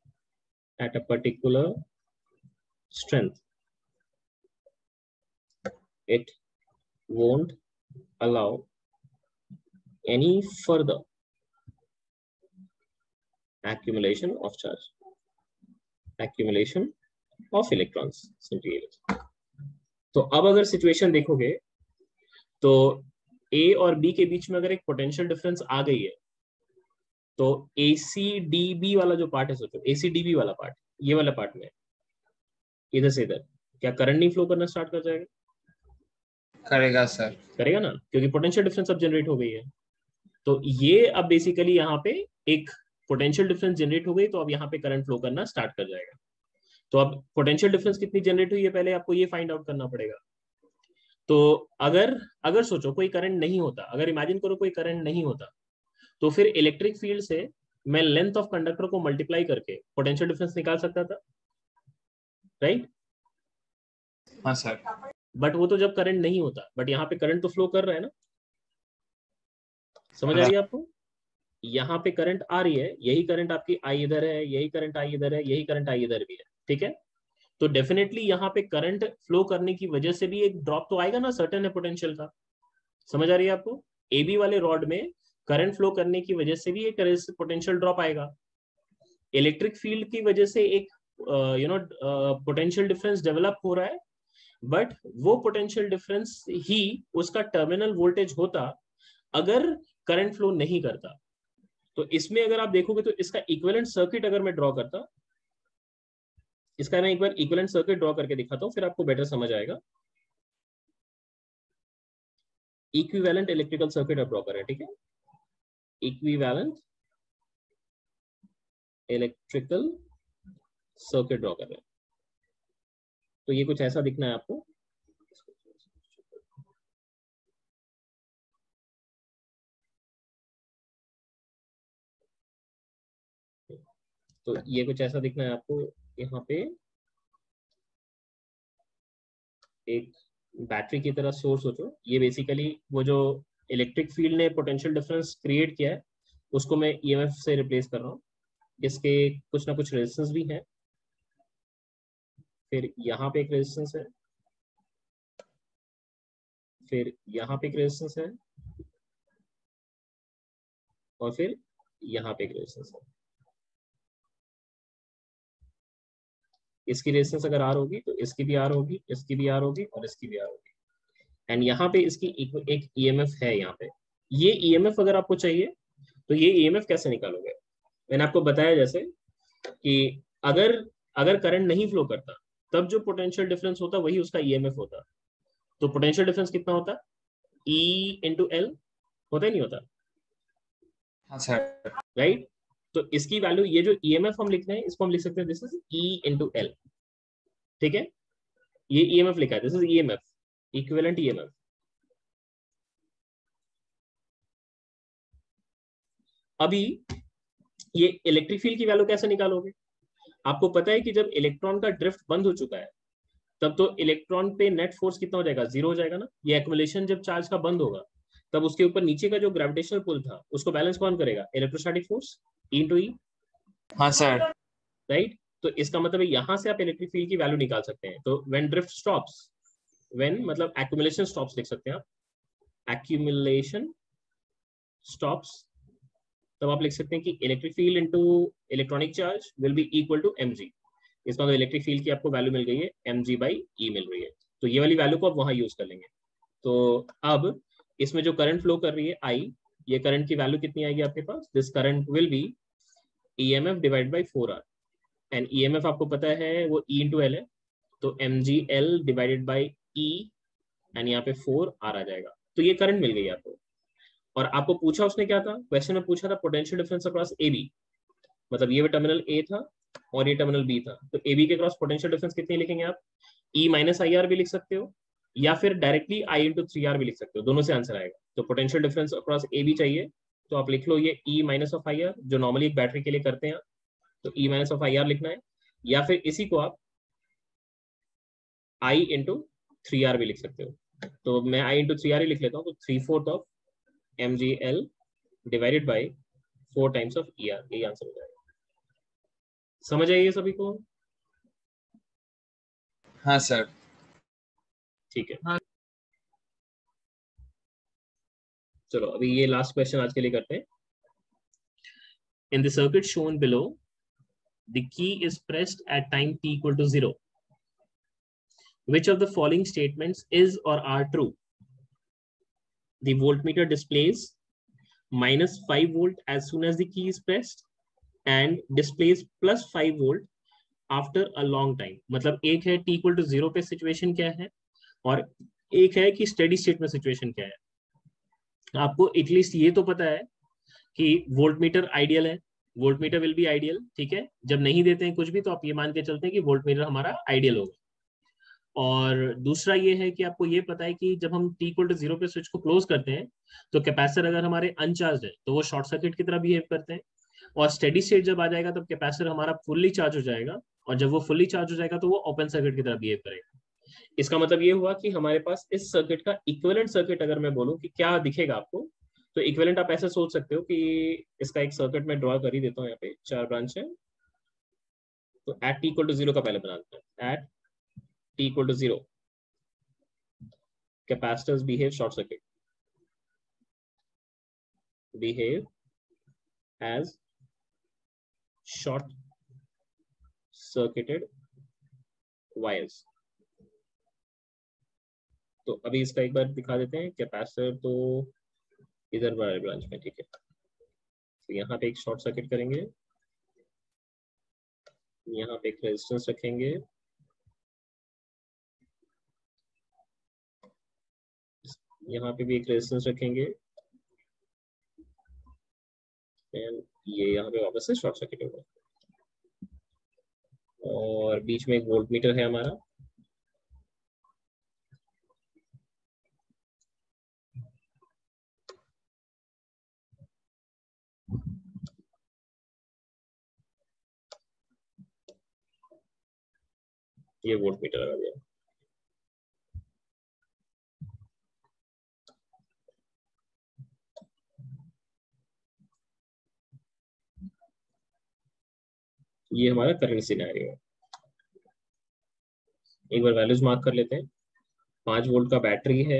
it won't allow any further accumulation of electrons, simply. तो अब अगर सिचुएशन देखोगे तो A और B के बीच में अगर एक पोटेंशियल डिफरेंस आ गई है, तो ACDB वाला जो पार्ट है, सोचो ACDB वाला पार्ट, ये वाला पार्ट में इधर से इधर क्या करंट नहीं फ्लो करना स्टार्ट कर जाएगा? करेगा सर। करेगा ना, क्योंकि पोटेंशियल डिफरेंस अब जनरेट हो गई है। तो ये अब बेसिकली यहाँ पे एक पोटेंशियल डिफरेंस जनरेट हो गई, तो अब यहाँ पे करंट फ्लो करना स्टार्ट कर जाएगा। तो अब पोटेंशियल डिफरेंस कितनी जनरेट हुई है पहले आपको ये फाइंड आउट करना पड़ेगा। तो अगर सोचो कोई करंट नहीं होता, अगर इमेजिन करो कोई करंट नहीं होता, तो फिर इलेक्ट्रिक फील्ड से मैं लेंथ ऑफ कंडक्टर को मल्टीप्लाई करके पोटेंशियल डिफरेंस निकाल सकता था, राइट? हाँ सर। बट वो तो जब करंट नहीं होता, बट यहाँ पे करंट तो फ्लो कर रहा है ना, समझ आ रही है आपको? यहाँ पे करंट आ रही है, यही करंट आपकी आई इधर है, यही करंट आई इधर है, यही करंट आई इधर भी है, ठीक है। तो डेफिनेटली यहाँ पे करंट फ्लो करने की वजह से भी एक ड्रॉप तो आएगा ना, सर्टेन है पोटेंशियल का। समझ आ रही है आपको? AB वाले रॉड में करंट फ्लो करने की वजह से भी एक पोटेंशियल ड्रॉप आएगा। इलेक्ट्रिक फील्ड की वजह से एक पोटेंशियल डिफरेंस डेवलप हो रहा है, बट वो पोटेंशियल डिफरेंस ही उसका टर्मिनल वोल्टेज होता अगर करंट फ्लो नहीं करता। तो इसमें अगर आप देखोगे तो इसका इक्विवेलेंट सर्किट अगर मैं ड्रॉ करता, इसका मैं एक बार इक्विवेलेंट सर्किट ड्रॉ करके दिखाता हूं, फिर आपको बेटर समझ आएगा। इक्विवेलेंट इलेक्ट्रिकल सर्किट आप ड्रॉ करें, ठीक है। इक्विवेलेंट इलेक्ट्रिकल सर्किट ड्रॉ कर रहे हैं, तो ये कुछ ऐसा दिखना है आपको। तो ये कुछ ऐसा दिखना है आपको। यहाँ पे एक बैटरी की तरह सोर्स सोचो, ये बेसिकली वो जो इलेक्ट्रिक फील्ड ने पोटेंशियल डिफरेंस क्रिएट किया है उसको मैं EMF से रिप्लेस कर रहा हूँ। इसके कुछ ना कुछ रेजिस्टेंस भी है, फिर यहाँ पे एक रेजिस्टेंस है, फिर यहाँ पे एक रेजिस्टेंस है, और फिर यहाँ पे एक रेजिस्टेंस है। इसकी रेजिस्टेंस अगर R होगी तो इसकी भी R होगी, इसकी भी R होगी और इसकी भी R होगी। एंड यहाँ पे इसकी एक EMF है यहाँ पे। ये EMF अगर आपको चाहिए तो ये EMF कैसे निकालोगे? मैंने आपको बताया जैसे कि अगर करंट नहीं फ्लो करता तब जो पोटेंशियल डिफरेंस होता वही उसका EMF होता। तो पोटेंशियल डिफरेंस कितना होता? E इंटू L होता ही नहीं होता? हाँ सर। राइट। तो इसकी वैल्यू, ये जो EMF हम लिख रहे हैं इसको हम लिख सकते हैं this is E into L, ठीक है। ये EMF लिखा है, this is EMF, equivalent EMF। अभी ये इलेक्ट्रिक फील्ड की वैल्यू कैसे निकालोगे? आपको पता है कि जब इलेक्ट्रॉन का ड्रिफ्ट बंद हो चुका है तब तो इलेक्ट्रॉन पे नेट फोर्स कितना हो जाएगा? 0 हो जाएगा ना। ये एक्युमुलेशन जब चार्ज का बंद होगा तब उसके ऊपर नीचे का जो ग्रेविटेशनल पुल था उसको बैलेंस कौन करेगा? Electrostatic force, E into E, हाँ सर। राइट। तो इसका मतलब है यहां से आप इलेक्ट्रिक फील्ड की वैल्यू निकाल सकते हैं। तो व्हेन ड्रिफ्ट स्टॉप्स, व्हेन मतलब एक्युमुलेशन स्टॉप्स लिख सकते हैं आप, एक्युमुलेशन स्टॉप्स, तब आप लिख सकते हैं कि electric field into electronic charge will be equal to mg। इसका मतलब इलेक्ट्रिक फील्ड की आपको वैल्यू मिल गई है mg बाई E मिल रही है, तो ये वाली वैल्यू को आप वहां यूज कर लेंगे। तो अब इसमें जो करंट फ्लो कर रही है I, ये करंट की वैल्यू कितनी आएगी आपके पास? This current will be EMF divide by 4R, and EMF आपको पता है वो E इंटू L है, तो mgl divided by E, and यहाँ पे 4R आ जाएगा। तो ये करंट मिल गई आपको। और आपको पूछा उसने क्या था? क्वेश्चन में पूछा था पोटेंशियल डिफरेंस अक्रॉस AB, मतलब ये टर्मिनल A था और ये टर्मिनल B था, तो AB के क्रॉस पोटेंशियल डिफरेंस कितनी लिखेंगे आप? E माइनस IR भी लिख सकते हो या फिर डायरेक्टली I इंटू 3R भी लिख सकते हो, दोनों से आंसर आएगा। तो पोटेंशियल डिफरेंस अक्रॉस AB चाहिए तो आप लिख लो ये E माइनस ऑफ IR, जो नॉर्मली एक बैटरी के लिए करते हैं, तो E माइनस ऑफ IR लिखना है, या फिर इसी को आप I इंटू 3R भी लिख सकते हो। तो मैं I इंटू 3R ही लिख लेता हूँ, तो 3/4 of mgl divided by 4 times of ER, यही आंसर हो जाएगा। समझ आइए सभी को? हाँ सर। ठीक है, चलो अभी ये लास्ट क्वेश्चन आज के लिए करते हैं। In the circuit shown below, the key is pressed at time t equal to 0. Which of the following statements is or are true? The voltmeter displays minus 5 volt as soon as the key is pressed and displays plus 5 volt after a long time. मतलब एक है t equal to 0 पे सिचुएशन क्या है और एक है कि स्टेडी स्टेट में सिचुएशन क्या है। आपको एटलीस्ट ये तो पता है कि वोल्टमीटर आइडियल है, वोल्टमीटर विल बी आइडियल, ठीक है। जब नहीं देते हैं कुछ भी तो आप ये मान के चलते हैं कि वोल्टमीटर हमारा आइडियल होगा। और दूसरा ये है कि आपको ये पता है कि जब हम t इक्वल टू 0 पे स्विच को क्लोज करते हैं तो कैपेसिटर अगर हमारे अनचार्ज है तो वो शॉर्ट सर्किट की तरह बिहेव करते हैं, और स्टेडी स्टेट जब आ जाएगा तब कैपेसिटर हमारा फुल्ली चार्ज हो जाएगा, और जब वो फुल्ली चार्ज हो जाएगा तो वो ओपन सर्किट की तरह बिहेव करेगा। इसका मतलब ये हुआ कि हमारे पास इस सर्किट का इक्विवेलेंट सर्किट अगर मैं बोलूं कि क्या दिखेगा आपको, तो इक्विवेलेंट आप ऐसे सोच सकते हो कि इसका एक सर्किट में ड्रॉ कर ही देता हूँ, यहाँ पे 4 ब्रांच है, तो एट t इक्वल टू 0 का पहले बना देते हैं। At t equal to 0 capacitors behave short circuit, behave as short circuited wires. तो अभी इसका एक बार दिखा देते हैं। कैपेसिटर तो इधर वाले ब्रांच में, ठीक है, तो यहाँ पे एक शॉर्ट सर्किट करेंगे, यहाँ पे एक रेजिस्टेंस रखेंगे, यहाँ पे भी एक रेजिस्टेंस रखेंगे, ये यहाँ पे वापस से शॉर्ट सर्किट होगा, और बीच में एक वोल्ट मीटर है हमारा। ये वोल्ट मीटर लगा दिया। ये हमारा करंट सिनेरियो है। एक बार वैल्यूज मार्क कर लेते हैं। 5 वोल्ट का बैटरी है,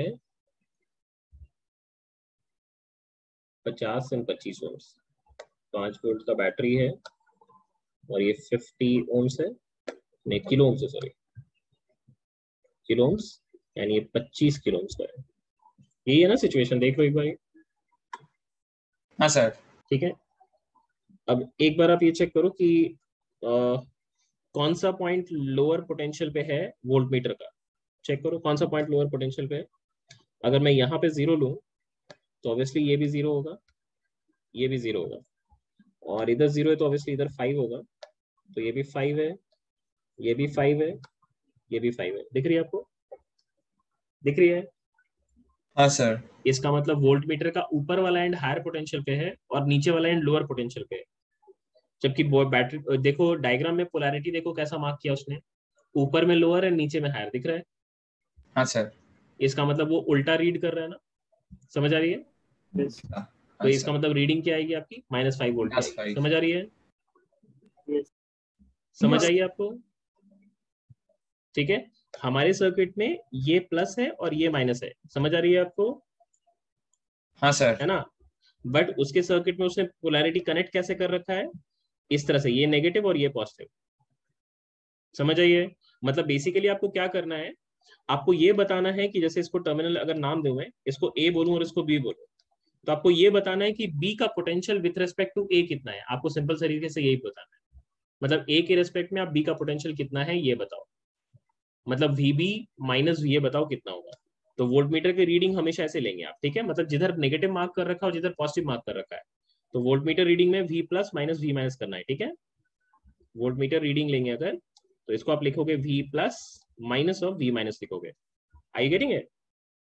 50 एंड 25 ओम्स। 5 वोल्ट का बैटरी है और ये 50 ओम्स है, नहीं किलो ओम्स है, सॉरी किलो ओम्स, यानी ये 25 किलो ओम्स का है। यही है ना सिचुएशन, देख लो एक बार। हाँ सर। ठीक है, अब एक बार आप ये चेक करो कि कौन सा पॉइंट लोअर पोटेंशियल पे है वोल्ट मीटर का। चेक करो कौन सा पॉइंट लोअर पोटेंशियल पे है। अगर मैं यहाँ पे 0 लूँ तो ऑब्वियसली ये भी 0 होगा, ये भी 0 होगा, और इधर 0 है तो ऑब्वियसली इधर 5 होगा, तो ये भी 5 है, ये भी 5 है, ये भी 5 है। दिख रही है आपको? दिख रही है? हाँ सर। इसका मतलब वोल्ट मीटर का ऊपर वाला एंड हायर पोटेंशियल पे है और नीचे वाला एंड लोअर पोटेंशियल पे है। जबकि बैटरी देखो, डायग्राम में पोलैरिटी देखो कैसा मार्क किया उसने, ऊपर में लोअर है, नीचे में हायर, दिख रहा है? हाँ सर। इसका मतलब वो उल्टा रीड कर रहा है ना, समझ आ रही है? Yes. तो इसका मतलब रीडिंग क्या आएगी आपकी? -5 वोल्ट की आएगी। समझ आ रही है? Yes. समझ आई आपको? ठीक है, हमारे सर्किट में ये प्लस है और ये माइनस है, समझ आ रही है आपको? हाँ सर। है ना? बट उसके सर्किट में उसने पोलैरिटी कनेक्ट कैसे कर रखा है? इस तरह से, ये नेगेटिव और ये पॉजिटिव। समझ आइए? मतलब बेसिकली आपको क्या करना है, आपको ये बताना है कि जैसे इसको टर्मिनल अगर नाम दूं मैं, इसको ए बोलूं और इसको बी बोलूं, तो आपको ये बताना है कि बी का potential with respect to A कितना है। आपको सिंपल तरीके से यही बताना है, मतलब ए के रेस्पेक्ट में आप बी का पोटेंशियल कितना है ये बताओ, मतलब वीबी माइनस ये बताओ कितना होगा। तो वोल्ट मीटर की रीडिंग हमेशा ऐसे लेंगे आप, ठीक है, मतलब जिधर नेगेटिव मार्क कर रखा है और जिधर पॉजिटिव मार्क कर रखा है, तो वोल्ट मीटर रीडिंग में V plus minus V minus करना है, ठीक है। वोल्ट मीटर रीडिंग लेंगे अगर, तो इसको आप लिखोगे V plus minus of V minus लिखोगे। Are you getting it?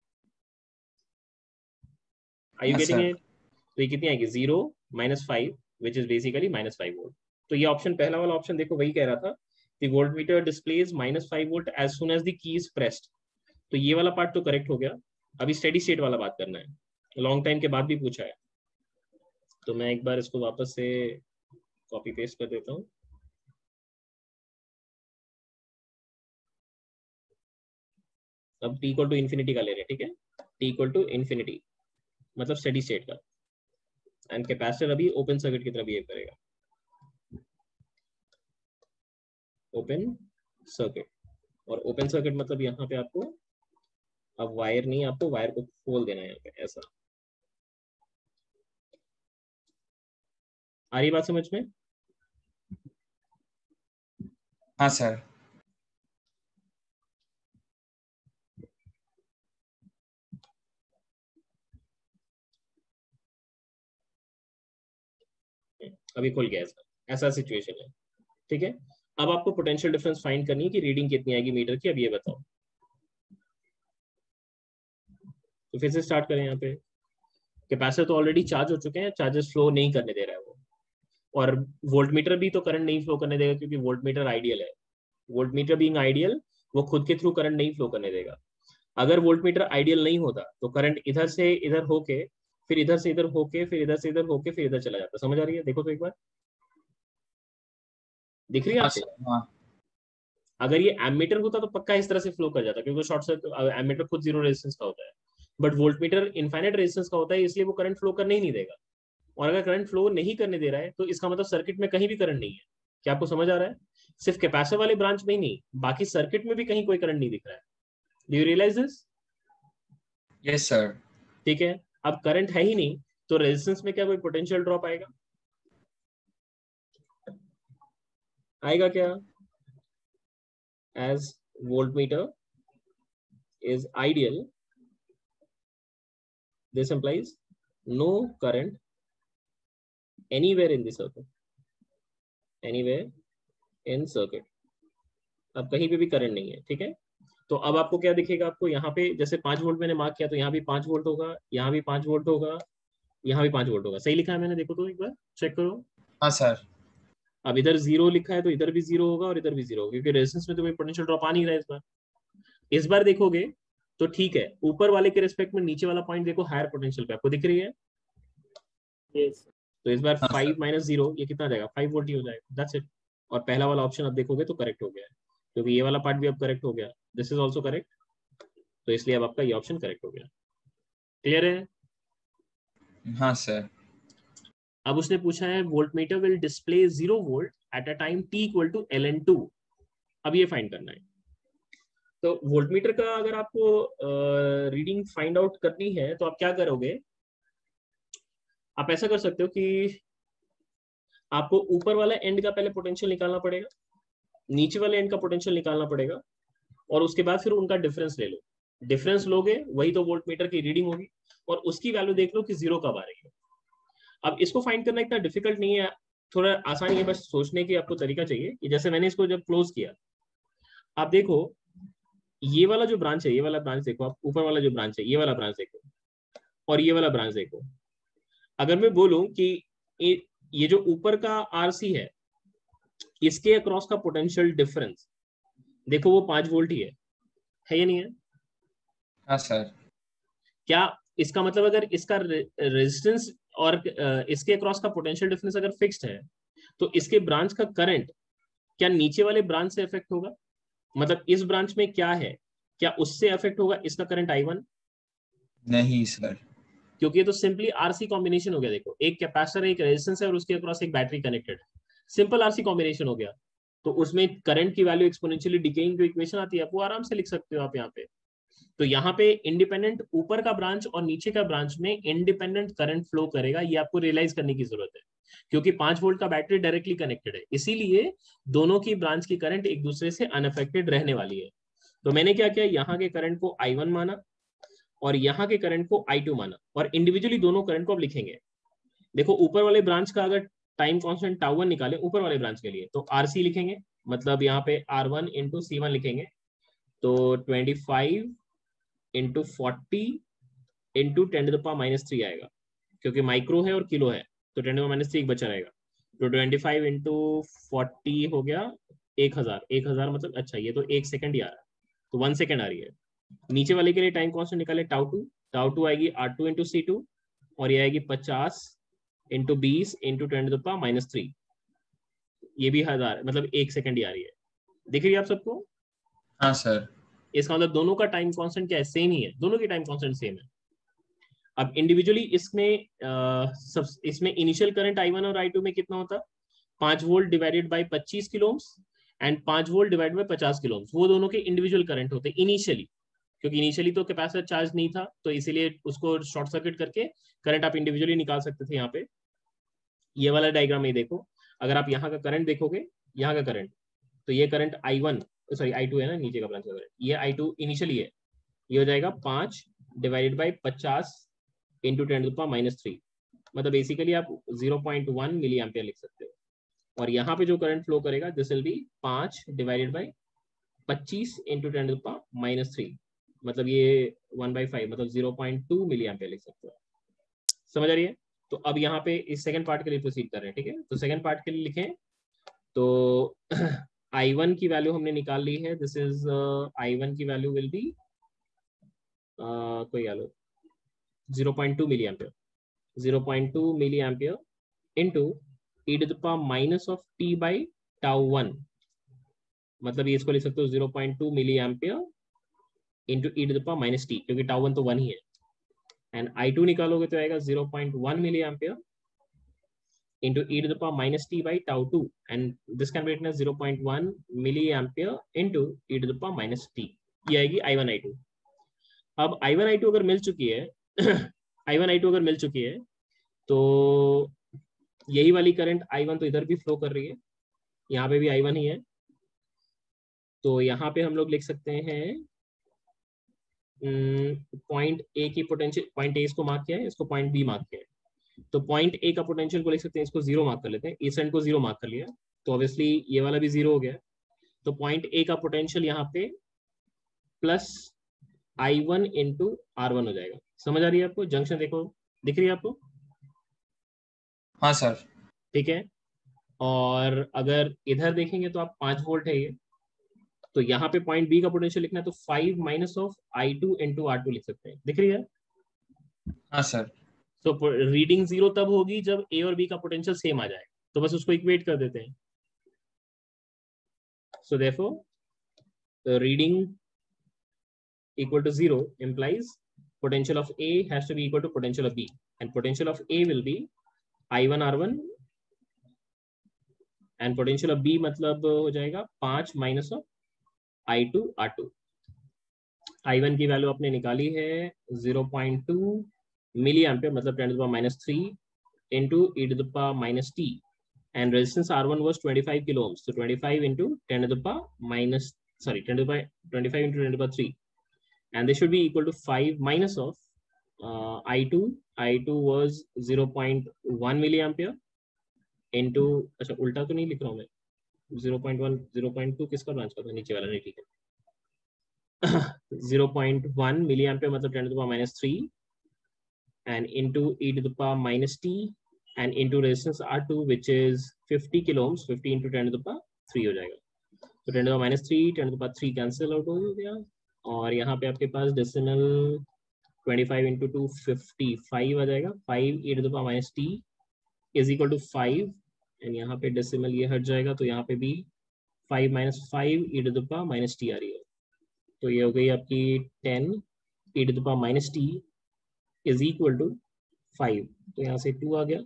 Are you getting it? तो ये कितनी आएगी? 0 -5 विच इज बेसिकली -5 वोल्ट। तो ये ऑप्शन, पहला वाला ऑप्शन देखो वही कह रहा था कि volt meter displays -5 volt as soon as the key is pressed. तो ये वाला पार्ट तो करेक्ट हो गया। अभी स्टेडी स्टेट वाला बात करना है, लॉन्ग टाइम के बाद भी पूछा है। तो मैं एक बार इसको वापस से कॉपी पेस्ट कर देता हूँ। अब t इक्वल टू इन्फिनिटी का ले रहे हैं, ठीक है, t इक्वल टू इन्फिनिटी मतलब स्टेडी स्टेट का, एंड कैपेसिटर अभी ओपन सर्किट की तरह बिहेव करेगा, ओपन सर्किट। और ओपन सर्किट मतलब यहाँ पे आपको अब वायर नहीं, आपको वायर को खोल देना है यहाँ पे ऐसा। आ रही बात समझ में? हाँ सर। अभी खुल गया ऐसा, ऐसा सिचुएशन है, ठीक है। अब आपको पोटेंशियल डिफरेंस फाइंड करनी है कि रीडिंग कितनी आएगी मीटर की, अब ये बताओ। तो फिर से स्टार्ट करें। यहाँ पे कैपेसिटर तो ऑलरेडी चार्ज हो चुके हैं, चार्जेस फ्लो नहीं करने दे रहा है वो, और वोल्ट मीटर भी तो करंट नहीं फ्लो करने देगा क्योंकि वोल्ट मीटर आइडियल है। वोल्ट मीटर बीइंग आइडियल, वो खुद के थ्रू करंट नहीं फ्लो करने देगा। अगर वोल्ट मीटर आइडियल नहीं होता तो करंट इधर से इधर होके फिर इधर से इधर होके, फिर इधर से इधर होके, फिर इधर चला जाता है। समझ आ रही है? देखो तो एक बार, दिख रही है हाँ आपको? सर, हाँ अगर ये एमीटर होता तो पक्का इस तरह से फ्लो कर जाता, क्योंकि शॉर्ट सर्किट एमीटर खुद जीरो रेजिस्टेंस का होता है, बट वोल्टमीटर इनफाइनाइट रेजिस्टेंस का होता है, इसलिए वो करंट फ्लो करने ही नहीं देगा। और अगर करंट फ्लो नहीं करने दे रहा है तो इसका मतलब सर्किट में कहीं भी करंट नहीं है। क्या आपको समझ आ रहा है? सिर्फ कैपेसिटर वाले ब्रांच में ही नहीं, बाकी सर्किट में भी कहीं कोई करंट नहीं दिख रहा है। Do you realise this? Yes sir. ठीक है, अब करंट है ही नहीं तो रेजिस्टेंस में क्या कोई पोटेंशियल ड्रॉप आएगा? आएगा क्या? As voltmeter is ideal, this implies no current anywhere in the circuit, anywhere in circuit। अब कहीं पे भी करंट नहीं है, ठीक है। तो अब आपको क्या दिखेगा? आपको यहाँ पे जैसे 5 वोल्ट मैंने मार्क किया, तो यहाँ भी 5 वोल्ट होगा, यहाँ भी 5 वोल्ट होगा, यहाँ भी 5 वोल्ट होगा। सही लिखा है मैंने? देखो तो एक बार चेक करो। हाँ सर। अब इधर 0 लिखा है तो इधर भी 0 होगा और इधर भी 0 होगा, क्योंकि रेजिस्टेंस में तो कोई पोटेंशियल ड्रॉप आ नहीं रहा है इस बार। इस बार देखोगे तो ठीक है, ऊपर वाले के रिस्पेक्ट में नीचे वाला पॉइंट देखो हायर पोटेंशियल पे, आपको दिख रही है? यस तो इस बार हाँ, 5 माइनस 0 ये कितना आ जाएगा? 5 वोल्ट ही हो जाएगा, दैट्स इट। और पहला वाला ऑप्शन अब देखोगे तो करेक्ट हो गया है, क्योंकि ये वाला पार्ट भी अब करेक्ट हो गया, दिस इज ऑल्सो करेक्ट, तो इसलिए अब आपका ये ऑप्शन करेक्ट हो गया। क्लियर है? हाँ सर। अब उसने पूछा है voltmeter will display 0 volt at a time t equal to ln2। अब ये फाइंड करना है। तो वोल्टमीटर का अगर आपको रीडिंग फाइंड आउट करनी है तो आप क्या करोगे? आप ऐसा कर सकते हो कि आपको ऊपर वाला एंड का पहले पोटेंशियल निकालना पड़ेगा, नीचे वाले एंड का पोटेंशियल निकालना पड़ेगा, और उसके बाद फिर उनका डिफरेंस ले लो। डिफरेंस लोगे वही तो वोल्टमीटर की रीडिंग होगी, और उसकी वैल्यू देख लो कि 0 कब आ रही है। अब इसको फाइंड करना इतना डिफिकल्ट नहीं है, थोड़ा आसान है, बस सोचने की आपको तरीका चाहिए। कि जैसे मैंने इसको जब क्लोज किया, आप देखो ये वाला जो ब्रांच है, ये वाला ब्रांच देखो आप, ऊपर वाला जो ब्रांच है ये वाला ब्रांच देखो, और ये वाला ब्रांच देखो। अगर मैं बोलूं कि ये जो ऊपर का आरसी है इसके अक्रॉस का पोटेंशियल डिफरेंस देखो, वो 5 वोल्ट ही है या नहीं है? हाँ सर। क्या इसका मतलब अगर इसका रेजिस्टेंस और इसके अक्रॉस का पोटेंशियल डिफरेंस अगर फिक्स्ड है तो इसके ब्रांच का करंट क्या नीचे वाले ब्रांच से अफेक्ट होगा? मतलब इस ब्रांच में क्या है, क्या उससे अफेक्ट होगा इसका करंट I1? नहीं सर। क्योंकि ये तो सिंपली आरसी कॉम्बिनेशन हो गया। देखो एक कैपेसिटर, एक रेजिस्टेंस है और उसके अक्रॉस एक बैटरी कनेक्टेड है, सिंपल आरसी कॉम्बिनेशन हो गया। तो उसमें करंट की वैल्यू एक्सपोनेंशियली डिकेइंग जो इक्वेशन आती है वो आराम से लिख सकते हो आप यहाँ पे। तो यहाँ पे इंडिपेंडेंट ऊपर का ब्रांच और नीचे का ब्रांच में इंडिपेंडेंट करंट फ्लो करेगा, ये आपको रियलाइज करने की जरूरत है, क्योंकि 5 वोल्ट का बैटरी डायरेक्टली कनेक्टेड है, इसीलिए दोनों की ब्रांच की करंट एक दूसरे से अनअफेक्टेड रहने वाली है। तो मैंने क्या किया, यहाँ के करंट को I1 माना और यहाँ के करंट को I2 माना, और इंडिविजुअली दोनों करंट को अब लिखेंगे। देखो ऊपर वाले ब्रांच का अगर टाइम कांस्टेंट τ1 निकाले ऊपर वाले ब्रांच के लिए, तो RC लिखेंगे, मतलब यहाँ पे R1 इंटू C1 लिखेंगे, तो 25 इंटू 40 इंटू 10⁻³ आएगा, क्योंकि माइक्रो है और किलो है तो 10⁻³ एक बचा रहेगा। तो 25 इंटू 40 हो गया 1000, 1000 मतलब अच्छा ये तो 1 सेकंड ही आ रहा है, तो 1 सेकंड आ रही है। नीचे वाले के लिए टाइम कांस्टेंट निकाले τ2 आएगी R2 इंटू C2, और ये आएगी 50 इंटू 20 इंटू 10⁻³ ये भी 1000, मतलब 1 सेकंड ही आ रही है। दिख रही है आप सबको? हाँ सर। इसका मतलब दोनों का टाइम कांस्टेंट क्या है? सेम ही है, दोनों की टाइम कांस्टेंट सेम है। अब इंडिविजुअली इसमें इनिशियल करंट I1 और I2 में कितना होता? 5 volt divided by 25 kilo ohms and 5 volt divided by 50 kilo ohms, वो दोनों के इंडिविजुअल करंट होते इनिशियली, क्योंकि इनिशियली तो कैपेसिटर चार्ज नहीं था, तो इसीलिए उसको शॉर्ट सर्किट करके करंट आप इंडिविजुअली निकाल सकते थे। यहाँ पे ये वाला डायग्राम में देखो, अगर आप यहाँ का करंट देखोगे, यहाँ का करंट, तो ये करंट I1 सॉरी I2 है ना, नीचे का ब्रांच का करंट, ये I2 इनिशियली है, ये हो जाएगा 5 डिवाइडेड बाई 50 इंटू 10⁻³, मतलब बेसिकली आप 0.1 मिली एम्पियर लिख सकते हो। और यहाँ पे जो करंट फ्लो करेगा this will be 5 divided by 25 into 10⁻³, मतलब ये 1/5 मतलब 0.2 मिली एम्पियर लिख सकते हो। समझ आ रही है? तो अब यहाँ पे इस सेकंड पार्ट के लिए प्रोसीड कर रहे हैं, ठीक है। तो सेकंड पार्ट के लिए लिखें तो I1 की वैल्यू हमने निकाल ली है, दिस इज I1 की वैल्यू विल बी कोई 0.2 milli ampere, 0.2 milli ampere into e⁻⁻ of t by τ1, मतलब ये इसको लिख सकते हो 0.2 मिली एम्पियर इंटू e⁻⁻t, क्योंकि τ1 तो 1 ही है। एंड I2 निकालोगे तो आएगा 0.1 milli ampere into e⁻⁻t by τ2, and this can be written as 0.1 milliampere into e⁻⁻t। ये आएगी I1 I2। अब I1 I2 अगर मिल चुकी है I1 I2 अगर मिल चुकी है तो यही वाली करंट I1 तो इधर भी फ्लो कर रही है, यहाँ पे भी I1 ही है, तो यहाँ पे हम लोग लिख सकते हैं पॉइंट ए की पोटेंशियल, पॉइंट ए इसको मार्क किया है, इसको पॉइंट बी मार्क किया है, तो पॉइंट ए का पोटेंशियल को लिख सकते हैं, इसको 0 मार्क कर लेते हैं, इस एंड को 0 मार्क कर लिया, तो ऑब्वियसली ये वाला भी 0 हो गया, तो पॉइंट ए का पोटेंशियल यहाँ पे प्लस I1 इंटू R1 हो जाएगा। समझ आ रही है आपको? जंक्शन देखो, दिख रही है आपको? हाँ सर। ठीक है, और अगर इधर देखेंगे तो आप 5 वोल्ट है ये, तो यहाँ पे पॉइंट बी का पोटेंशियल लिखना है तो 5 minus of I2 into R2 लिख सकते हैं। दिख रही है? हाँ सर। तो रीडिंग 0 तब होगी जब ए और बी का पोटेंशियल सेम आ जाए, तो बस उसको इक्वेट कर देते हैं। So therefore reading equal to 0 implies potential of A has to be equal to potential of B, and potential of A will be I1 R1 and potential of B मतलब हो जाएगा 5 minus of I2 R2। I1 की वैल्यू आपने निकाली है 0.2 मिली एम्पियर, मतलब 10⁻³ into e⁻⁻t, and resistance R1 was 25 kilo ohms, so 25 into 25 into 10⁻3, and this should be equal to 5 minus of I2 was 0.1 milliampere into, अच्छा उल्टा तो नहीं लिख रहा हूँ मैं, 0.1 0.2 किसका ब्रांच का था, नीचे वाला नहीं, ठीक है 0.1 milliampere मतलब 10⁻³ and into e⁻t and into resistance R2 which is 50 kilo ohms, 50 into 10⁻³ हो जाएगा, तो 10⁻³ 10⁻³ कैंसिल आउट हो गया, और यहाँ पे आपके पास डेसिमल 25 इंटू 2 55 आ जाएगा, 5 e⁻t is equal to 5, and यहाँ पे डेसिमल ये हट जाएगा, तो यहाँ पे भी 5 माइनस 5 e⁻t आ रही है, तो ये हो गई आपकी 10 e⁻t इज इक्वल टू 5, तो यहाँ से 2 आ गया,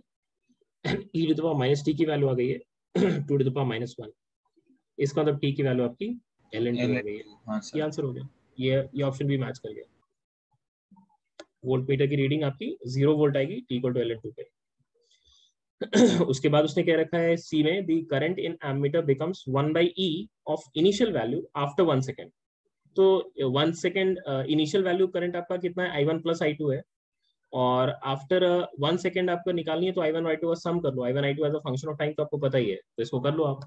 e⁻t की वैल्यू आ गई है 2⁻1, इसका मतलब t की वैल्यू आपकी ln2 हो गई है। हाँ ये सर। आंसर हो गया, ये ऑप्शन भी मैच कर गया। वोल्ट मीटर की रीडिंग आपकी 0 वोल्ट आएगी t इक्वल टू ln2 पे। उसके बाद उसने क्या रखा है सी में, the current in ammeter becomes 1/e of initial value after 1 second, तो 1 सेकेंड इनिशियल वैल्यू करंट आपका कितना है, I1 प्लस I2 है, और आफ्टर 1 सेकेंड आपको निकालनी है, तो I1 और I2 का सम कर लो, I1 I2 as a function of time तो आपको पता ही है, तो इसको कर लो आप।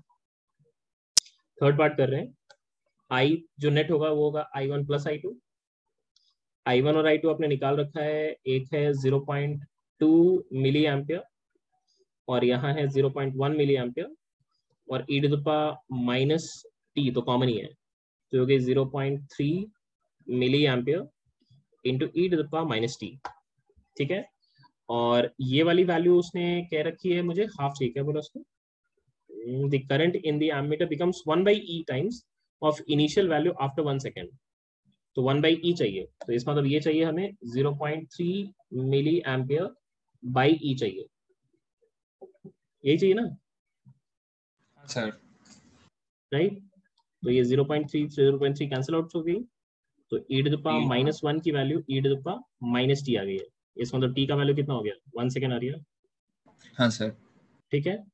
थर्ड पार्ट कर रहे हैं, I जो नेट होगा वो होगा I1 प्लस I2, I1 और I2 आपने निकाल रखा है, एक है 0.2 मिली एम्पियर और यहाँ है 0.1 मिली एम्पियर, और e⁻t तो कॉमन ही है, तो हो गई 0.3 मिली एम्पियर इंटू e⁻t, ठीक है, और ये वाली वैल्यू उसने कह रखी है मुझे हाफ चाहिए, क्या बोला उसको, the current in the ammeter becomes 1/e times of initial value after 1 second, तो 1/e चाहिए, तो इसका मतलब ये चाहिए हमें 0.3 मिली एम्पियर बाई ई चाहिए, यही चाहिए ना सर, राइट, तो ये 0.3 कैंसिल आउट हो गई, तो e⁻⁻1 की वैल्यू e⁻t आ गई है, इसका मतलब t का वैल्यू कितना हो गया, 1 सेकेंड आ रही है। हाँ सर। ठीक है,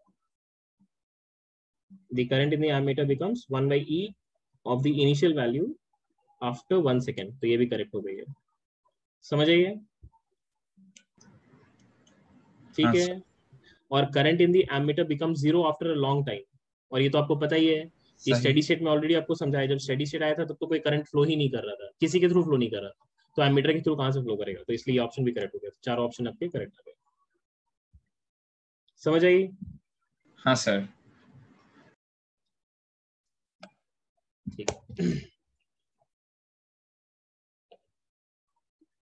the current in the ammeter becomes 1/e of the initial value after 1 second, तो ये भी करेक्ट हो गई है, समझ आइए, ठीक हाँ, है, और current in the ammeter become 0 after a long time, और ये तो आपको पता ही है कि स्टेडी स्टेट में ऑलरेडी आपको समझाया, जब स्टेडी स्टेट आया था तब तो कोई करंट फ्लो ही नहीं कर रहा था, किसी के थ्रू फ्लो नहीं कर रहा था, तो एमीटर के थ्रू कहां से फ्लो करेगा, तो इसलिए ऑप्शन भी करेक्ट हो गया, चारों ऑप्शन आपके करेक्ट हो गए, समझ आई? हाँ सर। ठीक है।